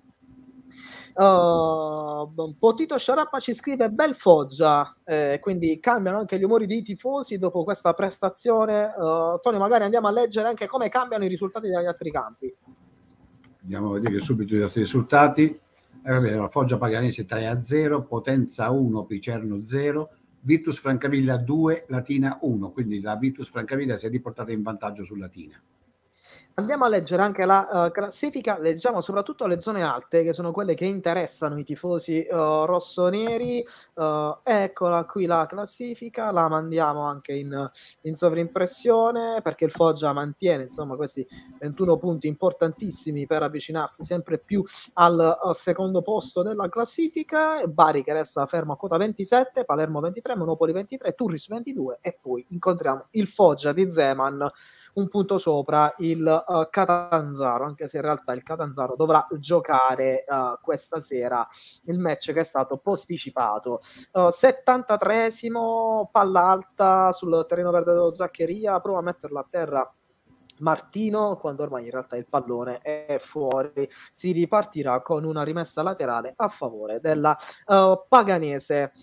Uh, Potito Sciarappa ci scrive bel Foggia, eh, quindi cambiano anche gli umori dei tifosi dopo questa prestazione. uh, Tonio, magari andiamo a leggere anche come cambiano i risultati degli altri campi. Andiamo a vedere subito i nostri risultati. Eh, vabbè, la Foggia Paganese tre a zero, Potenza uno, Picerno zero, Virtus Francavilla due, Latina uno, quindi la Virtus Francavilla si è riportata in vantaggio su Latina. Andiamo a leggere anche la uh, classifica, leggiamo soprattutto le zone alte, che sono quelle che interessano i tifosi uh, rossoneri. Uh, eccola qui la classifica, la mandiamo anche in, in sovrimpressione, perché il Foggia mantiene insomma questi ventuno punti importantissimi per avvicinarsi sempre più al, al secondo posto della classifica. Bari che resta fermo a quota ventisette, Palermo ventitré, Monopoli ventitré, Turris ventidue, e poi incontriamo il Foggia di Zeman un punto sopra il uh, Catanzaro, anche se in realtà il Catanzaro dovrà giocare uh, questa sera il match che è stato posticipato. uh, settantatreesimo, palla alta sul terreno verde dello Zaccheria, prova a metterla a terra Martino, quando ormai in realtà il pallone è fuori. Si ripartirà con una rimessa laterale a favore della uh, Paganese.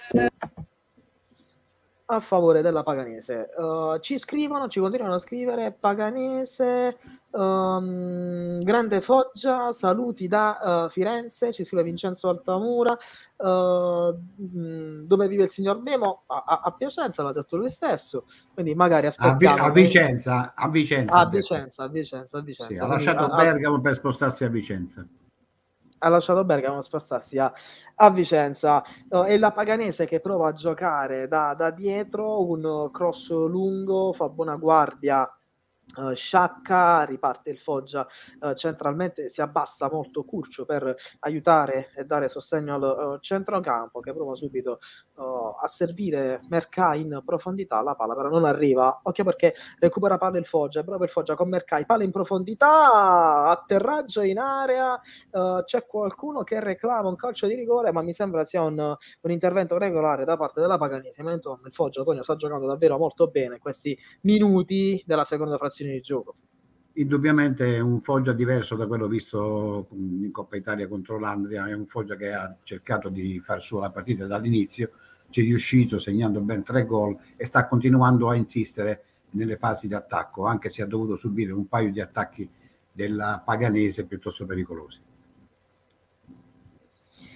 A favore della Paganese. Uh, ci scrivono, ci continuano a scrivere: Paganese, um, grande Foggia, saluti da uh, Firenze. Ci scrive Vincenzo Altamura. Uh, mh, dove vive il signor Memo? A, a, a Piacenza, l'ha detto lui stesso. Quindi magari aspettiamo. A, Vi- a Vicenza, a Vicenza. A Vicenza, a Vicenza, a Vicenza. Sì, ha lasciato a, Bergamo per spostarsi a Vicenza. Ha lasciato Bergamo a spostarsi a, a Vicenza. Uh, e la Paganese che prova a giocare da, da dietro, un cross lungo, fa buona guardia Uh, Sciacca, riparte il Foggia uh, centralmente, si abbassa molto Curcio per aiutare e dare sostegno al uh, centrocampo, che prova subito uh, a servire Mercai in profondità. La palla però non arriva, occhio perché recupera palla il Foggia, è bravo il Foggia con Mercai, palla in profondità, atterraggio in area, uh, c'è qualcuno che reclama un calcio di rigore, ma mi sembra sia un, un intervento regolare da parte della Paganese. Ma insomma il Foggia, Tonio, sta giocando davvero molto bene questi minuti della seconda frazione di gioco. Indubbiamente è un Foggia diverso da quello visto in Coppa Italia contro l'Andria, è un Foggia che ha cercato di far sua la partita dall'inizio, ci è riuscito segnando ben tre gol e sta continuando a insistere nelle fasi di attacco, anche se ha dovuto subire un paio di attacchi della Paganese piuttosto pericolosi.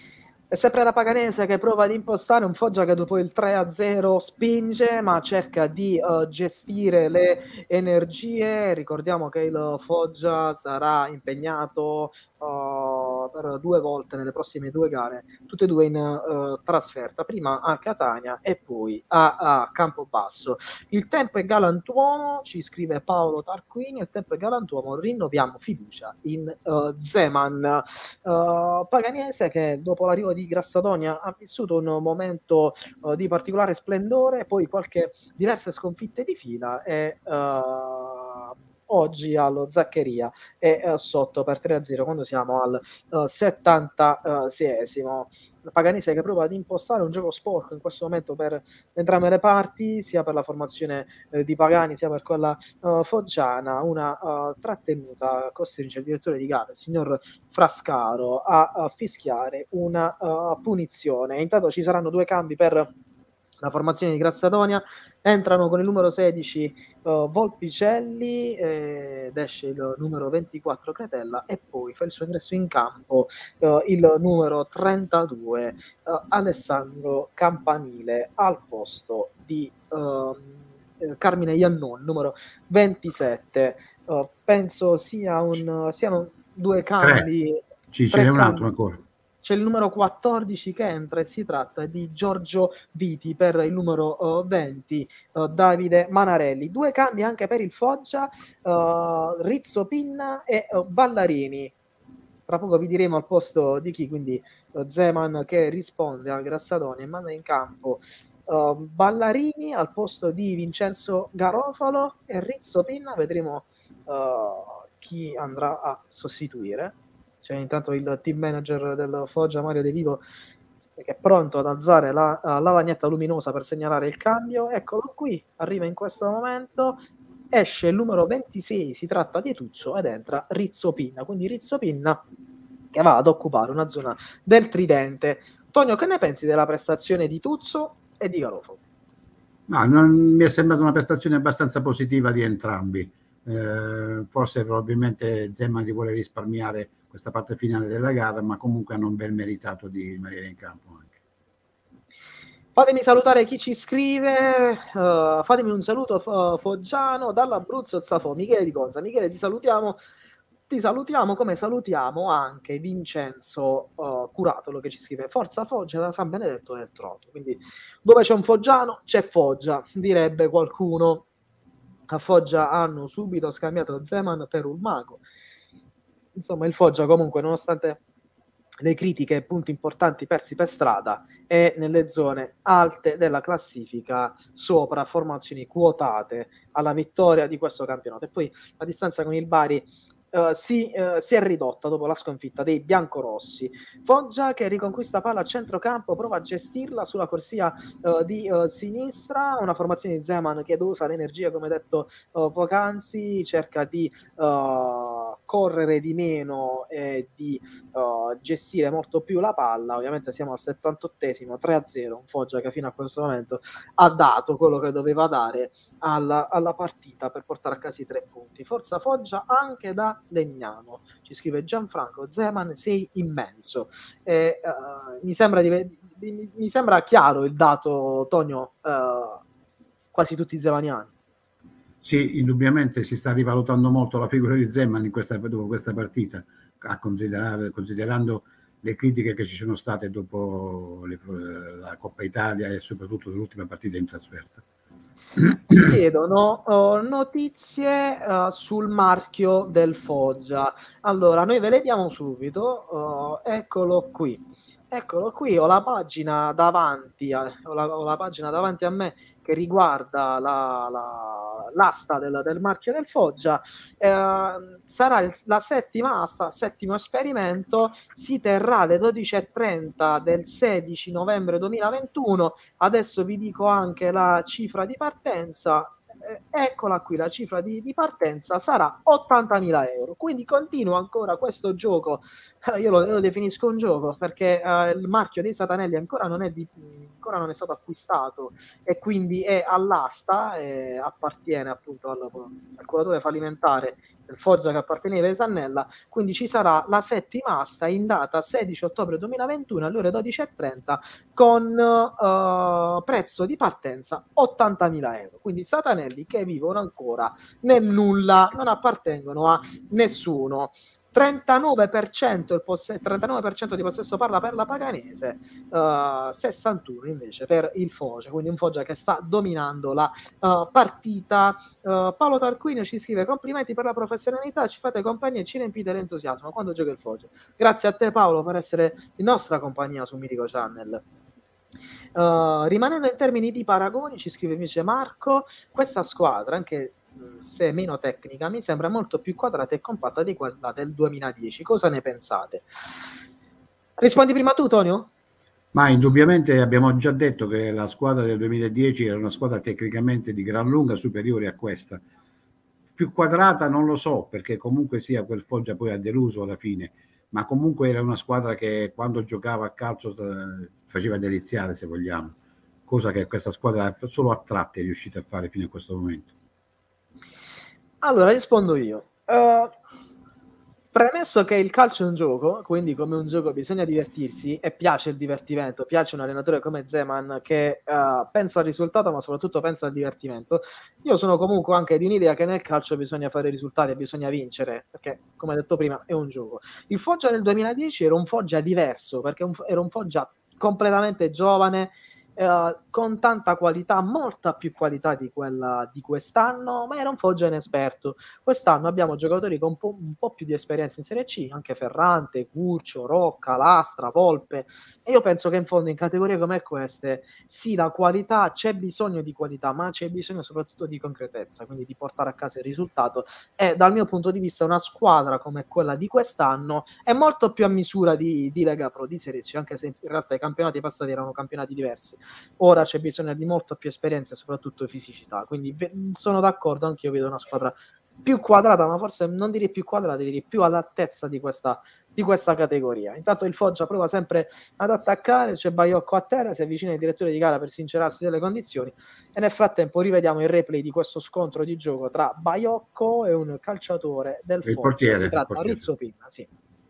È sempre la Paganese che prova ad impostare un Foggia che dopo il tre a zero spinge, ma cerca di uh, gestire le energie. Ricordiamo che il Foggia sarà impegnato uh, per due volte nelle prossime due gare, tutte e due in uh, trasferta, prima a Catania e poi a, a Campobasso. Il tempo è galantuomo, ci scrive Paolo Tarquini, il tempo è galantuomo, rinnoviamo fiducia in uh, Zeman. Uh, Paganese che dopo l'arrivo di Grassadonia ha vissuto un momento uh, di particolare splendore, poi qualche diverse sconfitte di fila e uh, oggi allo Zaccheria è uh, sotto per tre a zero quando siamo al uh, settantaseiesimo. Paganese che prova ad impostare un gioco sporco in questo momento per entrambe le parti, sia per la formazione eh, di Pagani sia per quella uh, foggiana. Una uh, trattenuta costringe il direttore di gara, il signor Frascaro, a, a fischiare una uh, punizione. Intanto ci saranno due cambi per la formazione di Grassadonia. Entrano con il numero sedici uh, Volpicelli ed esce il numero ventiquattro Cretella, e poi fa il suo ingresso in campo uh, il numero trentadue uh, Alessandro Campanile al posto di uh, Carmine Iannone, numero ventisette. Uh, penso sia un, siano due cambi. Ci ce n'è un altro ancora. C'è il numero quattordici che entra e si tratta di Giorgio Viti per il numero uh, venti, uh, Davide Manarelli. Due cambi anche per il Foggia, uh, Rizzo Pinna e uh, Ballarini. Tra poco vi diremo al posto di chi, quindi uh, Zeman che risponde al Grassadonia e manda in campo uh, Ballarini al posto di Vincenzo Garofalo, e Rizzo Pinna vedremo uh, chi andrà a sostituire. C'è intanto il team manager del Foggia, Mario De Vivo, che è pronto ad alzare la, la lavagnetta luminosa per segnalare il cambio. Eccolo qui, arriva in questo momento, esce il numero ventisei, si tratta di Tuzzo, ed entra Rizzo Pinna. Quindi Rizzo Pinna che va ad occupare una zona del tridente. Tonio, che ne pensi della prestazione di Tuzzo e di Garofalo? No, non, mi è sembrata una prestazione abbastanza positiva di entrambi. Eh, forse probabilmente Zeman ti vuole risparmiare questa parte finale della gara, ma comunque hanno un bel meritato di rimanere in campo anche. Fatemi salutare chi ci scrive, uh, fatemi un saluto uh, foggiano dall'Abruzzo Zafò, Michele Di Gonza. Michele, ti salutiamo, ti salutiamo come salutiamo anche Vincenzo uh, Curatolo che ci scrive Forza Foggia da San Benedetto del Tronto. Quindi dove c'è un foggiano c'è Foggia, direbbe qualcuno. A Foggia hanno subito scambiato Zeman per un mago. Insomma, il Foggia comunque, nonostante le critiche e punti importanti persi per strada, è nelle zone alte della classifica, sopra formazioni quotate alla vittoria di questo campionato. E poi la distanza con il Bari Uh, si, uh, si è ridotta dopo la sconfitta dei biancorossi. Foggia che riconquista palla a centrocampo, prova a gestirla sulla corsia uh, di uh, sinistra, una formazione di Zeman che usa l'energia, come detto uh, poc'anzi, cerca di uh, correre di meno e di uh, gestire molto più la palla. Ovviamente siamo al settantottesimo, tre a zero, un Foggia che fino a questo momento ha dato quello che doveva dare alla, alla partita per portare a casa i tre punti. Forza Foggia anche da Legnano, ci scrive Gianfranco. Zeman sei immenso. Eh, uh, mi, sembra di, di, mi sembra chiaro il dato, Tonio, uh, quasi tutti zemaniani. Sì, indubbiamente si sta rivalutando molto la figura di Zeman in questa, dopo questa partita, a considerare, considerando le critiche che ci sono state dopo le, la Coppa Italia e soprattutto l'ultima partita in trasferta. Chiedono uh, notizie uh, sul marchio del Foggia. Allora, noi ve le diamo subito. Uh, eccolo qui. Eccolo qui, ho la pagina davanti, a, ho, la, ho la pagina davanti a me che riguarda la, la, l'asta del, del marchio del Foggia. Eh, sarà il, la settima asta, settimo esperimento, si terrà alle dodici e trenta del sedici novembre duemilaventuno. Adesso vi dico anche la cifra di partenza. eh, eccola qui, la cifra di, di partenza sarà ottantamila euro. Quindi continua ancora questo gioco, eh, io lo, lo definisco un gioco perché eh, il marchio dei Satanelli ancora non è, di, ancora non è stato acquistato e quindi è all'asta, e appartiene appunto al, al curatore fallimentare del Foggia che apparteneva a Sannella. Quindi ci sarà la settima asta in data sedici ottobre duemilaventuno alle ore dodici e trenta con uh, prezzo di partenza ottantamila euro. Quindi Satanelli che vivono ancora nel nulla, non appartengono a nessuno. trentanove per cento, il poss- trentanove per cento di possesso parla per la Paganese, uh, sessantuno invece per il Foggia, quindi un Foggia che sta dominando la uh, partita. Uh, Paolo Tarquinio ci scrive: complimenti per la professionalità, ci fate compagnia e ci riempite l'entusiasmo quando gioca il Foggia. Grazie a te Paolo per essere in nostra compagnia su Mitico Channel. Uh, rimanendo in termini di paragoni, ci scrive invece Marco: questa squadra, anche se meno tecnica, mi sembra molto più quadrata e compatta di quella del duemiladieci. Cosa ne pensate? Rispondi prima tu, Tonio? Ma indubbiamente abbiamo già detto che la squadra del duemiladieci era una squadra tecnicamente di gran lunga superiore a questa. Più quadrata non lo so, perché comunque sia quel Foggia poi ha deluso alla fine, ma comunque era una squadra che quando giocava a calcio eh, faceva deliziare, se vogliamo, cosa che questa squadra solo a tratti è riuscita a fare fino a questo momento. Allora rispondo io. Uh, premesso che il calcio è un gioco, quindi come un gioco bisogna divertirsi e piace il divertimento, piace un allenatore come Zeman che uh, pensa al risultato ma soprattutto pensa al divertimento, io sono comunque anche di un'idea che nel calcio bisogna fare risultati e bisogna vincere, perché come detto prima è un gioco. Il Foggia del duemiladieci era un Foggia diverso, perché un, era un Foggia completamente giovane, Uh, con tanta qualità, molta più qualità di quella di quest'anno, ma era un Foggia inesperto. Quest'anno abbiamo giocatori con un po', un po' più di esperienza in Serie C, anche Ferrante, Curcio, Rocca, Lastra, Volpe, e io penso che in fondo in categorie come queste sì, la qualità, c'è bisogno di qualità, ma c'è bisogno soprattutto di concretezza, quindi di portare a casa il risultato, e dal mio punto di vista una squadra come quella di quest'anno è molto più a misura di, di Lega Pro, di Serie C, anche se in realtà i campionati passati erano campionati diversi. Ora c'è bisogno di molta più esperienza e soprattutto fisicità, quindi sono d'accordo, anche io vedo una squadra più quadrata, ma forse non direi più quadrata, direi più all'altezza di questa, di questa categoria. Intanto il Foggia prova sempre ad attaccare, c'è Baiocco a terra, si avvicina il direttore di gara per sincerarsi delle condizioni e nel frattempo rivediamo il replay di questo scontro di gioco tra Baiocco e un calciatore del il Foggia, portiere, si tratta di Rizzo Pinna, sì.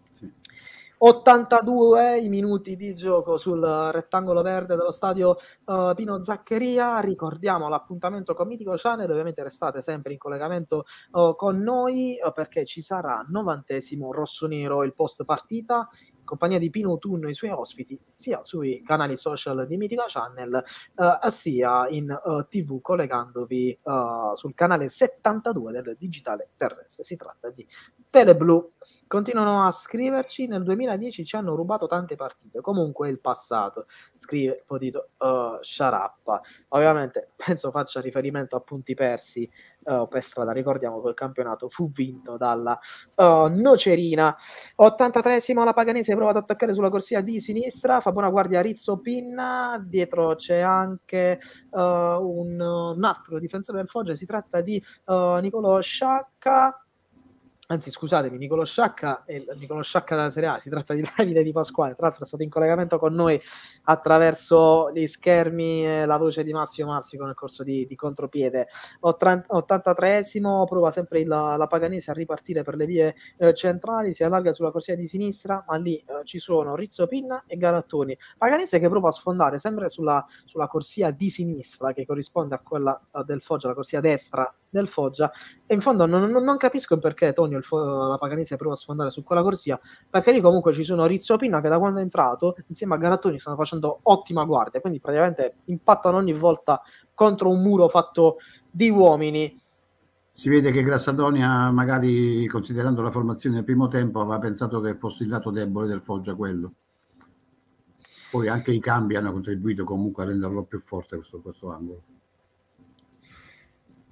ottantadue i minuti di gioco sul rettangolo verde dello stadio uh, Pino Zaccheria. Ricordiamo l'appuntamento con Mitico Channel, ovviamente restate sempre in collegamento uh, con noi uh, perché ci sarà novantesimo rossonero, il post partita in compagnia di Pino Tunno e i suoi ospiti sia sui canali social di Mitico Channel uh, sia in uh, tv collegandovi uh, sul canale settantadue del digitale terrestre. Si tratta di Teleblu. Continuano a scriverci: nel duemiladieci ci hanno rubato tante partite, comunque è il passato, scrive Potito uh, Sciarappa. Ovviamente penso faccia riferimento a punti persi uh, per strada. Ricordiamo che il campionato fu vinto dalla uh, Nocerina. ottantatreesimo la Paganese prova ad attaccare sulla corsia di sinistra, fa buona guardia Rizzo Pinna, dietro c'è anche uh, un, un altro difensore del Foggia, si tratta di uh, Nicolò Sciacca. Anzi, scusatemi, Nicolò Sciacca e Nicolò Sciacca della Serie A, si tratta di Davide Di Pasquale, tra l'altro è stato in collegamento con noi attraverso gli schermi e la voce di Massimo Marsico nel corso di, di contropiede. ottantatreesimo prova sempre il, la Paganese a ripartire per le vie eh, centrali, si allarga sulla corsia di sinistra, ma lì eh, ci sono Rizzo Pinna e Garattoni. Paganese che prova a sfondare sempre sulla, sulla corsia di sinistra, che corrisponde a quella eh, del Foggia, la corsia destra del Foggia, e in fondo non, non, non capisco perché Tonio il Fo- la Paganese prova a sfondare su quella corsia, perché lì comunque ci sono Rizzo Pinna che da quando è entrato insieme a Garattoni stanno facendo ottima guardia, quindi praticamente impattano ogni volta contro un muro fatto di uomini. Si vede che Grassadonia, magari considerando la formazione del primo tempo, aveva pensato che fosse il lato debole del Foggia quello. Poi anche i cambi hanno contribuito comunque a renderlo più forte questo, questo angolo.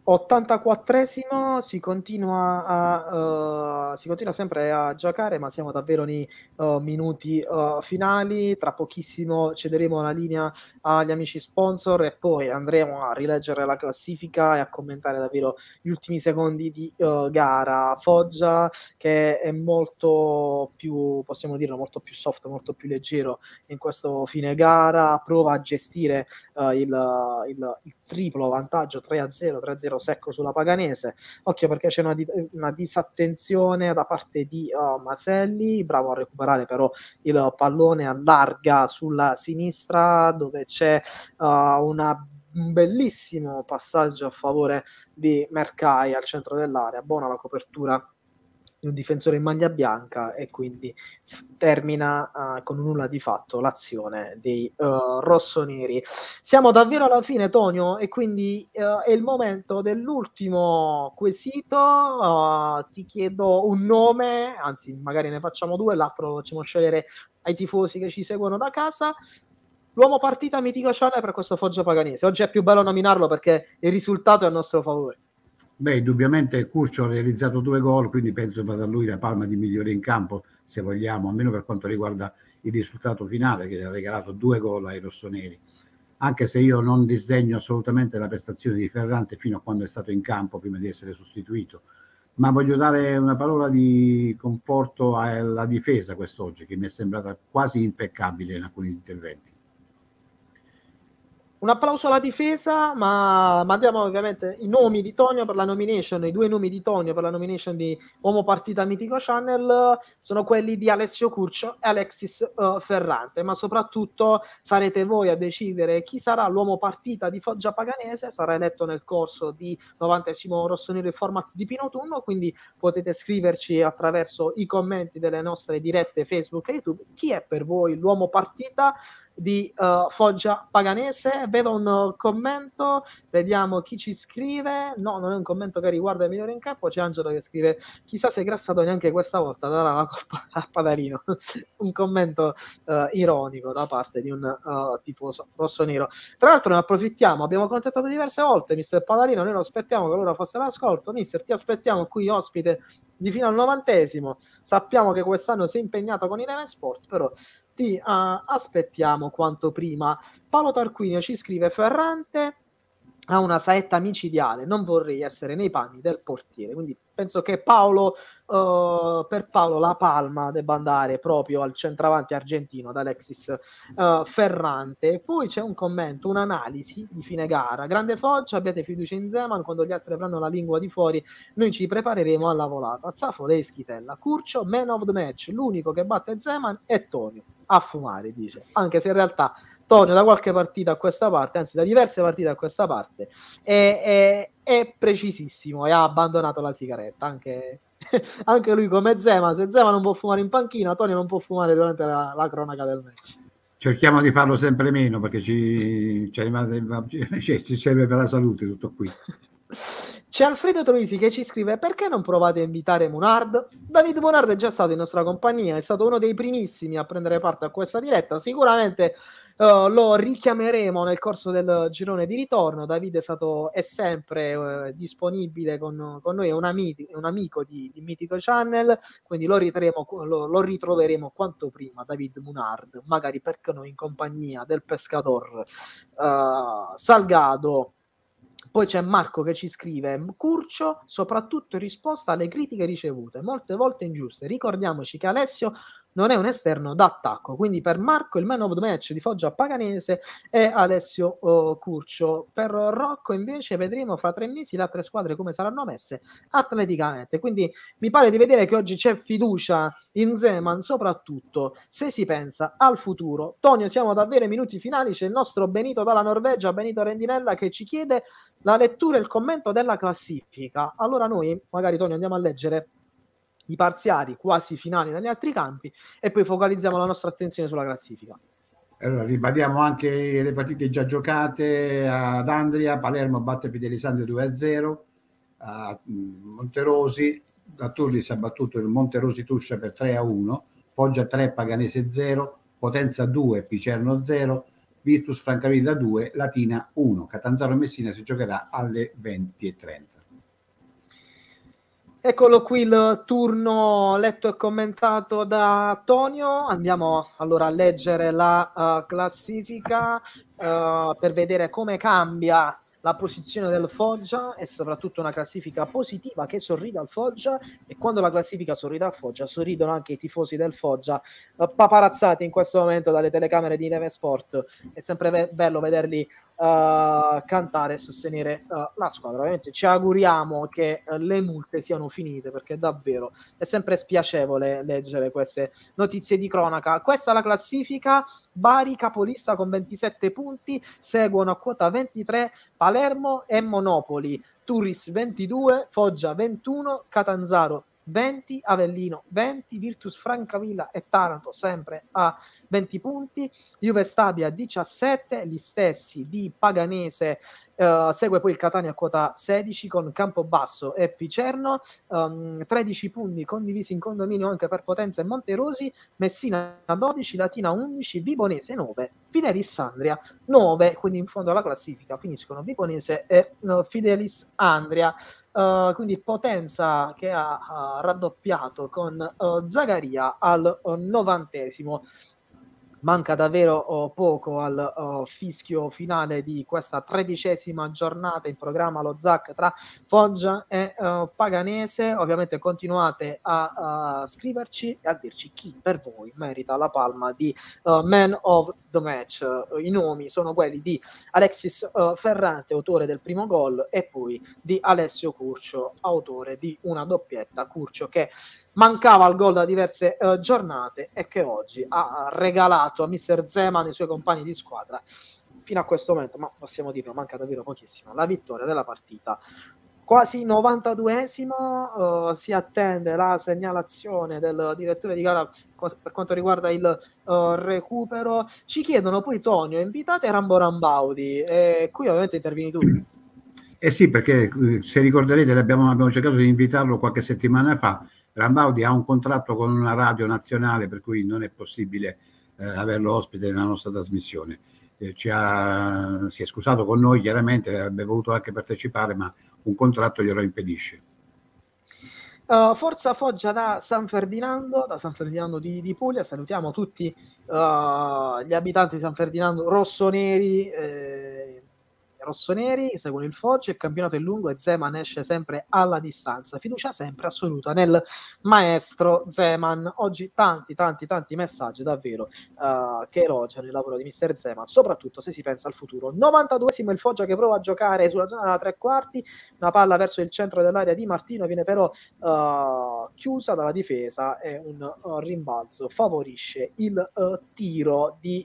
ottantaquattresimo, si continua a uh, si continua sempre a giocare, ma siamo davvero nei uh, minuti uh, finali. Tra pochissimo cederemo la linea agli amici sponsor e poi andremo a rileggere la classifica e a commentare davvero gli ultimi secondi di uh, gara. Foggia, che è molto più, possiamo dirlo, molto più soft, molto più leggero in questo fine gara, prova a gestire uh, il, il, il triplo vantaggio tre a zero, tre a zero secco sulla Paganese. Occhio perché c'è una, di- una disattenzione da parte di uh, Maselli, bravo a recuperare però il pallone, allarga sulla sinistra dove c'è uh, una un bellissimo passaggio a favore di Mercai al centro dell'area, buona la copertura di un difensore in maglia bianca e quindi f- termina uh, con un nulla di fatto l'azione dei uh, rossoneri. Siamo davvero alla fine, Tonio, e quindi uh, è il momento dell'ultimo quesito. Uh, ti chiedo un nome, anzi magari ne facciamo due, l'altro lo facciamo scegliere ai tifosi che ci seguono da casa. L'uomo partita mitico Channel per questo Foggia Paganese. Oggi è più bello nominarlo perché il risultato è a nostro favore. Beh, indubbiamente Curcio ha realizzato due gol, quindi penso vada a lui la palma di migliore in campo, se vogliamo, almeno per quanto riguarda il risultato finale, che ha regalato due gol ai rossoneri. Anche se io non disdegno assolutamente la prestazione di Ferrante fino a quando è stato in campo, prima di essere sostituito. Ma voglio dare una parola di conforto alla difesa quest'oggi, che mi è sembrata quasi impeccabile in alcuni interventi. Un applauso alla difesa, ma mandiamo ovviamente i nomi di Tonio per la nomination, i due nomi di Tonio per la nomination di Uomo Partita Mitico Channel sono quelli di Alessio Curcio e Alexis uh, Ferrante, ma soprattutto sarete voi a decidere chi sarà l'Uomo Partita di Foggia Paganese, sarà eletto nel corso di novantesimo Rossonero Format di Pinotunno, quindi potete scriverci attraverso i commenti delle nostre dirette Facebook e YouTube chi è per voi l'Uomo Partita di uh, Foggia Paganese. Vedo un uh, commento, vediamo chi ci scrive. No, non è un commento che riguarda il migliore in campo. C'è Angelo che scrive: chissà se Grassato neanche questa volta darà la colpa a Padarino. Un commento uh, ironico da parte di un uh, tifoso rossonero. Tra l'altro ne approfittiamo, abbiamo contattato diverse volte mister Padarino, noi lo aspettiamo che l'ora fosse l'ascolto. Mister, ti aspettiamo qui ospite di fino al novantesimo. Sappiamo che quest'anno si è impegnato con i Eleven Sport, però ti uh, aspettiamo quanto prima. Paolo Tarquinio ci scrive: Ferrante ha una saetta micidiale, non vorrei essere nei panni del portiere. Quindi penso che Paolo, uh, per Paolo la palma debba andare proprio al centravanti argentino, ad Alexis uh, Ferrante. Poi c'è un commento, un'analisi di fine gara: grande Foggia, abbiate fiducia in Zeman, quando gli altri avranno la lingua di fuori noi ci prepareremo alla volata. Zafo lei Schitella, Curcio man of the match, l'unico che batte Zeman è Tonio, a fumare, dice, anche se in realtà Tonio da qualche partita a questa parte, anzi da diverse partite a questa parte, è, è, è precisissimo e ha abbandonato la sigaretta, anche, anche lui come Zema. Se Zema non può fumare in panchina, Tonio non può fumare durante la, la cronaca del match. Cerchiamo di farlo sempre meno perché ci, ci, ci serve per la salute tutto qui. C'è Alfredo Troisi che ci scrive: perché non provate a invitare Munard? David Munard è già stato in nostra compagnia, è stato uno dei primissimi a prendere parte a questa diretta, sicuramente uh, lo richiameremo nel corso del girone di ritorno. David è stato è sempre uh, disponibile con, con noi, è un, amico, un amico di, di Mitico Channel, quindi lo, ritremo, lo, lo ritroveremo quanto prima, David Munard, magari perché no in compagnia del pescador uh, Salgado. Poi c'è Marco che ci scrive: Curcio, soprattutto in risposta alle critiche ricevute, molte volte ingiuste. Ricordiamoci che Alessio non è un esterno d'attacco, quindi per Marco il man of the match di Foggia Paganese è Alessio uh, Curcio. Per Rocco invece vedremo fra tre mesi le altre squadre come saranno messe atleticamente, quindi mi pare di vedere che oggi c'è fiducia in Zeman, soprattutto se si pensa al futuro. Tonio, siamo davvero ai minuti finali, c'è il nostro Benito dalla Norvegia, Benito Rendinella, che ci chiede la lettura e il commento della classifica. Allora noi, magari Tonio, andiamo a leggere i parziali quasi finali dagli altri campi e poi focalizziamo la nostra attenzione sulla classifica. Allora ribadiamo anche le partite già giocate. Ad Andria Palermo batte Fidelisandria due a zero, a Monterosi da Turris ha battuto il Monterosi Tuscia per tre a uno, Foggia tre Paganese zero, Potenza due Picerno zero, Virtus Francavilla due, Latina uno. Catanzaro Messina si giocherà alle venti e trenta. Eccolo qui il turno letto e commentato da Tonio. Andiamo allora a leggere la uh, classifica uh, per vedere come cambia la posizione del Foggia, e soprattutto una classifica positiva che sorride al Foggia, e quando la classifica sorride al Foggia sorridono anche i tifosi del Foggia, uh, paparazzati in questo momento dalle telecamere di Neve Sport. È sempre ve- bello vederli uh, cantare e sostenere uh, la squadra. Ovviamente ci auguriamo che uh, le multe siano finite, perché davvero è sempre spiacevole leggere queste notizie di cronaca. Questa è la classifica. Bari capolista con ventisette punti, seguono a quota ventitré Palermo e Monopoli, Turris ventidue, Foggia ventuno, Catanzaro venti, Avellino venti, Virtus Francavilla e Taranto sempre a venti punti, Juve Stabia diciassette, gli stessi di Paganese. Uh, segue poi il Catania a quota sedici con Campobasso e Picerno, um, tredici punti condivisi in condominio anche per Potenza e Monterosi, Messina dodici, Latina undici, Vibonese nove, Fidelis Andria nove, quindi in fondo alla classifica finiscono Vibonese e uh, Fidelis Andria. Uh, quindi Potenza che ha uh, raddoppiato con uh, Zagaria al uh, novantesimo. Manca davvero oh, poco al oh, fischio finale di questa tredicesima giornata in programma, lo Z A C tra Foggia e uh, Paganese. Ovviamente continuate a, a scriverci e a dirci chi per voi merita la palma di uh, Man of the Match. Uh, I nomi sono quelli di Alexis uh, Ferrante, autore del primo gol, e poi di Alessio Curcio, autore di una doppietta. Curcio che mancava al gol da diverse uh, giornate e che oggi ha regalato a mister Zeman e i suoi compagni di squadra fino a questo momento, ma possiamo dirlo, manca davvero pochissimo, la vittoria della partita. Quasi novantaduesimo, uh, si attende la segnalazione del direttore di gara per quanto riguarda il uh, recupero. Ci chiedono poi, Tonio, invitate Rambo Rambaudi, e qui ovviamente intervieni tu. Eh sì, perché se ricorderete abbiamo, abbiamo cercato di invitarlo qualche settimana fa. Rambaudi ha un contratto con una radio nazionale, per cui non è possibile eh, averlo ospite nella nostra trasmissione. Eh, ci ha, si è scusato con noi, chiaramente, avrebbe voluto anche partecipare, ma un contratto glielo impedisce. Uh, Forza Foggia da San Ferdinando, da San Ferdinando di, di Puglia. Salutiamo tutti uh, gli abitanti di San Ferdinando rossoneri. Eh, rossoneri seguono il Foggia, il campionato è lungo e Zeman esce sempre alla distanza, fiducia sempre assoluta nel maestro Zeman. Oggi tanti tanti tanti messaggi davvero uh, che elogiano il lavoro di mister Zeman, soprattutto se si pensa al futuro. novantaduesimo il Foggia che prova a giocare sulla zona della tre quarti, una palla verso il centro dell'area di Martino viene però uh, chiusa dalla difesa e un uh, rimbalzo favorisce il uh, tiro di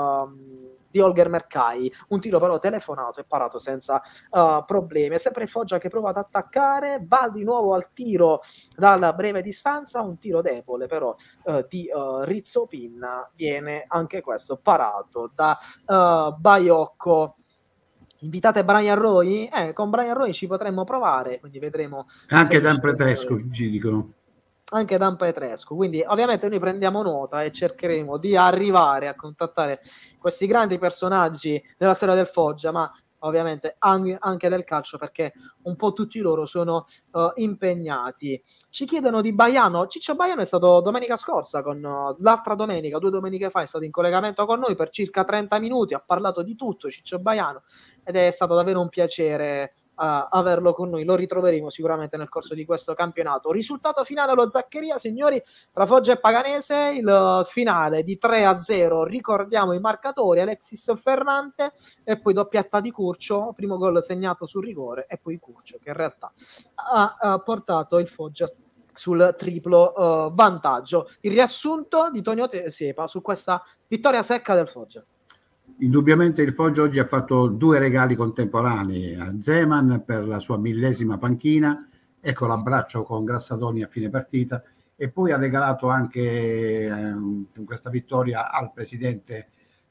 uh, di Holger Mercai, un tiro però telefonato e parato senza uh, problemi. È sempre il Foggia che prova ad attaccare, va di nuovo al tiro dalla breve distanza, un tiro debole però uh, di uh, Rizzo Pinna, viene anche questo parato da uh, Baiocco. Invitate Brian Roy? Eh, con Brian Roy ci potremmo provare, quindi vedremo. Anche Dan Petrescu ci dicono. Anche Dan Petrescu, quindi ovviamente noi prendiamo nota e cercheremo di arrivare a contattare questi grandi personaggi della storia del Foggia, ma ovviamente anche del calcio, perché un po' tutti loro sono uh, impegnati. Ci chiedono di Baiano. Ciccio Baiano è stato domenica scorsa, con uh, l'altra domenica, due domeniche fa, è stato in collegamento con noi per circa trenta minuti, ha parlato di tutto Ciccio Baiano ed è stato davvero un piacere Uh, averlo con noi. Lo ritroveremo sicuramente nel corso di questo campionato. Risultato finale allo Zaccheria, signori, tra Foggia e Paganese, il uh, finale di tre a zero, ricordiamo i marcatori: Alexis Ferrante e poi doppietta di Curcio, primo gol segnato sul rigore, e poi Curcio che in realtà ha, ha portato il Foggia sul triplo uh, vantaggio. Il riassunto di Tonio Siepa su questa vittoria secca del Foggia. Indubbiamente il Foggia oggi ha fatto due regali contemporanei a Zeman per la sua millesima panchina, ecco l'abbraccio con Grassadoni a fine partita, e poi ha regalato anche eh, questa vittoria al presidente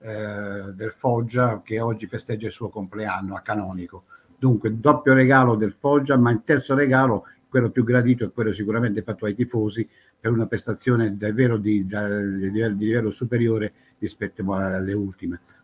eh, del Foggia, che oggi festeggia il suo compleanno a Canonico. Dunque doppio regalo del Foggia, ma il terzo regalo, quello più gradito, è quello sicuramente fatto ai tifosi per una prestazione davvero di, di, di livello superiore rispetto alle ultime.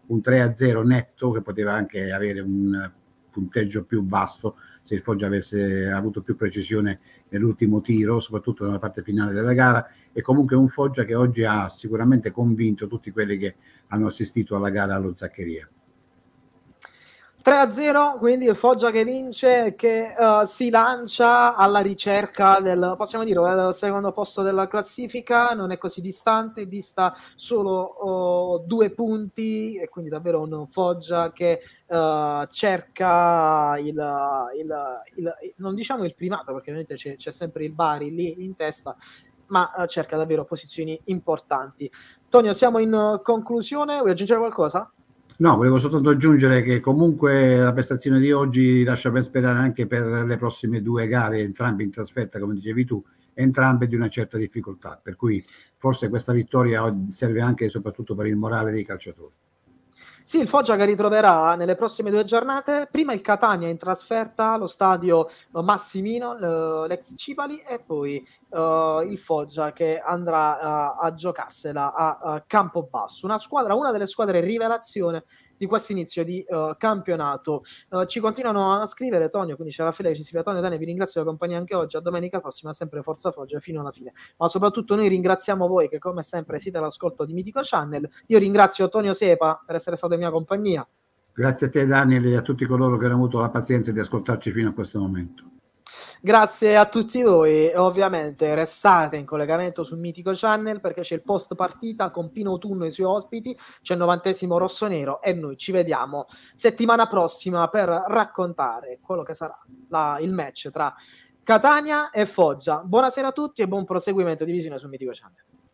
un tre a zero netto, che poteva anche avere un punteggio più vasto se il Foggia avesse avuto più precisione nell'ultimo tiro, soprattutto nella parte finale della gara, e comunque un Foggia che oggi ha sicuramente convinto tutti quelli che hanno assistito alla gara allo Zaccheria. tre a zero, quindi il Foggia che vince, che uh, si lancia alla ricerca del, possiamo dire, del secondo posto della classifica, non è così distante, dista solo uh, due punti, e quindi davvero un Foggia che uh, cerca il, il, il, non diciamo il primato, perché ovviamente c'è, c'è sempre il Bari lì in testa, ma uh, cerca davvero posizioni importanti. Tonio, siamo in uh, conclusione, vuoi aggiungere qualcosa? No, volevo soltanto aggiungere che comunque la prestazione di oggi lascia ben sperare anche per le prossime due gare, entrambe in trasferta, come dicevi tu, entrambe di una certa difficoltà, per cui forse questa vittoria serve anche e soprattutto per il morale dei calciatori. Sì, il Foggia che ritroverà nelle prossime due giornate prima il Catania in trasferta allo stadio Massimino, l'ex Cipali, e poi uh, il Foggia che andrà uh, a giocarsela a uh, Campobasso. Una squadra, una delle squadre rivelazione di questo inizio di uh, campionato. Uh, ci continuano a scrivere, Tonio, quindi c'è Raffaele, ci scrive: Tonio, Dani, vi ringrazio della compagnia anche oggi, a domenica prossima, sempre Forza Foggia fino alla fine. Ma soprattutto noi ringraziamo voi che come sempre siete all'ascolto di Mitico Channel. Io ringrazio Tonio Sepa per essere stato in mia compagnia. Grazie a te, Daniel, e a tutti coloro che hanno avuto la pazienza di ascoltarci fino a questo momento. Grazie a tutti voi, e ovviamente restate in collegamento su Mitico Channel perché c'è il post partita con Pino Autunno e i suoi ospiti, c'è il novantesimo rossonero, e noi ci vediamo settimana prossima per raccontare quello che sarà la, il match tra Catania e Foggia. Buonasera a tutti e buon proseguimento di visione su Mitico Channel.